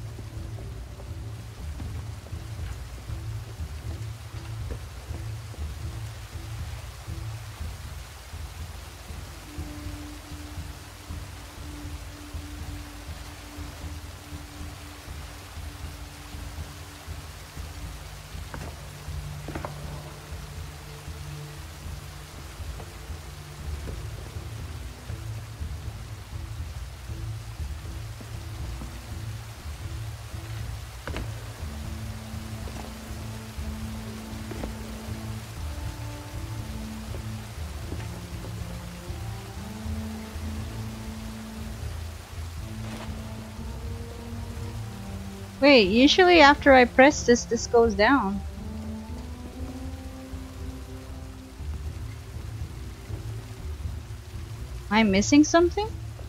Wait, usually after I press this, this goes down. Am I missing something?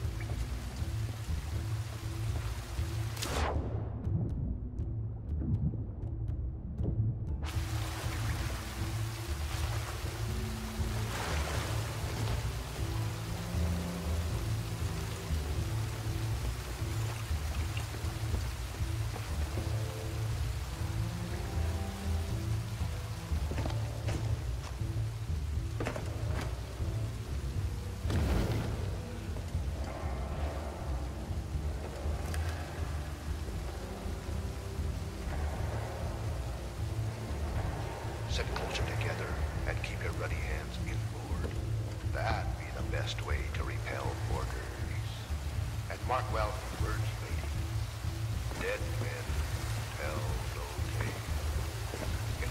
Sit closer together and keep your ruddy hands inboard. That be the best way to repel porters. And mark well the words, ladies. Dead men tell no tales.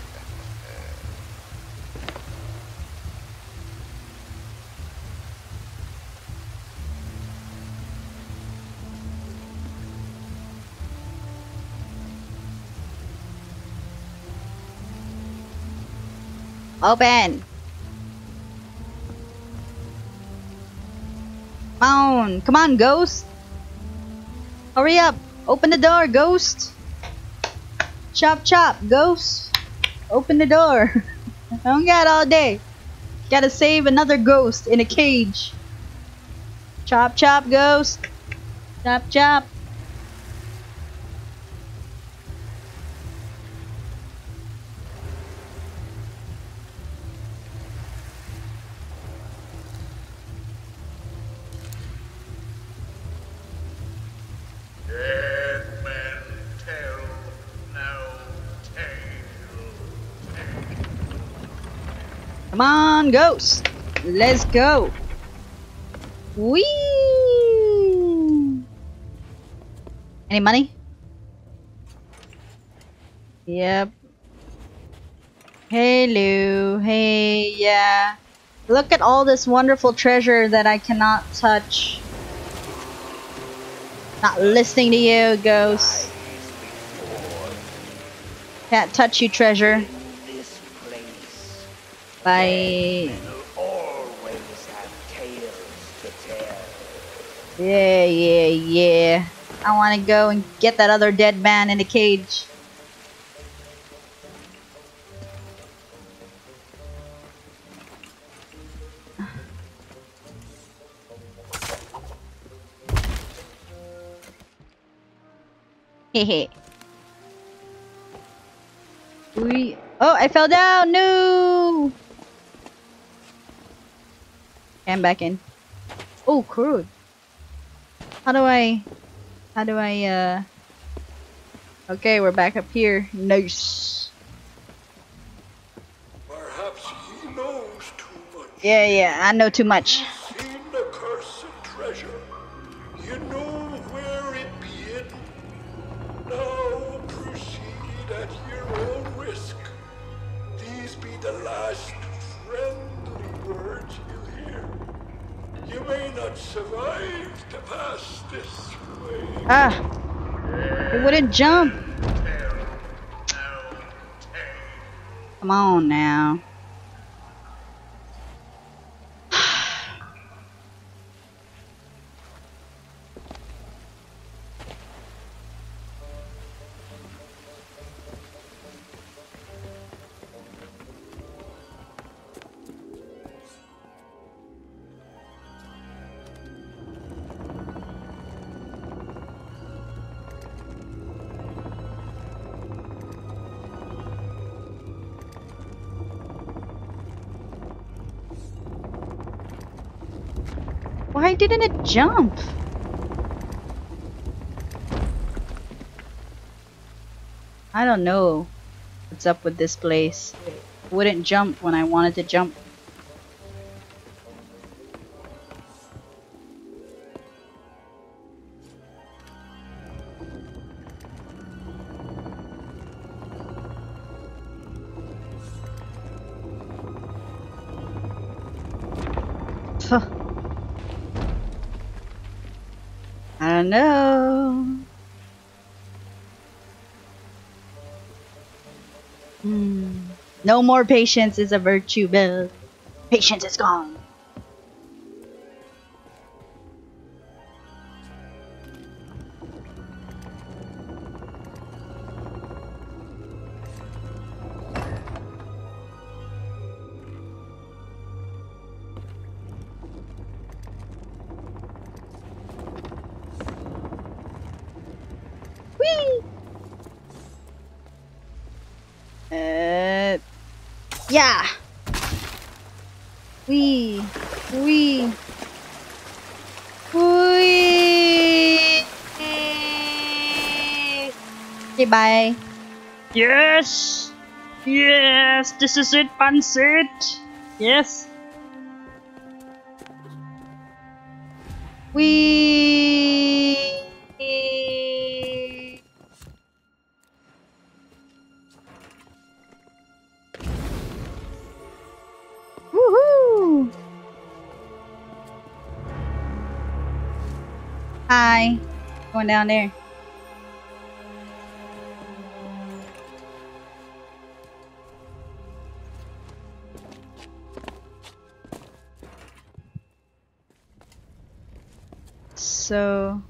Open! Come on! Come on, ghost! Hurry up! Open the door, ghost! Chop chop, ghost! Open the door! I don't got all day. Gotta save another ghost in a cage. Chop chop, ghost! Chop chop! Dead men tell no tale. Come on, ghost! Let's go! Whee! Any money? Yep. Hello. Hey, yeah. Look at all this wonderful treasure that I cannot touch. Not listening to you, ghost. Can't touch you, treasure. This place, Bye. will always have tales to tell. Yeah, yeah, yeah. I want to go and get that other dead man in the cage. Hehe. We. Oh, I fell down. No. Okay, I'm back in. Oh, crude. How do I? How do I? Uh. Okay, we're back up here. Nice. Perhaps he knows too much. Yeah, yeah, I know too much. You've seen the cursed treasure. You know where it be hidden. Now proceed at your own risk. These be the last friendly words you'll hear. You may not survive to pass this way. Ah, it wouldn't jump. Come on now. Why didn't it jump? I don't know what's up with this place. It wouldn't jump when I wanted to jump. Huh. I don't know. Hmm. No more patience is a virtue, Bill. Patience is gone. Whee! Uh, yeah. Wee, wee, wee. Okay, bye. Yes, yes. This is it, Pansit. Yes. Wee. Woohoo! Hi. Going down there. So...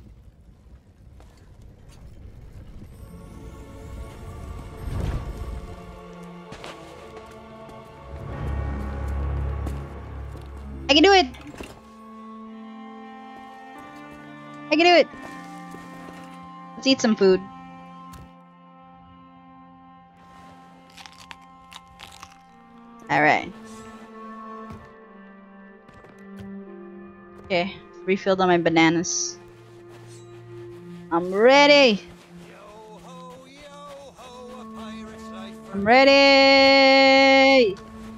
I can do it! I can do it! Let's eat some food. Alright. Okay, refilled on my bananas. I'm ready! I'm ready!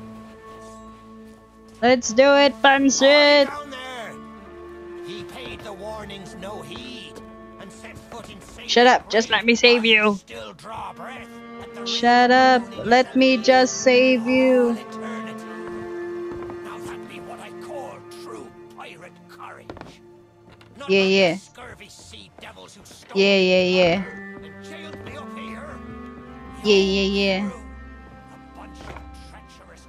Let's do it, Pansit! He paid the warnings no heed and set foot in safe Shut up, just let me save you. Still draw breath at the Shut up, let me just save you. eternity. Now that be what I call true pirate courage. Not Yeah, like the yeah. scurvy sea devils who stole Yeah, me yeah, yeah. and jailed me up here. Yeah, yeah, yeah. A bunch of treacherous.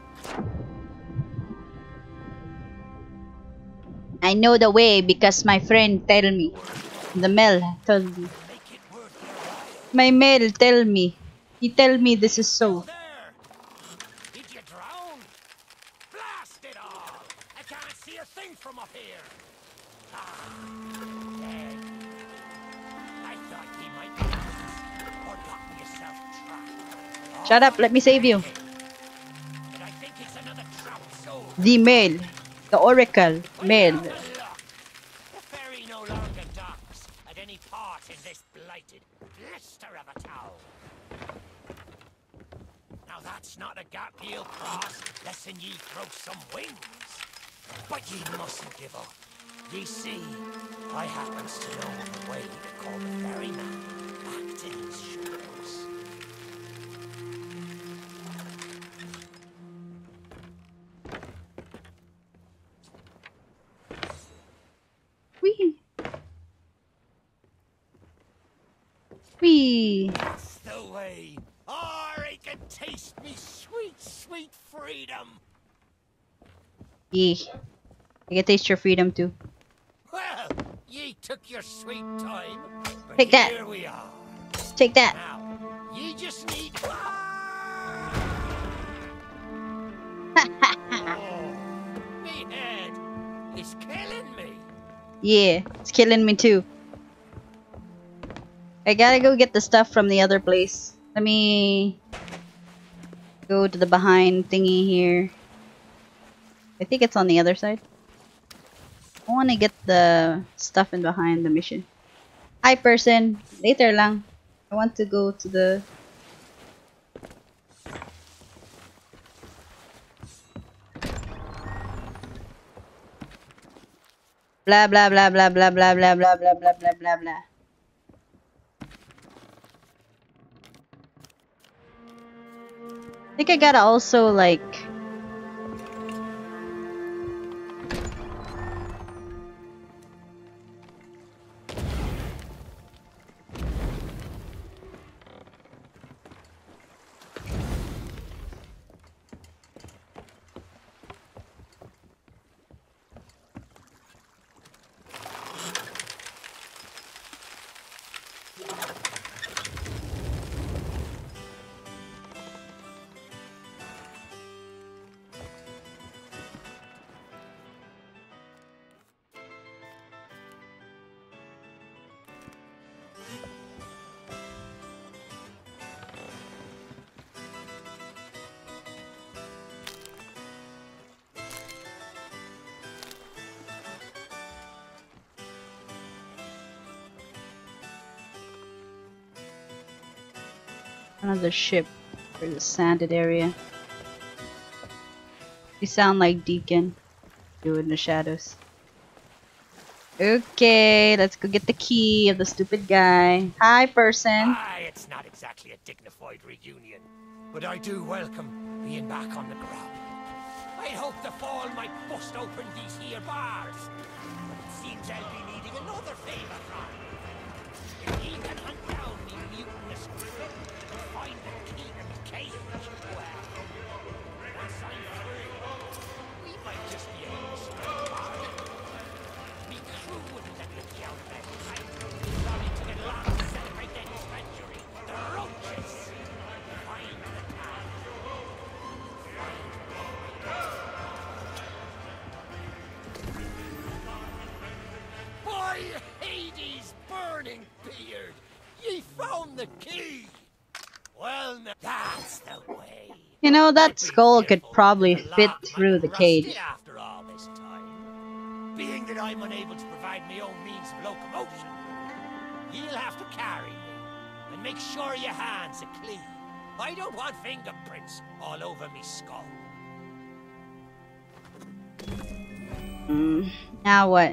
I know the way because my friend tell me. The Mel told me. My Mel tell me. He tell me this is so. There! Did you drown? Blast it all! I can't see a thing from up here. Ah, dead. I thought he might be or gotten yourself trapped. Shut up, let me save you. And I think it's another trapped soul. The male. The oracle. Male. The ferry no longer docks at any part in this blighted blister of a town. Now that's not a gap ye'll cross, lest ye throw some wings. But ye mustn't give up. Ye see, I happens to know the way to call the ferryman back to these shores. Wee. Wee. That's the way. Oh, I can taste me sweet, sweet freedom. Yeah. I can taste your freedom too. Well, ye took your sweet time, but Take that. here we are. Take that. Now, ye just need... Oh, me head is killing me. Yeah, it's killing me too. I gotta go get the stuff from the other place. Let me go to the behind thingy here. I think it's on the other side. I want to get the stuff in behind the mission. Hi person, later lang. I want to go to the... Blah blah blah blah blah blah blah blah blah blah blah blah blah. I think I gotta also like... Another ship for the sanded area. You sound like Deacon. You in the shadows. Okay, let's go get the key of the stupid guy. Hi, person. Aye, it's not exactly a dignified reunion, but I do welcome being back on the ground. I hope the fall might bust open these here bars, but it seems I'll be needing another favour from you. If ye can hunt down me mutinous criminal and find the key to the cage, well, once I'm free, we might just be able to strike bargain. Me crew wouldn't let me out that time. Probably to get lost and celebrate their treachery. The roaches! Find the time. By Hades' burning beard, ye found the key! Well, now, that's the way. You know, that skull could Careful probably with the fit lock through might the rust cage. it after all this time. Being that I'm unable to provide my own means of locomotion, you'll have to carry me and make sure your hands are clean. I don't want fingerprints all over me skull. Mm, now what?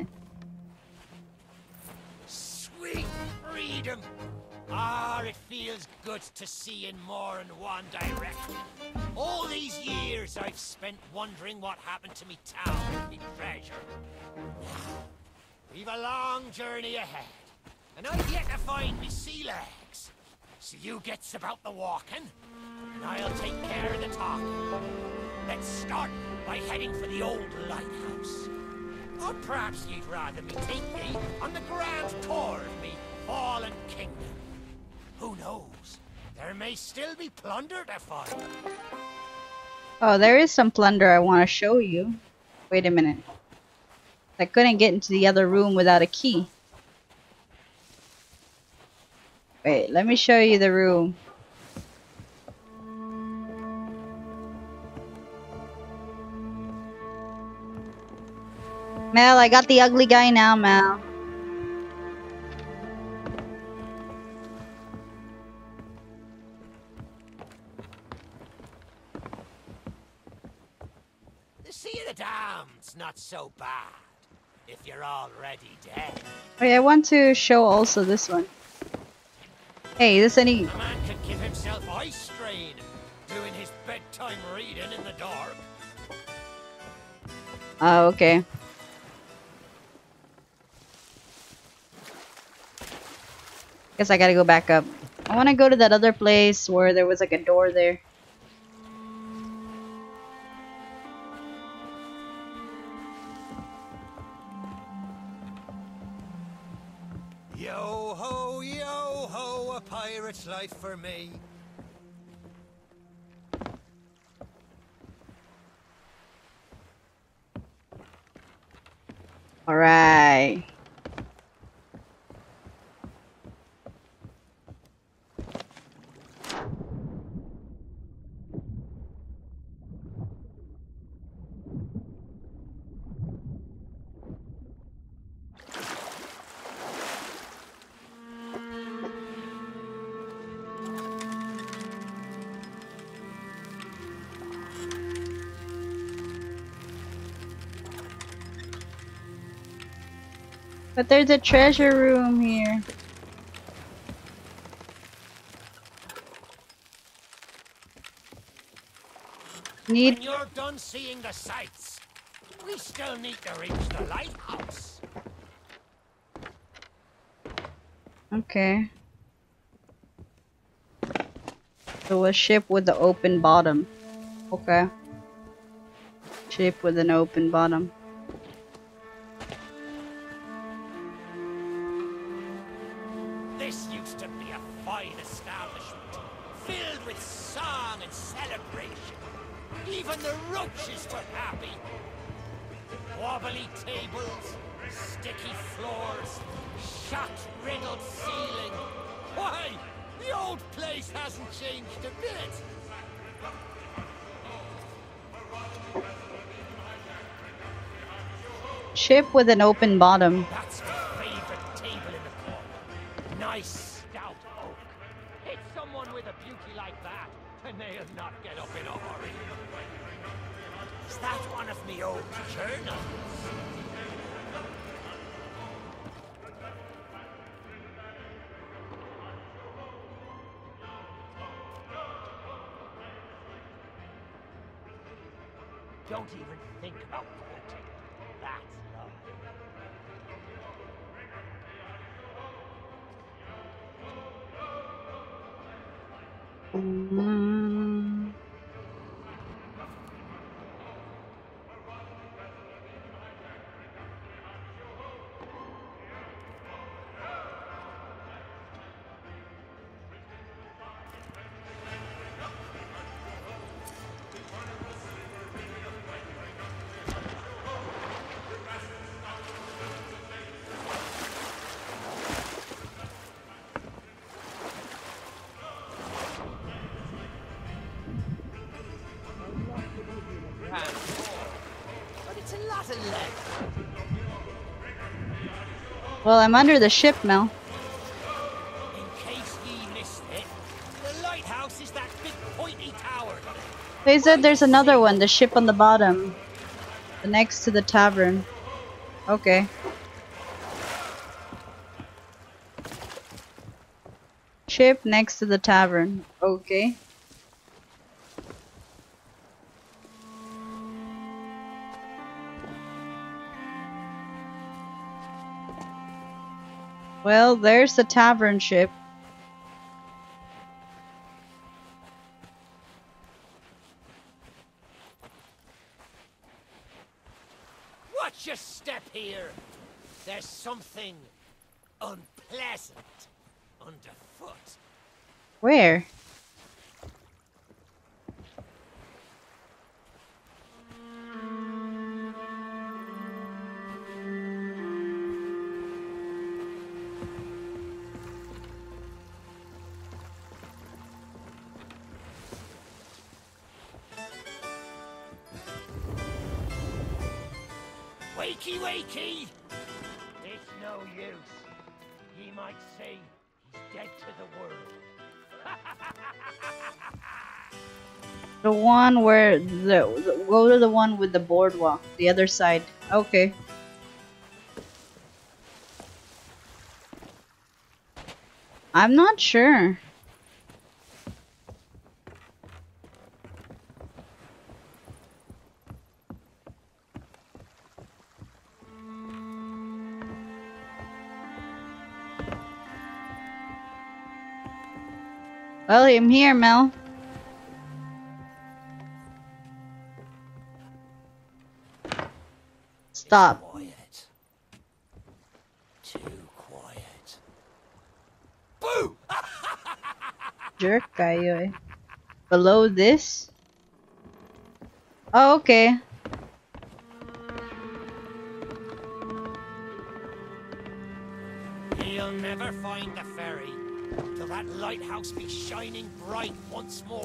Sweet freedom! Ah, it feels good to see in more than one direction. All these years I've spent wondering what happened to me town and me treasure. We've a long journey ahead, and I've yet to find me sea legs. So you gets about the walking, and I'll take care of the talking. Let's start by heading for the old lighthouse. Or perhaps you'd rather me take ye on the grand tour of me fallen kingdom. Who knows? There may still be plunder to find. Oh, there is some plunder I want to show you. Wait a minute. I couldn't get into the other room without a key. Wait, let me show you the room. Mel, I got the ugly guy now, Mel. The Sea of the Damned's not so bad if you're already dead. Wait, I want to show also this one. Hey, this any... A man can give himself eye strain doing his bedtime reading in the dark. Oh, okay. Guess I gotta go back up. I want to go to that other place where there was like a door there. Yo ho, yo ho, a pirate's life for me. Alright. But there's a treasure room here. Need... When you're done seeing the sights, we still need to reach the lighthouse. Okay. So a ship with the open bottom. Okay. Ship with an open bottom. This used to be a fine establishment, filled with song and celebration. Even the roaches were happy. Wobbly tables, sticky floors, shot-riddled ceiling. Why, the old place hasn't changed a bit. Ship with an open bottom. That's my favorite table in the corner. Nice stout oak. Hit someone with a beauty like that, and they'll not get up in a hurry. Is that one of me old journals? Don't even think about quoting. That's love. Mm. But it's a lot of lead. Well, I'm under the ship, Mel. In case ye missed it, the lighthouse is that big pointy tower. They said there's another one, the ship on the bottom. The next to the tavern. Okay. Ship next to the tavern. Okay. Well, there's the tavern ship. Watch your step here. There's something unpleasant underfoot. Where? Wakey, wakey! It's no use. Ye might say he's dead to the world. The one where the, the go to the one with the boardwalk, the other side. Okay. I'm not sure. Well, I'm here, Mel. Stop. Quiet. Too quiet. Boo! Jerk kayo eh. Below this? Oh, okay. He'll never find the ferry till that lighthouse be shining bright once more.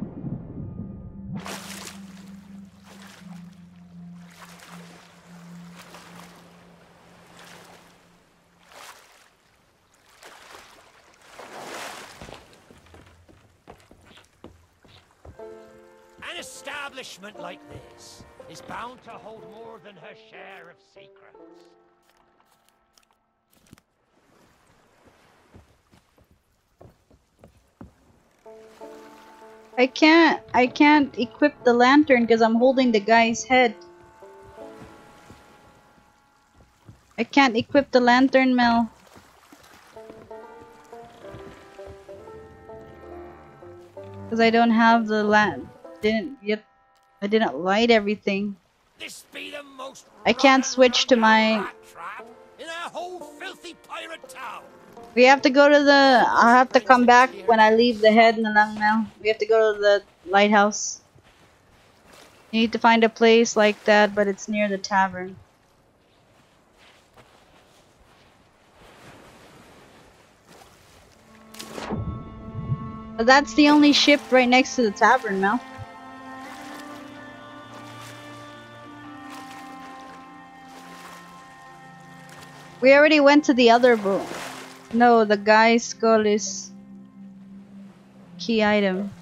An establishment like this is bound to hold more than her share of secrets. I can't, I can't equip the lantern because I'm holding the guy's head. I can't equip the lantern, Mel. Because I don't have the lamp. Didn't yet. I didn't light everything. This be the most I can't switch to my. rat trap in a whole filthy pirate town. We have to go to the. I have to come back when I leave the head na lang, Mel. We have to go to the lighthouse. You need to find a place like that, but it's near the tavern. But that's the only ship right next to the tavern, Mel. We already went to the other boat. No, the guy's skull is key item.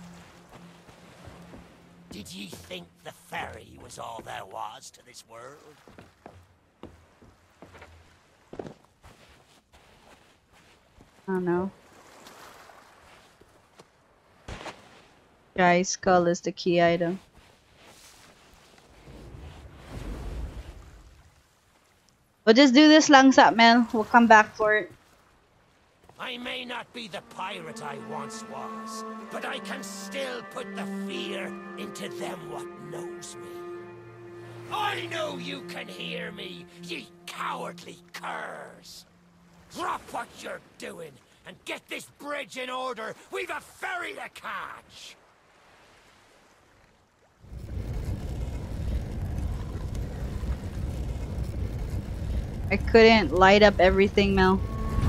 Did ye think the ferry was all there was to this world? I don't know. Guy's skull is the key item. We'll just do this lang sa Mel. We'll come back for it. I may not be the pirate I once was, but I can still put the fear into them what knows me. I know you can hear me, ye cowardly curs. Drop what you're doing and get this bridge in order. We've a ferry to catch. I couldn't light up everything, Mel.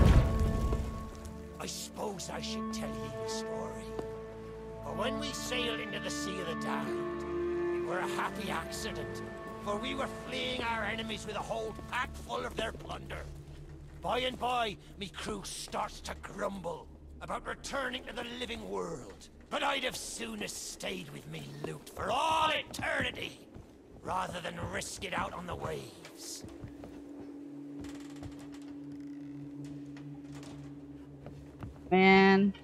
I suppose I should tell you the story. For when we sailed into the Sea of the Damned, it were a happy accident, for we were fleeing our enemies with a hold packed full of their plunder. By and by, me crew starts to grumble about returning to the living world. But I'd have soonest stayed with me loot for all eternity, rather than risk it out on the waves. Man.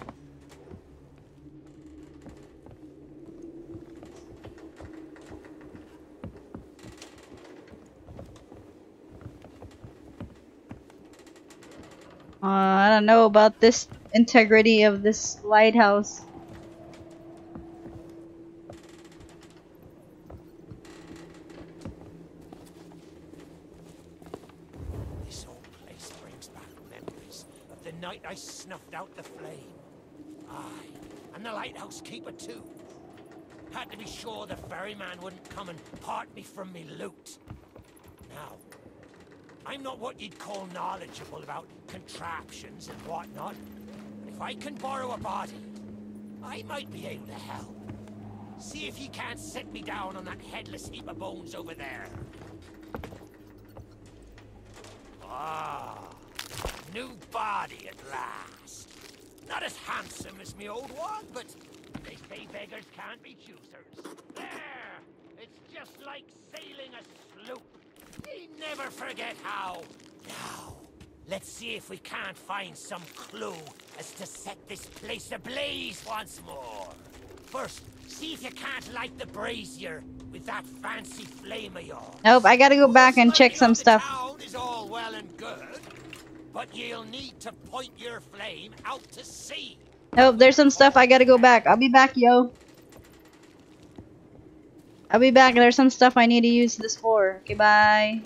Uh, I don't know about this integrity of this lighthouse. This old place brings back memories of the night I snuffed out the flame. Aye, and the lighthouse keeper too. Had to be sure the ferryman wouldn't come and part me from me loot. Now, I'm not what you'd call knowledgeable about contraptions and whatnot, but if I can borrow a body, I might be able to help. See if you can't set me down on that headless heap of bones over there. new body at last. Not as handsome as me old one, but they say beggars can't be choosers. There! It's just like sailing a sloop. We never forget how. Now, let's see if we can't find some clue as to set this place ablaze once more. First, see if you can't light the brazier with that fancy flame of yours. Nope, I gotta go back and check some stuff. Town is all well and good, but you'll need to point your flame out to sea. Nope, there's some stuff I gotta go back. I'll be back, yo. I'll be back. There's some stuff I need to use this for. Okay, bye.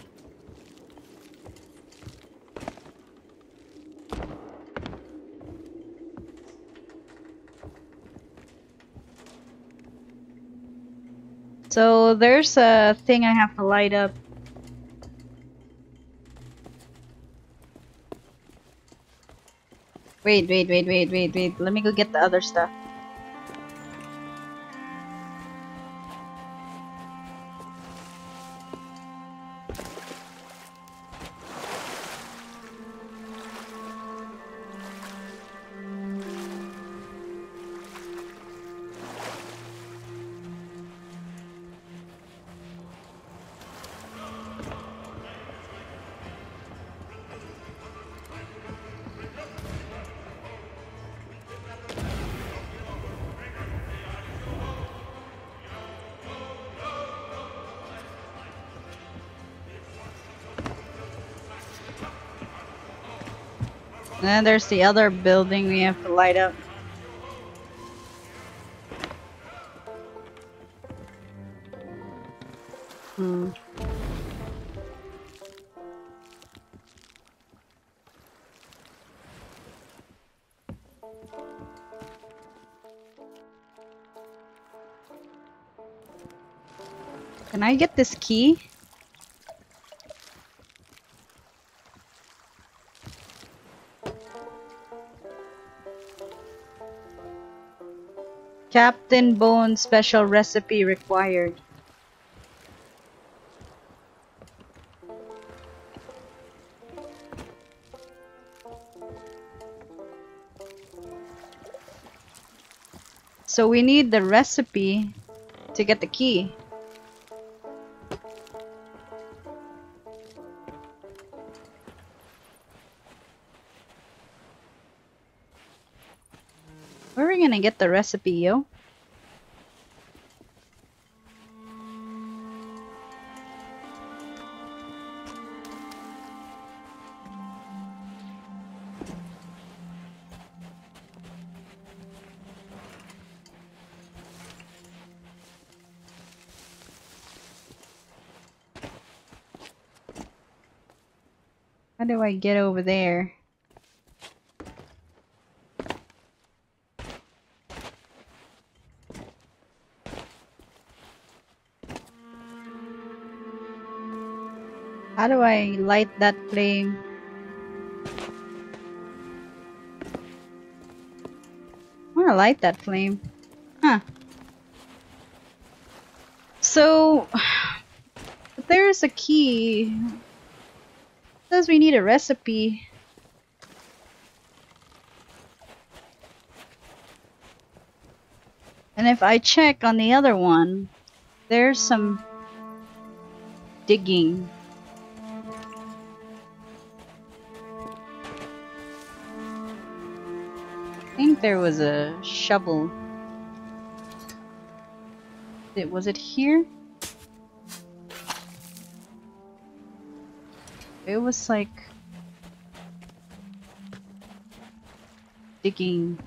So there's a thing I have to light up. Wait, wait, wait, wait, wait, wait. Let me go get the other stuff. And then there's the other building we have to light up. Hmm. Can I get this key? Captain Bone special recipe required. So we need the recipe to get the key. Where are we gonna get the recipe, yo? How do I get over there? How do I light that flame? I wanna light that flame. Huh. So, but there's a key. It says we need a recipe. And if I check on the other one, there's some digging. I think there was a shovel. It was it here? It was like digging.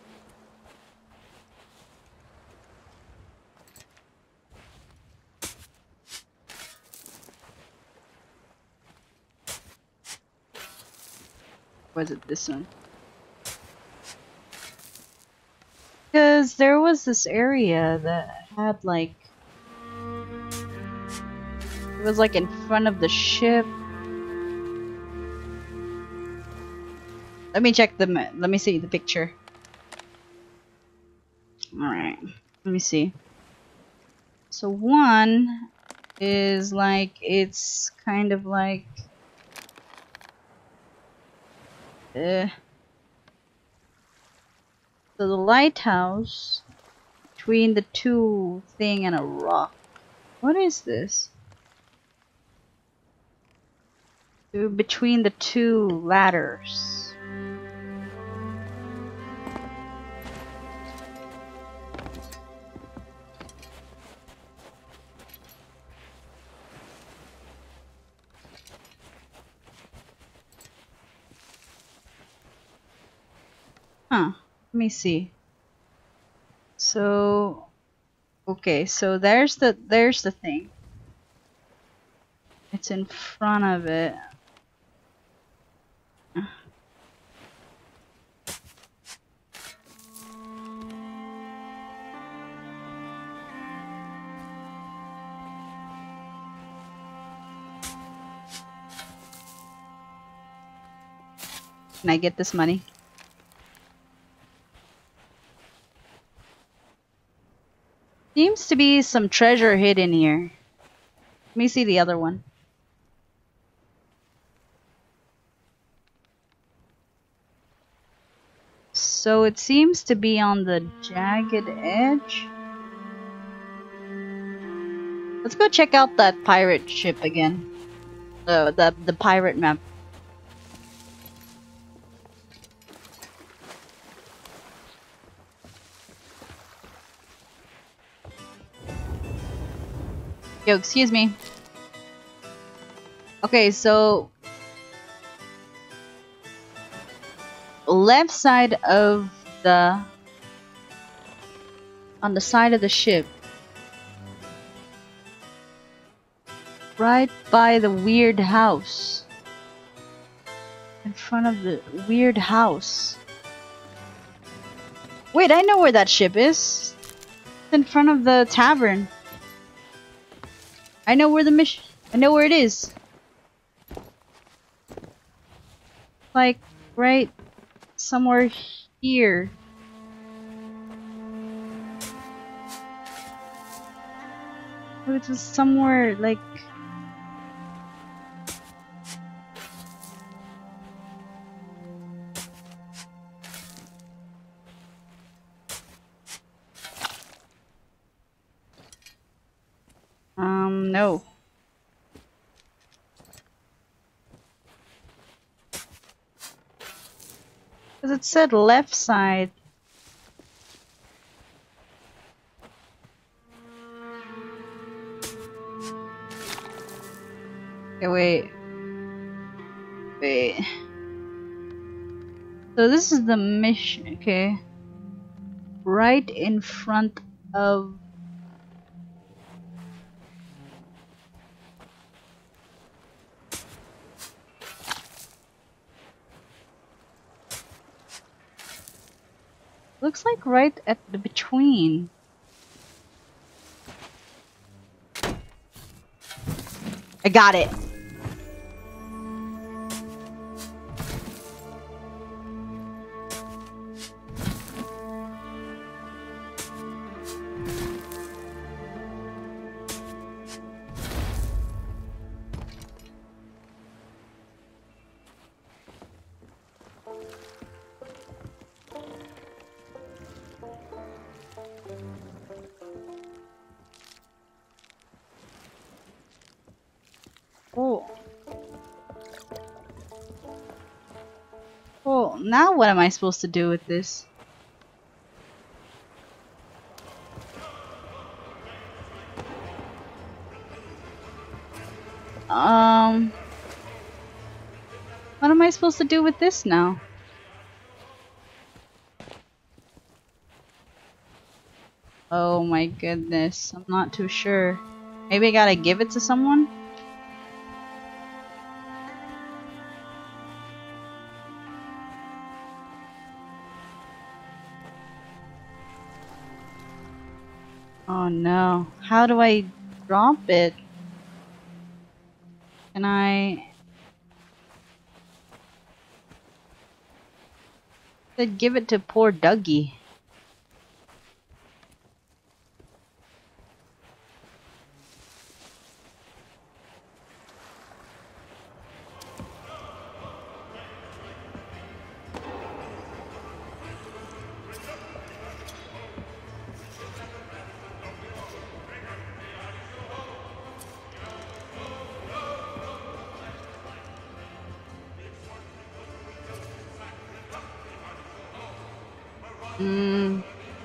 Was it this one? Because there was this area that had like, it was like in front of the ship. Let me check the, let me see the picture. Alright, let me see. So one is like, it's kind of like Uh, so the lighthouse between the two thing and a rock. What is this? Between the two ladders. Huh. Let me see. So, okay, so there's the there's the thing. It's in front of it. Can I get this money? Seems to be some treasure hidden here. Let me see the other one. So it seems to be on the jagged edge. Let's go check out that pirate ship again. Uh, the the pirate map. Yo, excuse me. Okay, so left side of the on the side of the ship, right by the weird house, in front of the weird house. Wait, I know where that ship is. It's in front of the tavern. I know where the mission. I know where it is. Like right somewhere here. It was somewhere like. Um, no. Because it said left side. Okay, wait. Wait. So this is the mission, okay. Right in front of... Looks like right at the between. I got it. Oh. Well, now what am I supposed to do with this? Um... What am I supposed to do with this now? Oh my goodness, I'm not too sure. Maybe I gotta give it to someone? Oh no. How do I drop it? Can I... I'd give it to poor Dougie. Mm.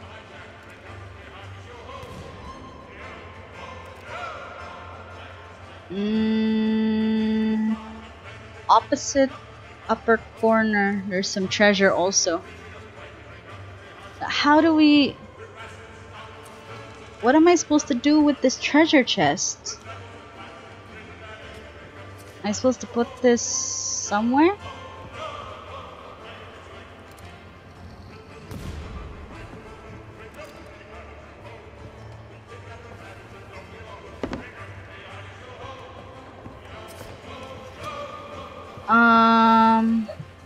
Mm. Opposite upper corner, there's some treasure also. How do we... What am I supposed to do with this treasure chest? Am I supposed to put this somewhere? Um...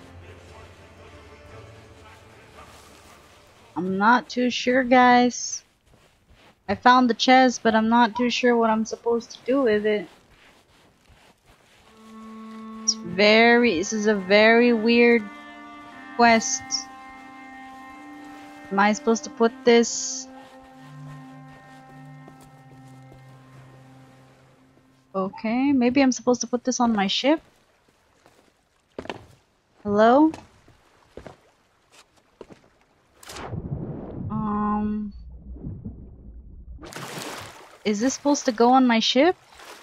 I'm not too sure, guys. I found the chest, but I'm not too sure what I'm supposed to do with it. It's very... This is a very weird quest. Am I supposed to put this... Okay, maybe I'm supposed to put this on my ship? Hello? Um... Is this supposed to go on my ship?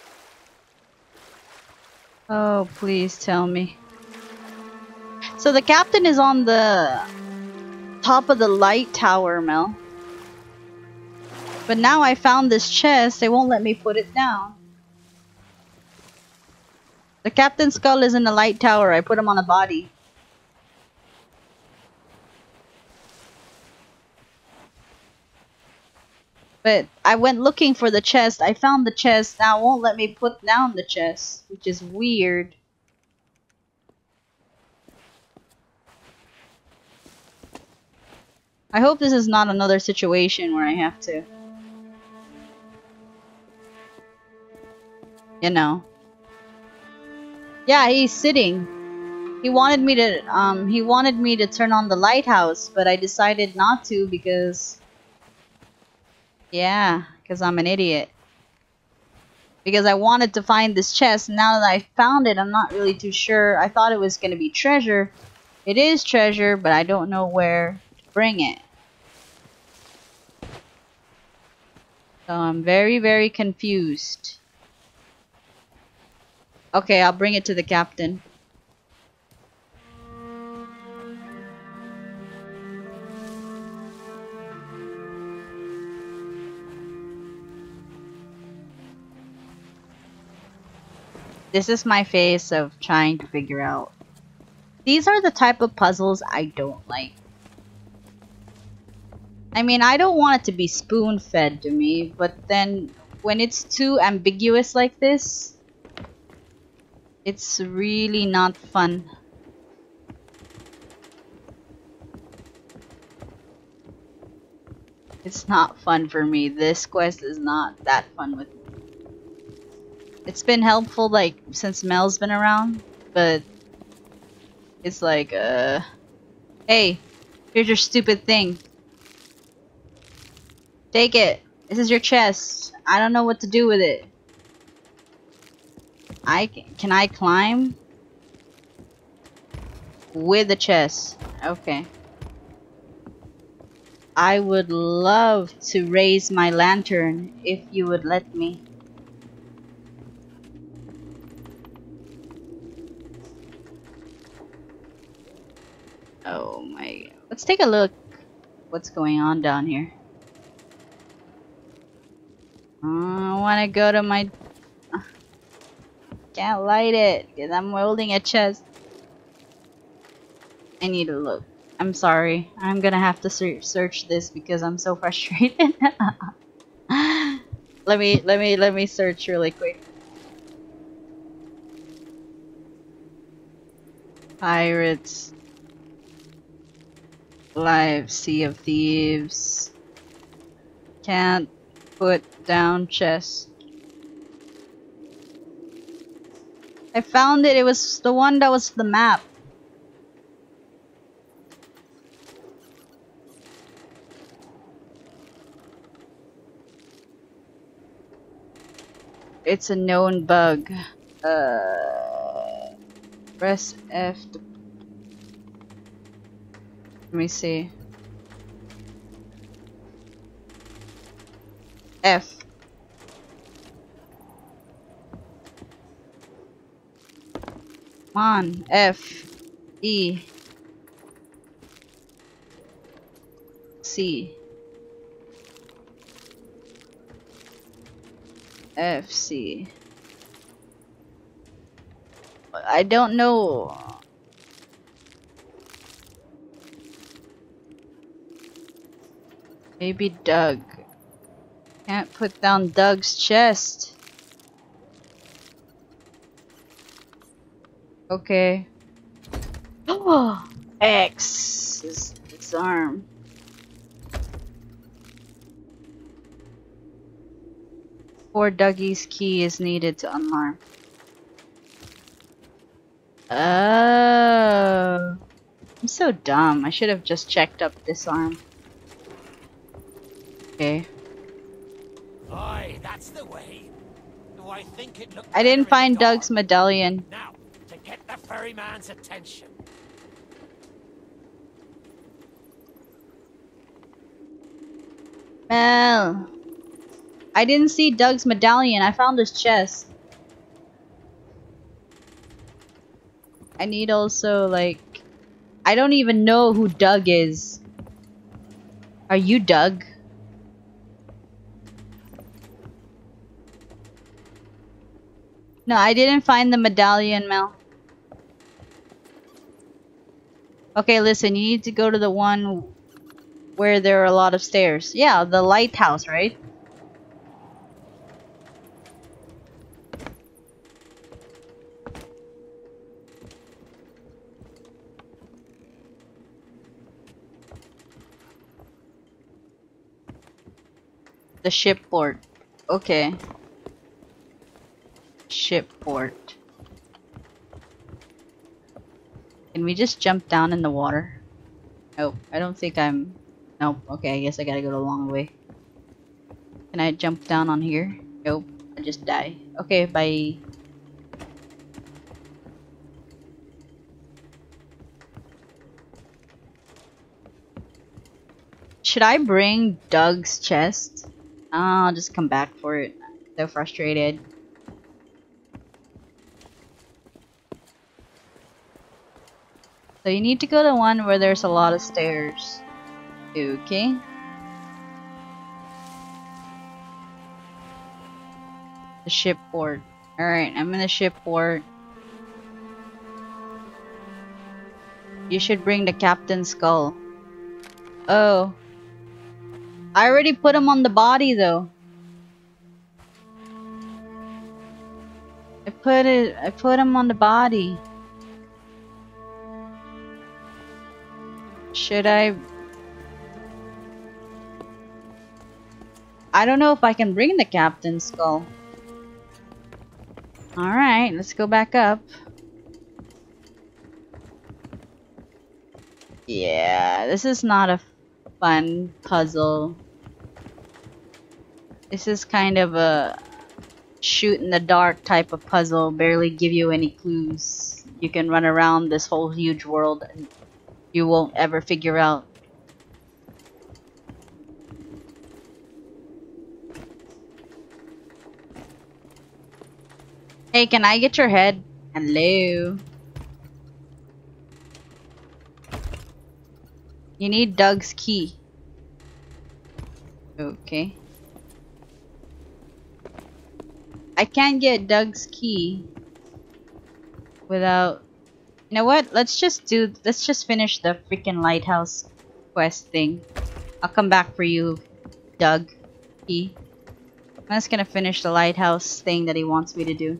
Oh, please tell me. So the captain is on the top of the light tower, Mel. But now I found this chest, they won't let me put it down. The captain's skull is in the light tower, I put him on a body. But I went looking for the chest, I found the chest, now it won't let me put down the chest, which is weird. I hope this is not another situation where I have to... You know. Yeah, he's sitting. He wanted me to, um, he wanted me to turn on the lighthouse, but I decided not to because... Yeah, because I'm an idiot. Because I wanted to find this chest, now that I found it, I'm not really too sure. I thought it was going to be treasure. It is treasure, but I don't know where to bring it. So I'm very, very confused. Okay, I'll bring it to the captain. This is my face of trying to figure out. These are the type of puzzles I don't like. I mean, I don't want it to be spoon-fed to me, but then when it's too ambiguous like this, it's really not fun. It's not fun for me. This quest is not that fun with me. It's been helpful, like, since Mel's been around, but it's like, uh... Hey, here's your stupid thing. Take it. This is your chest. I don't know what to do with it. I can, can I climb? With the chest. Okay. I would love to raise my lantern if you would let me. Oh my... Let's take a look what's going on down here. I wanna go to my... Can't light it because I'm holding a chest. I need to look. I'm sorry. I'm gonna have to ser search this because I'm so frustrated. let me let me let me search really quick. Pirates. Live Sea of Thieves. Can't put down chest. I found it. It was the one that was the map. It's a known bug. Uh, press F to... Let me see. F. Come on. F. E. C. F. C. I don't know. Maybe Doug. Can't put down Doug's chest. Okay. Oh, X is his arm. Poor Dougie's key is needed to unarm. Oh. I'm so dumb. I should have just checked up this arm. Okay. Aye, that's the way. Though I think it looked I didn't better in find the dark. Doug's medallion. Now, to get the ferryman's attention. Well, I didn't see Doug's medallion. I found his chest. I need also, like... I don't even know who Doug is. Are you Doug? No, I didn't find the medallion, Mel. Okay, listen, you need to go to the one where there are a lot of stairs. Yeah, the lighthouse, right? The shipport. Okay. Shipport. Can we just jump down in the water? Nope, I don't think I'm... Nope, okay, I guess I gotta go the long way. Can I jump down on here? Nope, I just die. Okay, bye. Should I bring Doug's chest? I'll just come back for it. So frustrated. So you need to go to one where there's a lot of stairs. Okay. The shipport. Alright, I'm in the shipport. You should bring the captain's skull. Oh. I already put him on the body though. I put it I put him on the body. Should I... I don't know if I can bring the captain's skull. Alright, let's go back up. Yeah, this is not a fun puzzle. This is kind of a shoot in the dark type of puzzle, barely give you any clues. You can run around this whole huge world and you won't ever figure out. Hey, can I get your head? Hello. You need Doug's key. Okay. I can't get Doug's key without... You know what? Let's just do... Let's just finish the freaking lighthouse quest thing. I'll come back for you, Doug. Key. I'm just gonna finish the lighthouse thing that he wants me to do.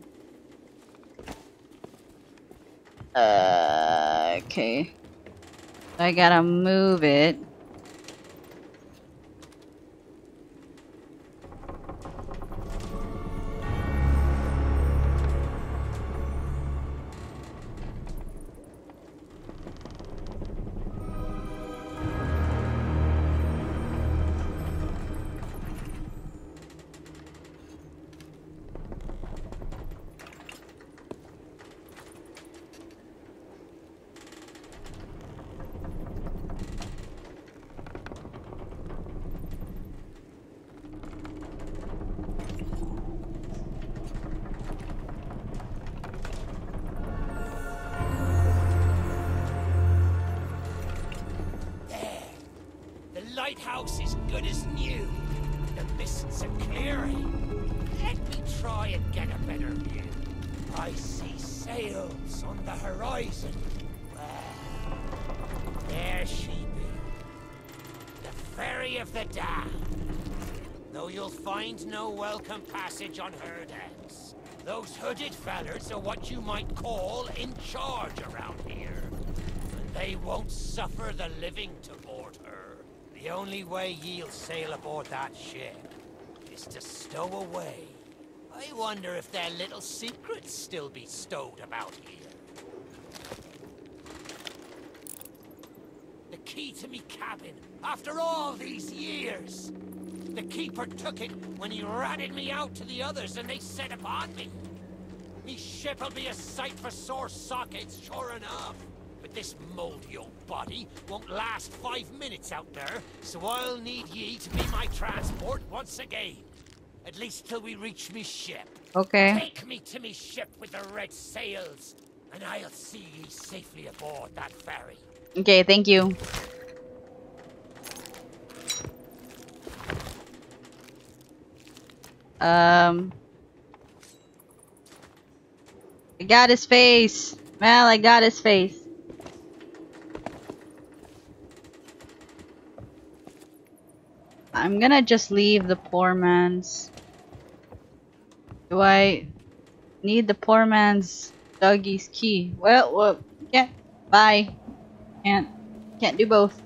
Uh, okay. I gotta move it. lighthouse is good as new. The mists are clearing. Let me try and get a better view. I see sails on the horizon. Well, there she be. The ferry of the damned. Though you'll find no welcome passage on her decks. Those hooded fellers are what you might call in charge around here. And they won't suffer the living to board her. The only way ye'll sail aboard that ship is to stow away. I wonder if their little secrets still be stowed about here. The key to me cabin, after all these years. The keeper took it when he ratted me out to the others and they set upon me. Me ship'll be a sight for sore sockets, sure enough. But this moldy old body won't last five minutes out there, so I'll need ye to be my transport once again. At least till we reach me ship. Okay. Take me to me ship with the red sails, and I'll see ye safely aboard that ferry. Okay, thank you. Um, I got his face. Well, I got his face. I'm gonna just leave the poor man's. Do I need the poor man's doggy's key? Well, well, yeah. Bye. Can't, can't do both.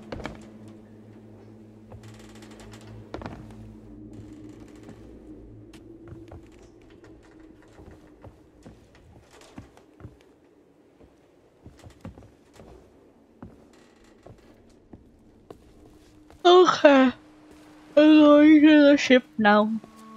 Okay. I'm going to the ship now.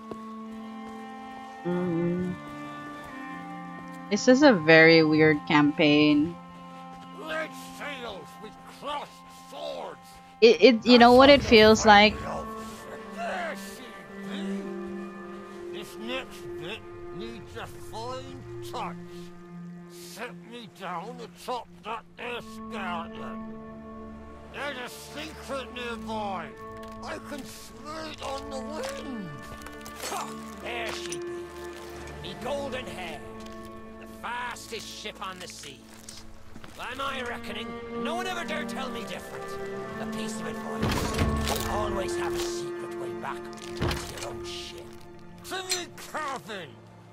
Mm. This is a very weird campaign. Red sails with crossed swords. It, it you know what it feels like? There she be. This next bit needs a fine touch. Set me down atop that there skeleton. There's a secret nearby. I can smell it on the wind. There she be. Me golden hair. The fastest ship on the seas. By my reckoning, no one ever dare tell me different. A piece of advice. Always have a secret way back to your own ship. To me cabin.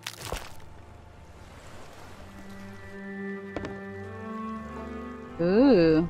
Ooh.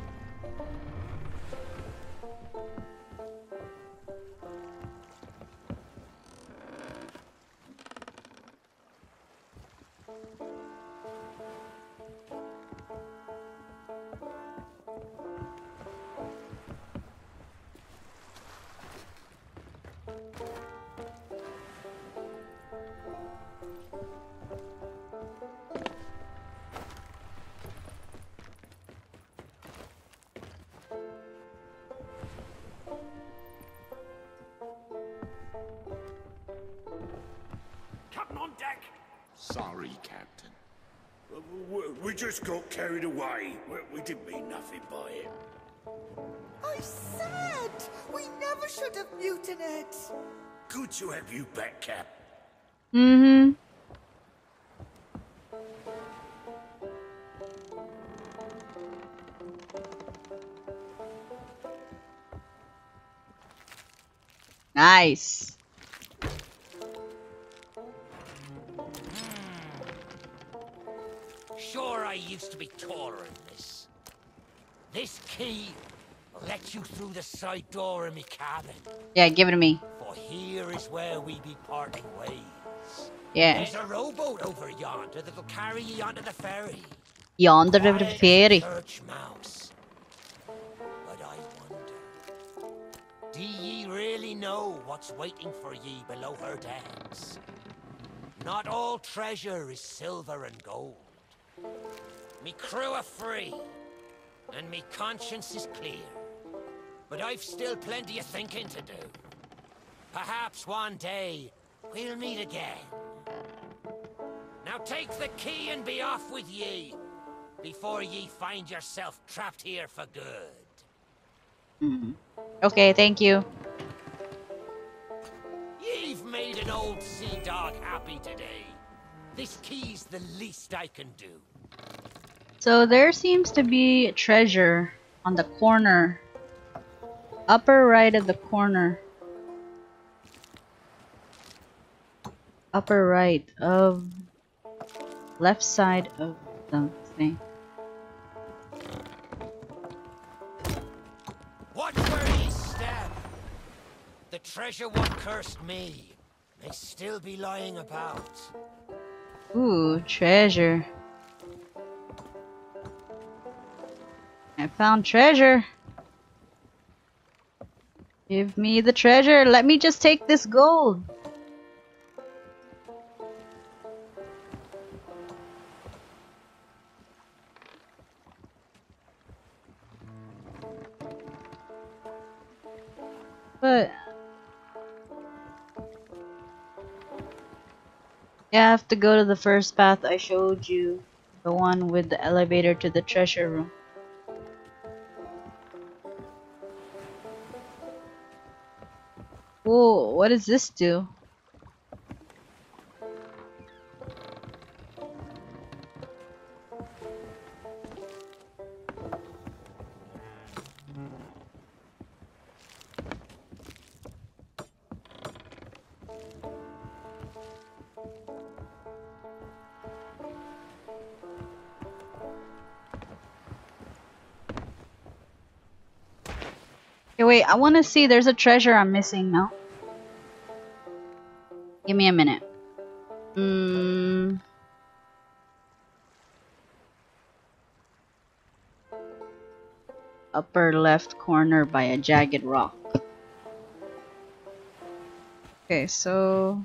Captain on deck. Sorry, Captain. We, we just got carried away. We, we didn't mean nothing by it. I said we never should have mutinied. Good to have you back, Cap. Mm-hmm. Nice. Sure, I used to be taller than this. This key will let you through the side door of me cabin. Yeah, give it to me. For here is where we be parting ways. Yeah. There's a rowboat over yonder that'll carry ye onto the ferry. Yonder of the Quiet as a ferry. church mouse. But I wonder, do ye really know what's waiting for ye below her decks? Not all treasure is silver and gold. Me crew are free, and me conscience is clear. But I've still plenty of thinking to do. Perhaps one day, we'll meet again. Now take the key and be off with ye, before ye find yourself trapped here for good. Hmm. Okay, thank you. You've made an old sea dog happy today. This key's the least I can do. So there seems to be a treasure on the corner, upper right of the corner, upper right of left side of the thing. Watch where ye step. The treasure what cursed me may still be lying about. Ooh, treasure. I found treasure. Give me the treasure. Let me just take this gold. But yeah, I have to go to the first path I showed you. The one with the elevator to the treasure room. Whoa, what does this do? Okay, wait, I want to see. There's a treasure I'm missing now. Give me a minute. Mm, upper left corner by a jagged rock. Okay, so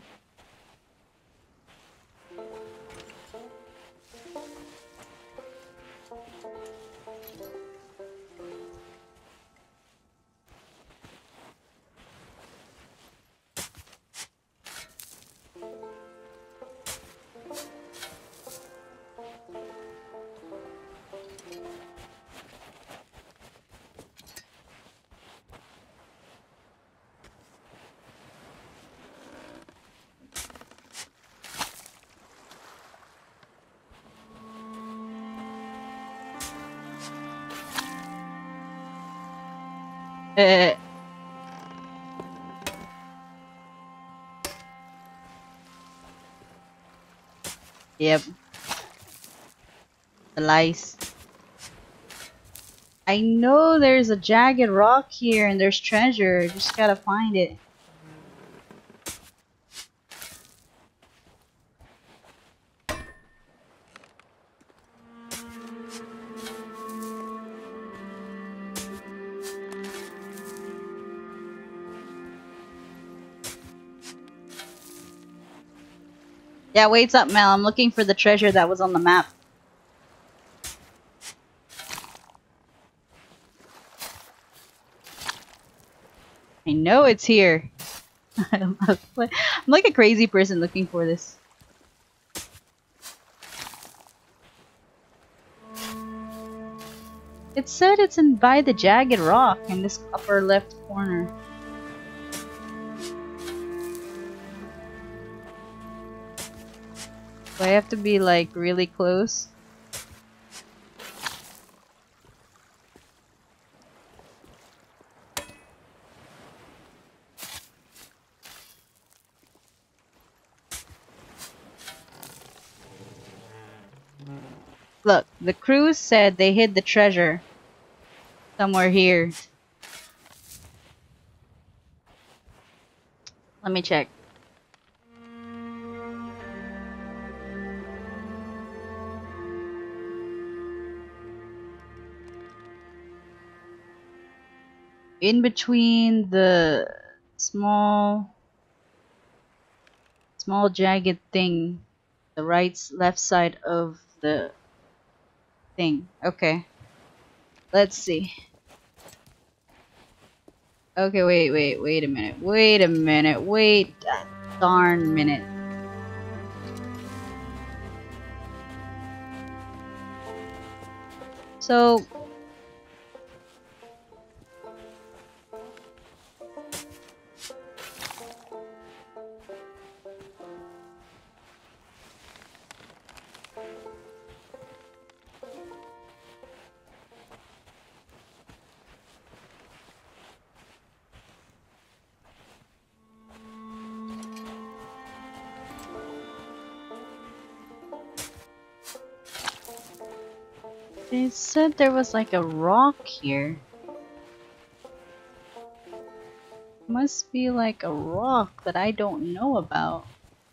uh, yep, the lice. I know there's a jagged rock here and there's treasure. Just gotta find it. Yeah, wait's up, Mel. I'm looking for the treasure that was on the map. I know it's here. I'm like a crazy person looking for this. It said it's in by the jagged rock in this upper left corner. Do I have to be like really close? Look, the crew said they hid the treasure somewhere here. Let me check. In between the small small jagged thing, the right left side of the thing. Okay. Let's see. Okay, wait, wait, wait a minute. Wait a minute. Wait a darn minute. So They said there was like a rock here. Must be like a rock that I don't know about.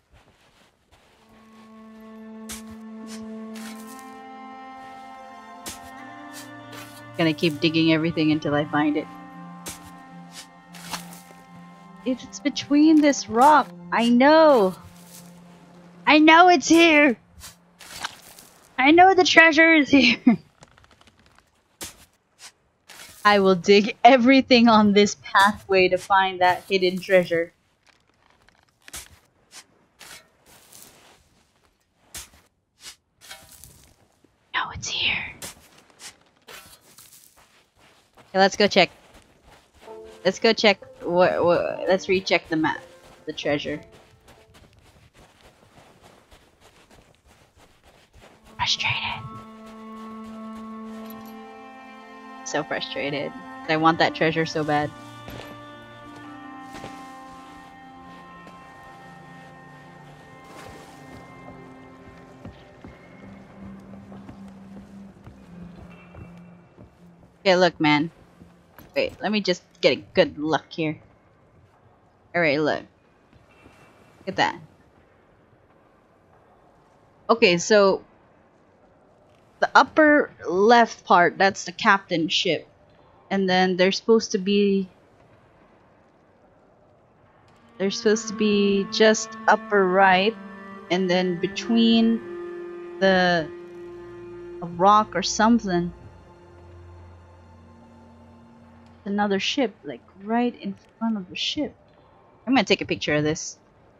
Gonna keep digging everything until I find it. If it's between this rock, I know! I know it's here! I know the treasure is here! I will dig everything on this pathway to find that hidden treasure. No, it's here. Okay, let's go check. Let's go check. What? What? Let's recheck the map. The treasure. Frustrated. So frustrated. I want that treasure so bad. Okay, look, man. Wait, let me just get a good look here. Alright, look. Look at that. Okay, so the upper left part, that's the captain's ship. And then there's supposed to be... There's supposed to be just upper right. And then between the... a rock or something. Another ship, like right in front of the ship. I'm gonna take a picture of this.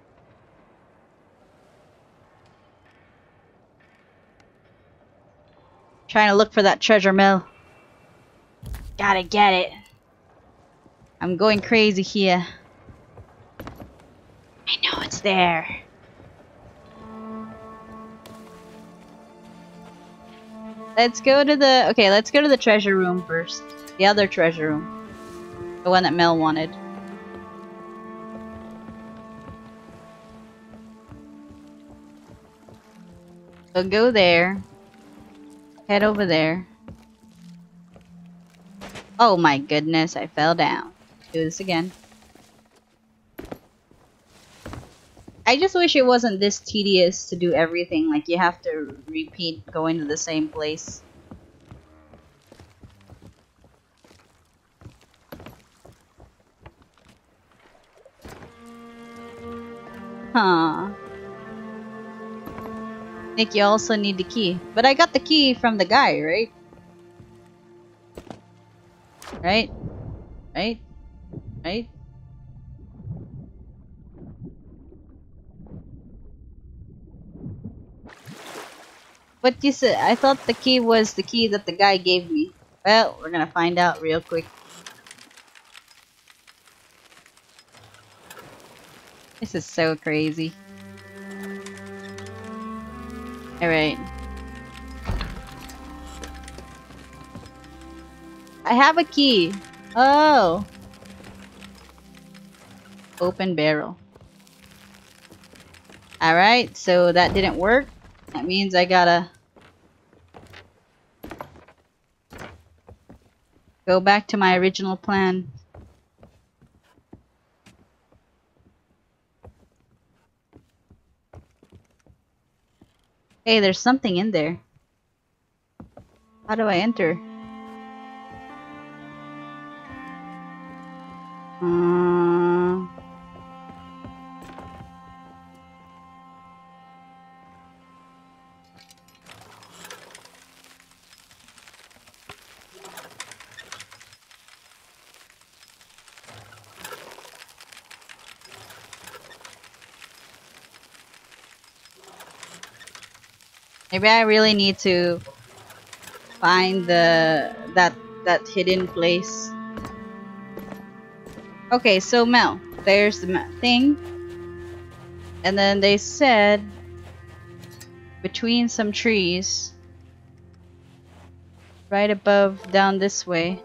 Trying to look for that treasure mill. Gotta get it. I'm going crazy here. I know it's there. Let's go to the... Okay, let's go to the treasure room first. The other treasure room. The one that Mel wanted. So go there. Head over there. Oh my goodness, I fell down. Do this again. I just wish it wasn't this tedious to do everything. Like you have to repeat going to the same place. Huh. Nick, you also need the key. But I got the key from the guy, right? Right? Right? Right? What you said? I thought the key was the key that the guy gave me. Well, we're gonna find out real quick. This is so crazy. Alright. I have a key. Oh. Open barrel. Alright, so that didn't work. That means I gotta go back to my original plan. Hey, there's something in there. How do I enter? Um, maybe I really need to find the that that hidden place. Okay, so Mel, there's the ma thing, and then they said between some trees, right above, down this way.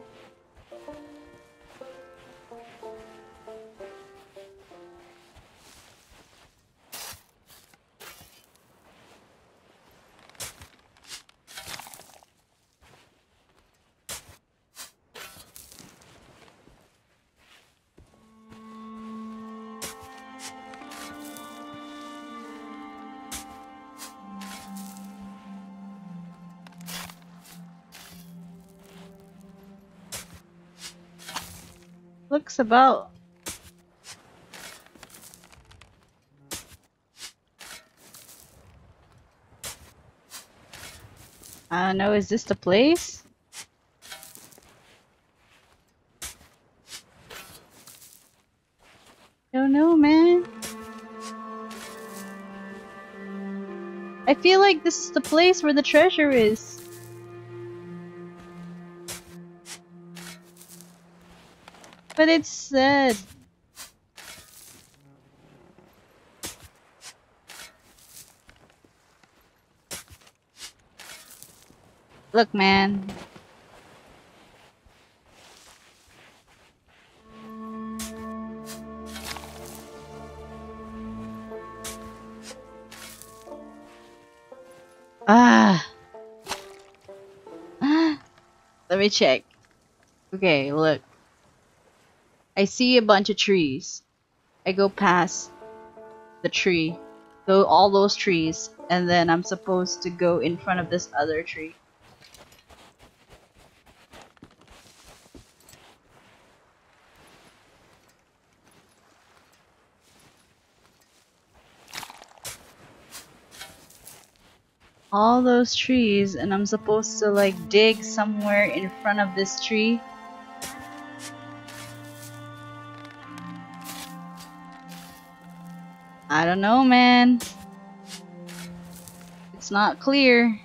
looks about. I don't know, is this the place? Don't know, man. I feel like this is the place where the treasure is. But it's sad. Look, man. Ah. Let me check. Okay, look. I see a bunch of trees. I go past the tree, go all those trees, and then I'm supposed to go in front of this other tree. All those trees, and I'm supposed to like dig somewhere in front of this tree. I don't know, man. It's not clear.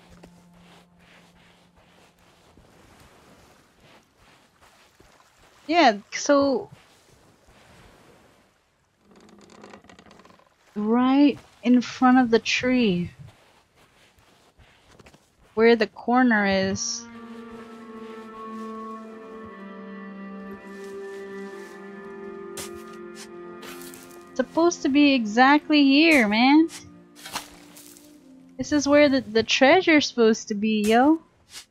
Yeah, so right in front of the tree, where the corner is. It's supposed to be exactly here, man. This is where the, the treasure's supposed to be, yo.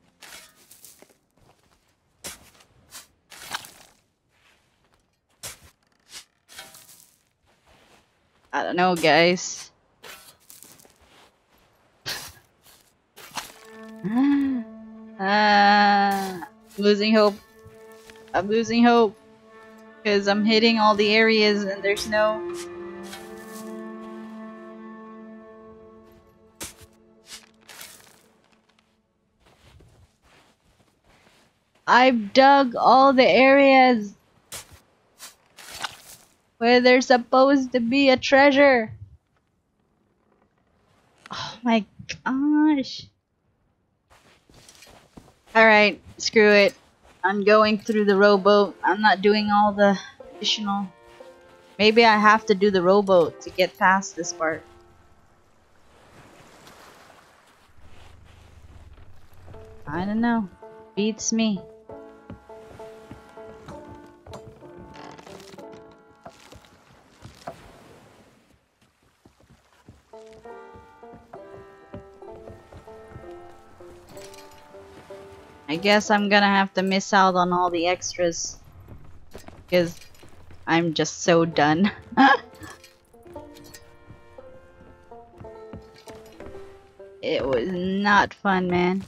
I don't know, guys. Ah, losing hope. I'm losing hope. Because I'm hitting all the areas and there's no... I've dug all the areas where there's supposed to be a treasure. Oh my gosh. Alright, screw it. I'm going through the rowboat. I'm not doing all the additional. Maybe I have to do the rowboat to get past this part. I don't know. Beats me. I guess I'm gonna have to miss out on all the extras because I'm just so done. It was not fun, man.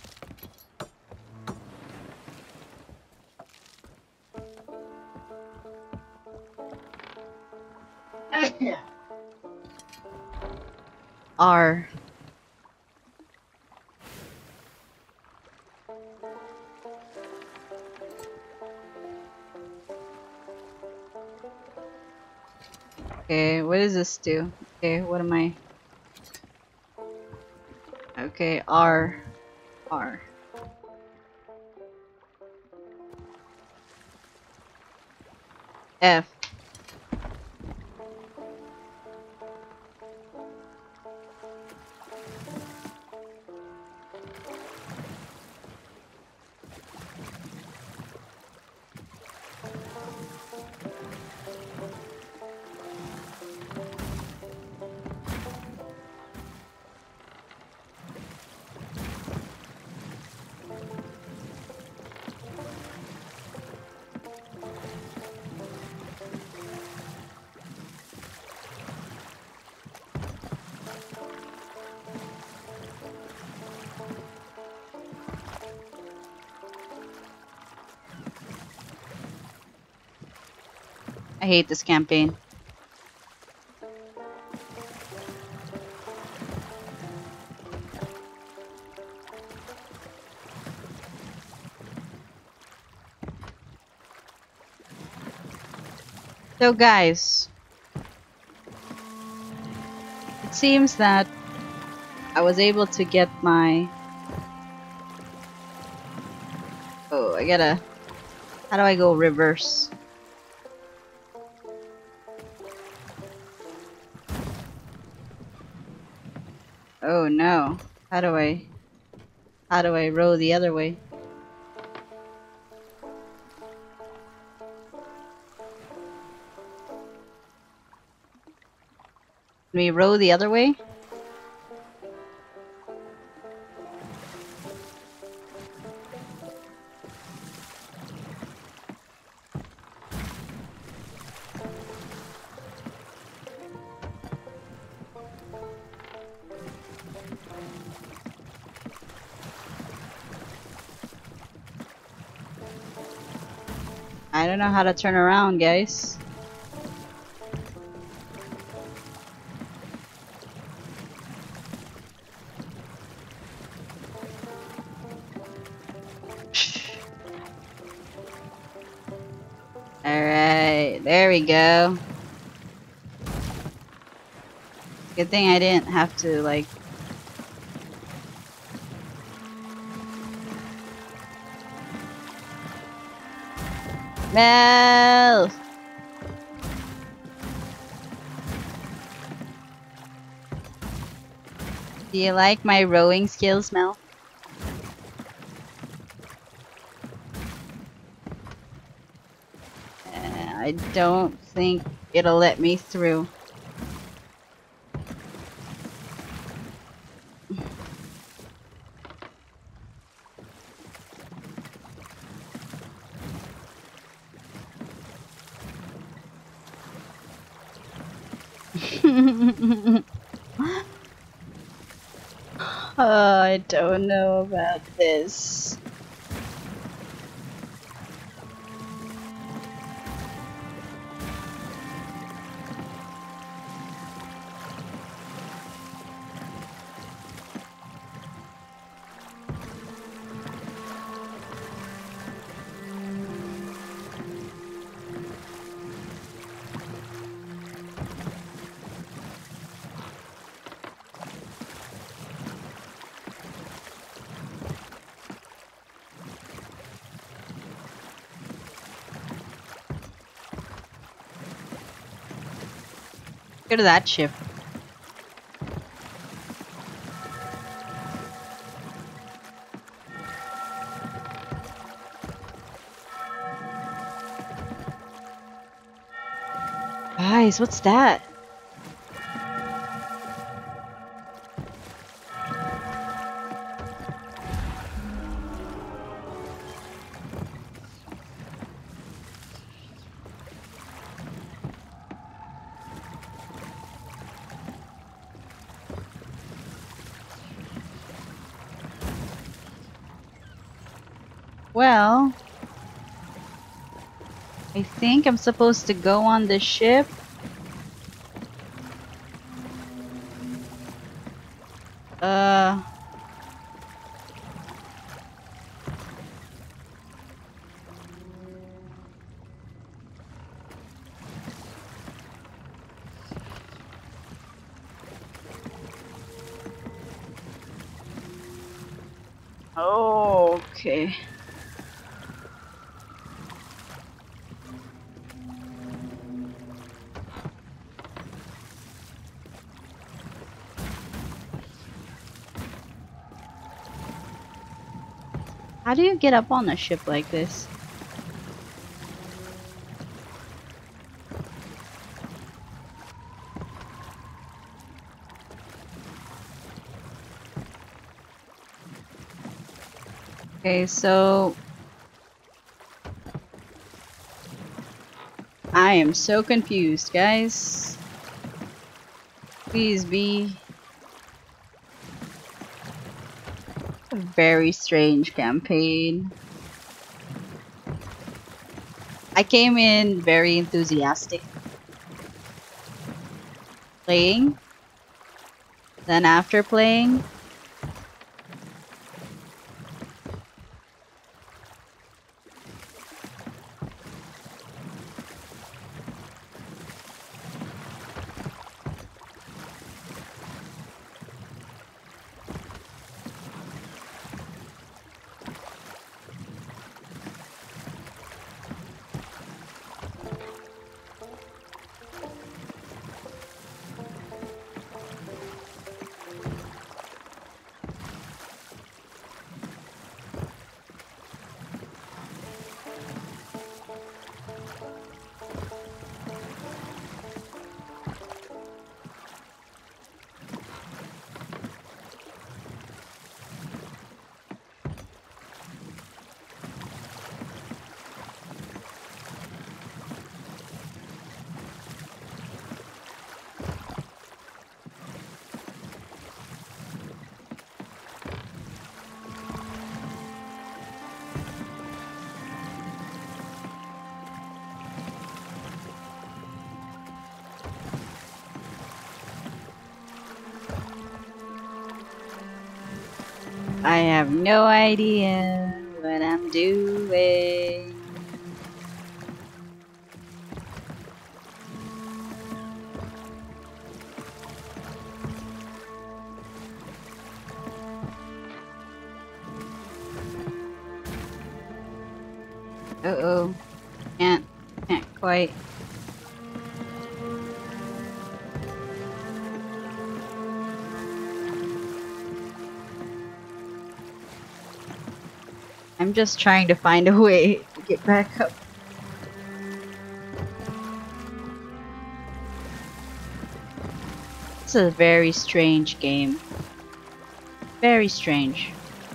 R. Okay, what does this do? Okay, what am I? Okay, R. R. F. I hate this campaign. So guys, it seems that I was able to get my... Oh, I gotta... How do I go reverse? Oh no. How do I... How do I row the other way? Can we row the other way? I don't know how to turn around, guys. Alright, there we go. Good thing I didn't have to, like... Mel! Do you like my rowing skills, Mel? Uh, I don't think it'll let me through. Oh, I don't know about this. Go to that ship. Guys, what's that? Well, I think I'm supposed to go on the ship. Uh... Oh, okay. How do you get up on a ship like this? Okay, so I am so confused, guys. Please be a very strange campaign. I came in very enthusiastic playing. Then after playing, I have no idea what I'm doing. Uh-oh. Can't, can't quite. I'm just trying to find a way to get back up. This is a very strange game. Very strange.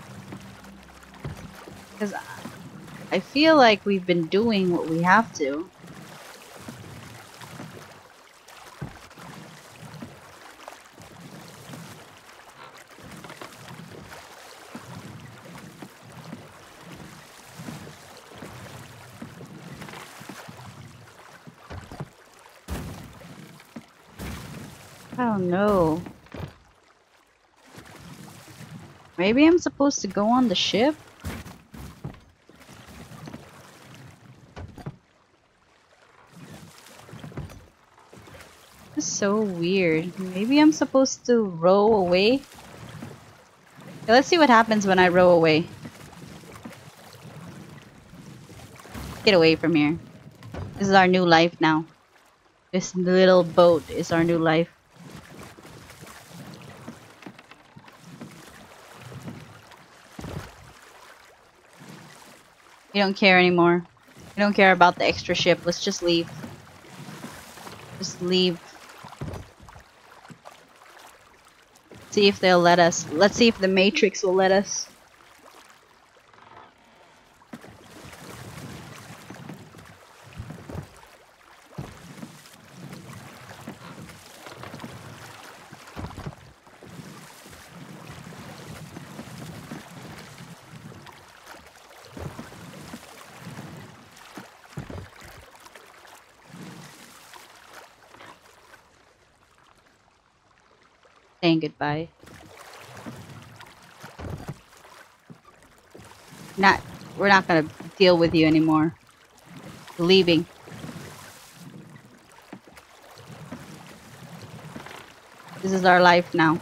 Because I feel like we've been doing what we have to. I don't know. Maybe I'm supposed to go on the ship? This is so weird. Maybe I'm supposed to row away? Okay, let's see what happens when I row away. Get away from here. This is our new life now. This little boat is our new life. We don't care anymore. We don't care about the extra ship. Let's just leave. Just leave. See if they'll let us. Let's see if the Matrix will let us. Saying goodbye. Not, we're not gonna deal with you anymore. Leaving. This is our life now.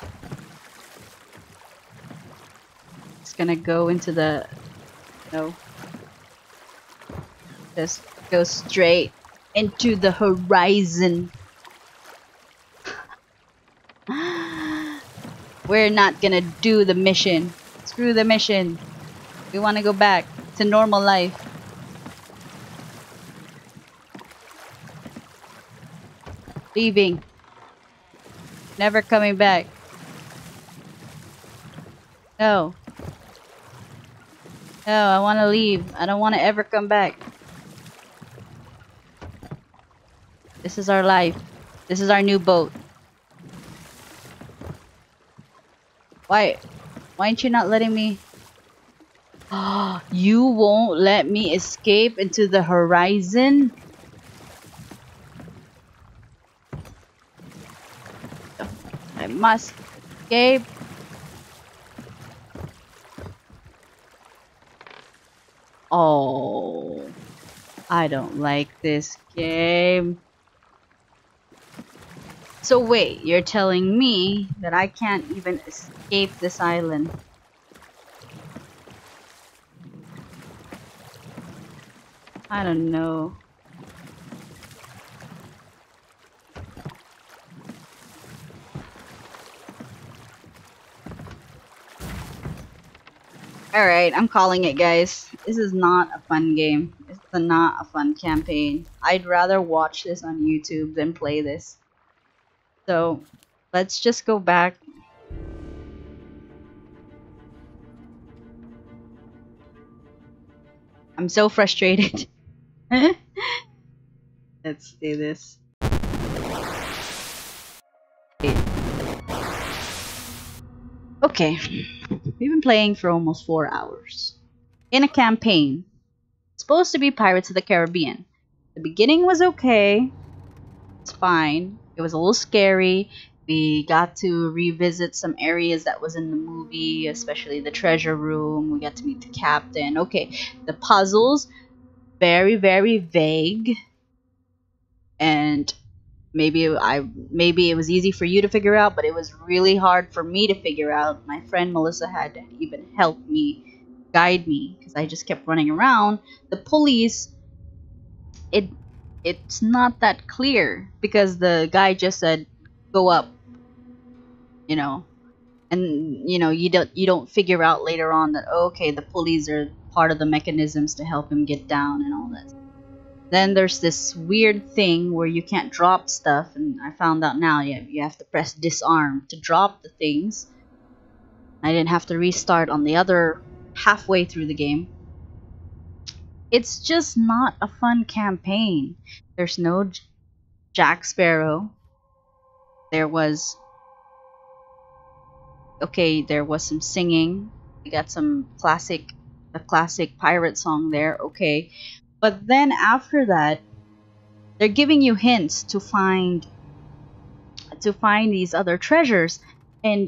It's gonna go into the, no. Just go straight into the horizon. We're not gonna do the mission. Screw the mission. We want to go back to normal life. Leaving. Never coming back. No. No, I want to leave. I don't want to ever come back. This is our life. This is our new boat. Why? Why aren't you not letting me? You won't let me escape into the horizon? I must escape. Oh, I don't like this game. So wait, you're telling me that I can't even escape this island? I don't know. Alright, I'm calling it, guys. This is not a fun game. It's a not a fun campaign. I'd rather watch this on YouTube than play this. So, let's just go back. I'm so frustrated. Let's do this. Okay, we've been playing for almost four hours. In a campaign. It's supposed to be Pirates of the Caribbean. The beginning was okay. It's fine. It was a little scary. We got to revisit some areas that was in the movie, especially the treasure room. We got to meet the captain. Okay, the puzzles, very, very vague. And maybe I maybe it was easy for you to figure out, but it was really hard for me to figure out. My friend Melissa had to even help me, guide me, because I just kept running around. The police, it it's not that clear because the guy just said go up, you know, and you know you don't you don't figure out later on that, oh, okay, the pulleys are part of the mechanisms to help him get down and all that. Then there's this weird thing where you can't drop stuff, and I found out now you, you have to press disarm to drop the things. I didn't have to restart on the other halfway through the game. It's just not a fun campaign. There's no J- Jack Sparrow. There was okay, there was some singing. We got some classic the classic pirate song there, okay. But then after that, they're giving you hints to find to find these other treasures, and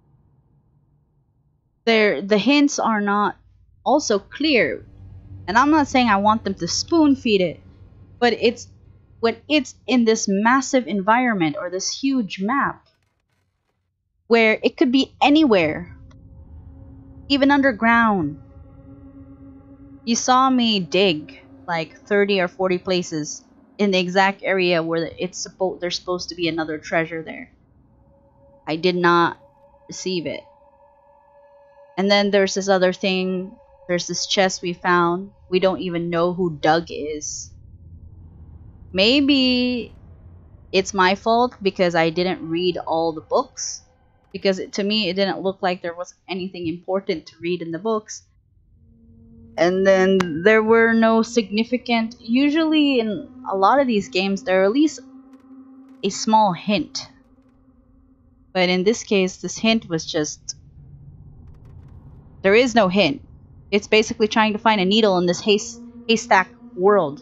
they're the hints are not also clear. And I'm not saying I want them to spoon feed it, but it's when it's in this massive environment or this huge map where it could be anywhere, even underground. You saw me dig like thirty or forty places in the exact area where it's supposed there's supposed to be another treasure there. I did not receive it. And then there's this other thing. There's this chest we found. We don't even know who Doug is. Maybe it's my fault because I didn't read all the books. Because it, to me, it didn't look like there was anything important to read in the books. And then there were no significant... Usually in a lot of these games, there are at least a small hint. But in this case, this hint was just... There is no hint. It's basically trying to find a needle in this hays haystack world.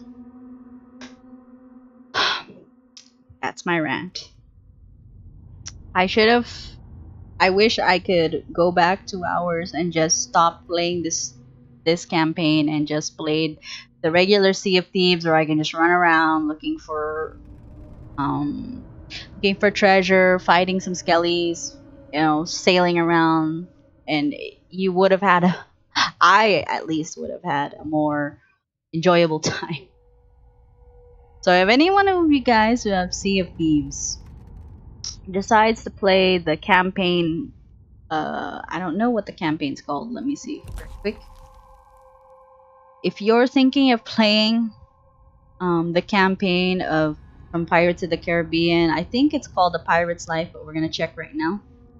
That's my rant. I should have... I wish I could go back two hours and just stop playing this this campaign and just played the regular Sea of Thieves, where I can just run around looking for um looking for treasure, fighting some skellies, you know, sailing around, and you would have had a, I at least would have had a more enjoyable time. So if any one of you guys who have Sea of Thieves decides to play the campaign, uh, I don't know what the campaign's called. Let me see real quick. If you're thinking of playing um, the campaign of from Pirates of the Caribbean, I think it's called The Pirate's Life, but we're gonna check right now.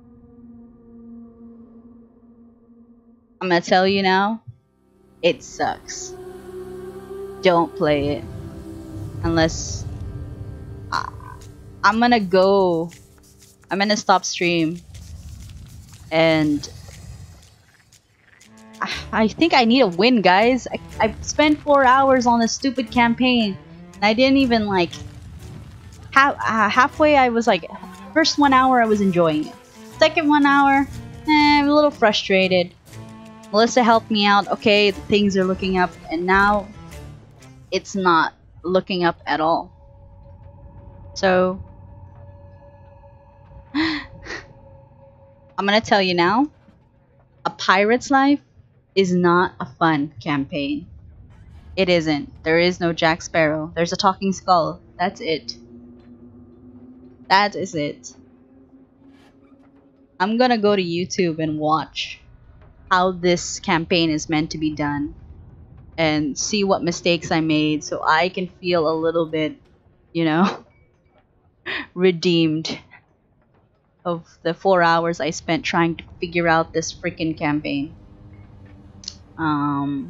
I'm gonna tell you now, it sucks. Don't play it unless I, I'm gonna go. I'm gonna stop stream and. Ah, I think I need a win, guys. I, I spent four hours on this stupid campaign, and I didn't even like. Half, uh, halfway, I was like, first one hour I was enjoying it. Second one hour, eh, I'm a little frustrated. Melissa helped me out. Okay, things are looking up, and now it's not looking up at all. So I'm gonna tell you now, A Pirate's Life is not a fun campaign. It isn't. There is no Jack Sparrow. There's a talking skull. That's it. That is it. I'm gonna go to YouTube and watch how this campaign is meant to be done and see what mistakes I made so I can feel a little bit, you know, redeemed of the four hours I spent trying to figure out this freaking campaign. Um,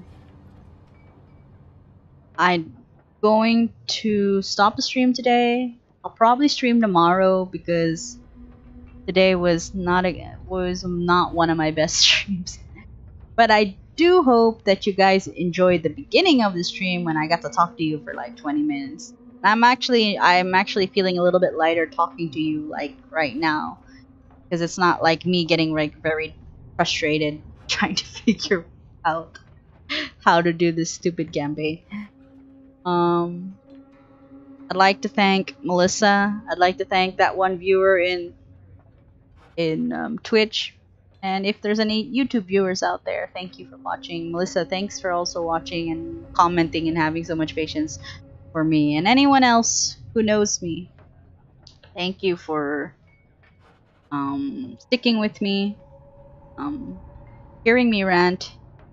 I'm going to stop the stream today. I'll probably stream tomorrow because today was not a, was not one of my best streams. But I do hope that you guys enjoyed the beginning of the stream when I got to talk to you for like twenty minutes. I'm actually I'm actually feeling a little bit lighter talking to you like right now because it's not like me getting like very frustrated trying to figure out how to do this stupid campaign. Um, I'd like to thank Melissa. I'd like to thank that one viewer in in um, Twitch. And if there's any YouTube viewers out there, thank you for watching. Melissa, thanks for also watching and commenting and having so much patience for me. And anyone else who knows me, thank you for um, sticking with me, um, hearing me rant,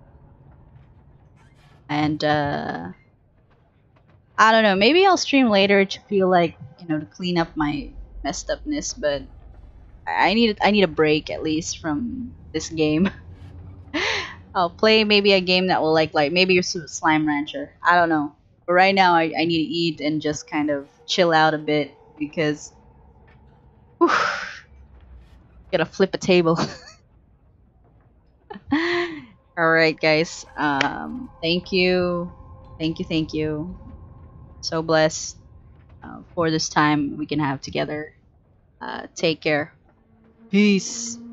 and uh, I don't know, maybe I'll stream later to feel like, you know, to clean up my messed upness, but I need I need a break at least from this game. I'll play maybe a game that will like like maybe your Slime Rancher. I don't know. But right now I, I need to eat and just kind of chill out a bit because whew, gotta flip a table. Alright guys. Um thank you. Thank you, thank you. So blessed uh, for this time we can have together. Uh, take care. Peace.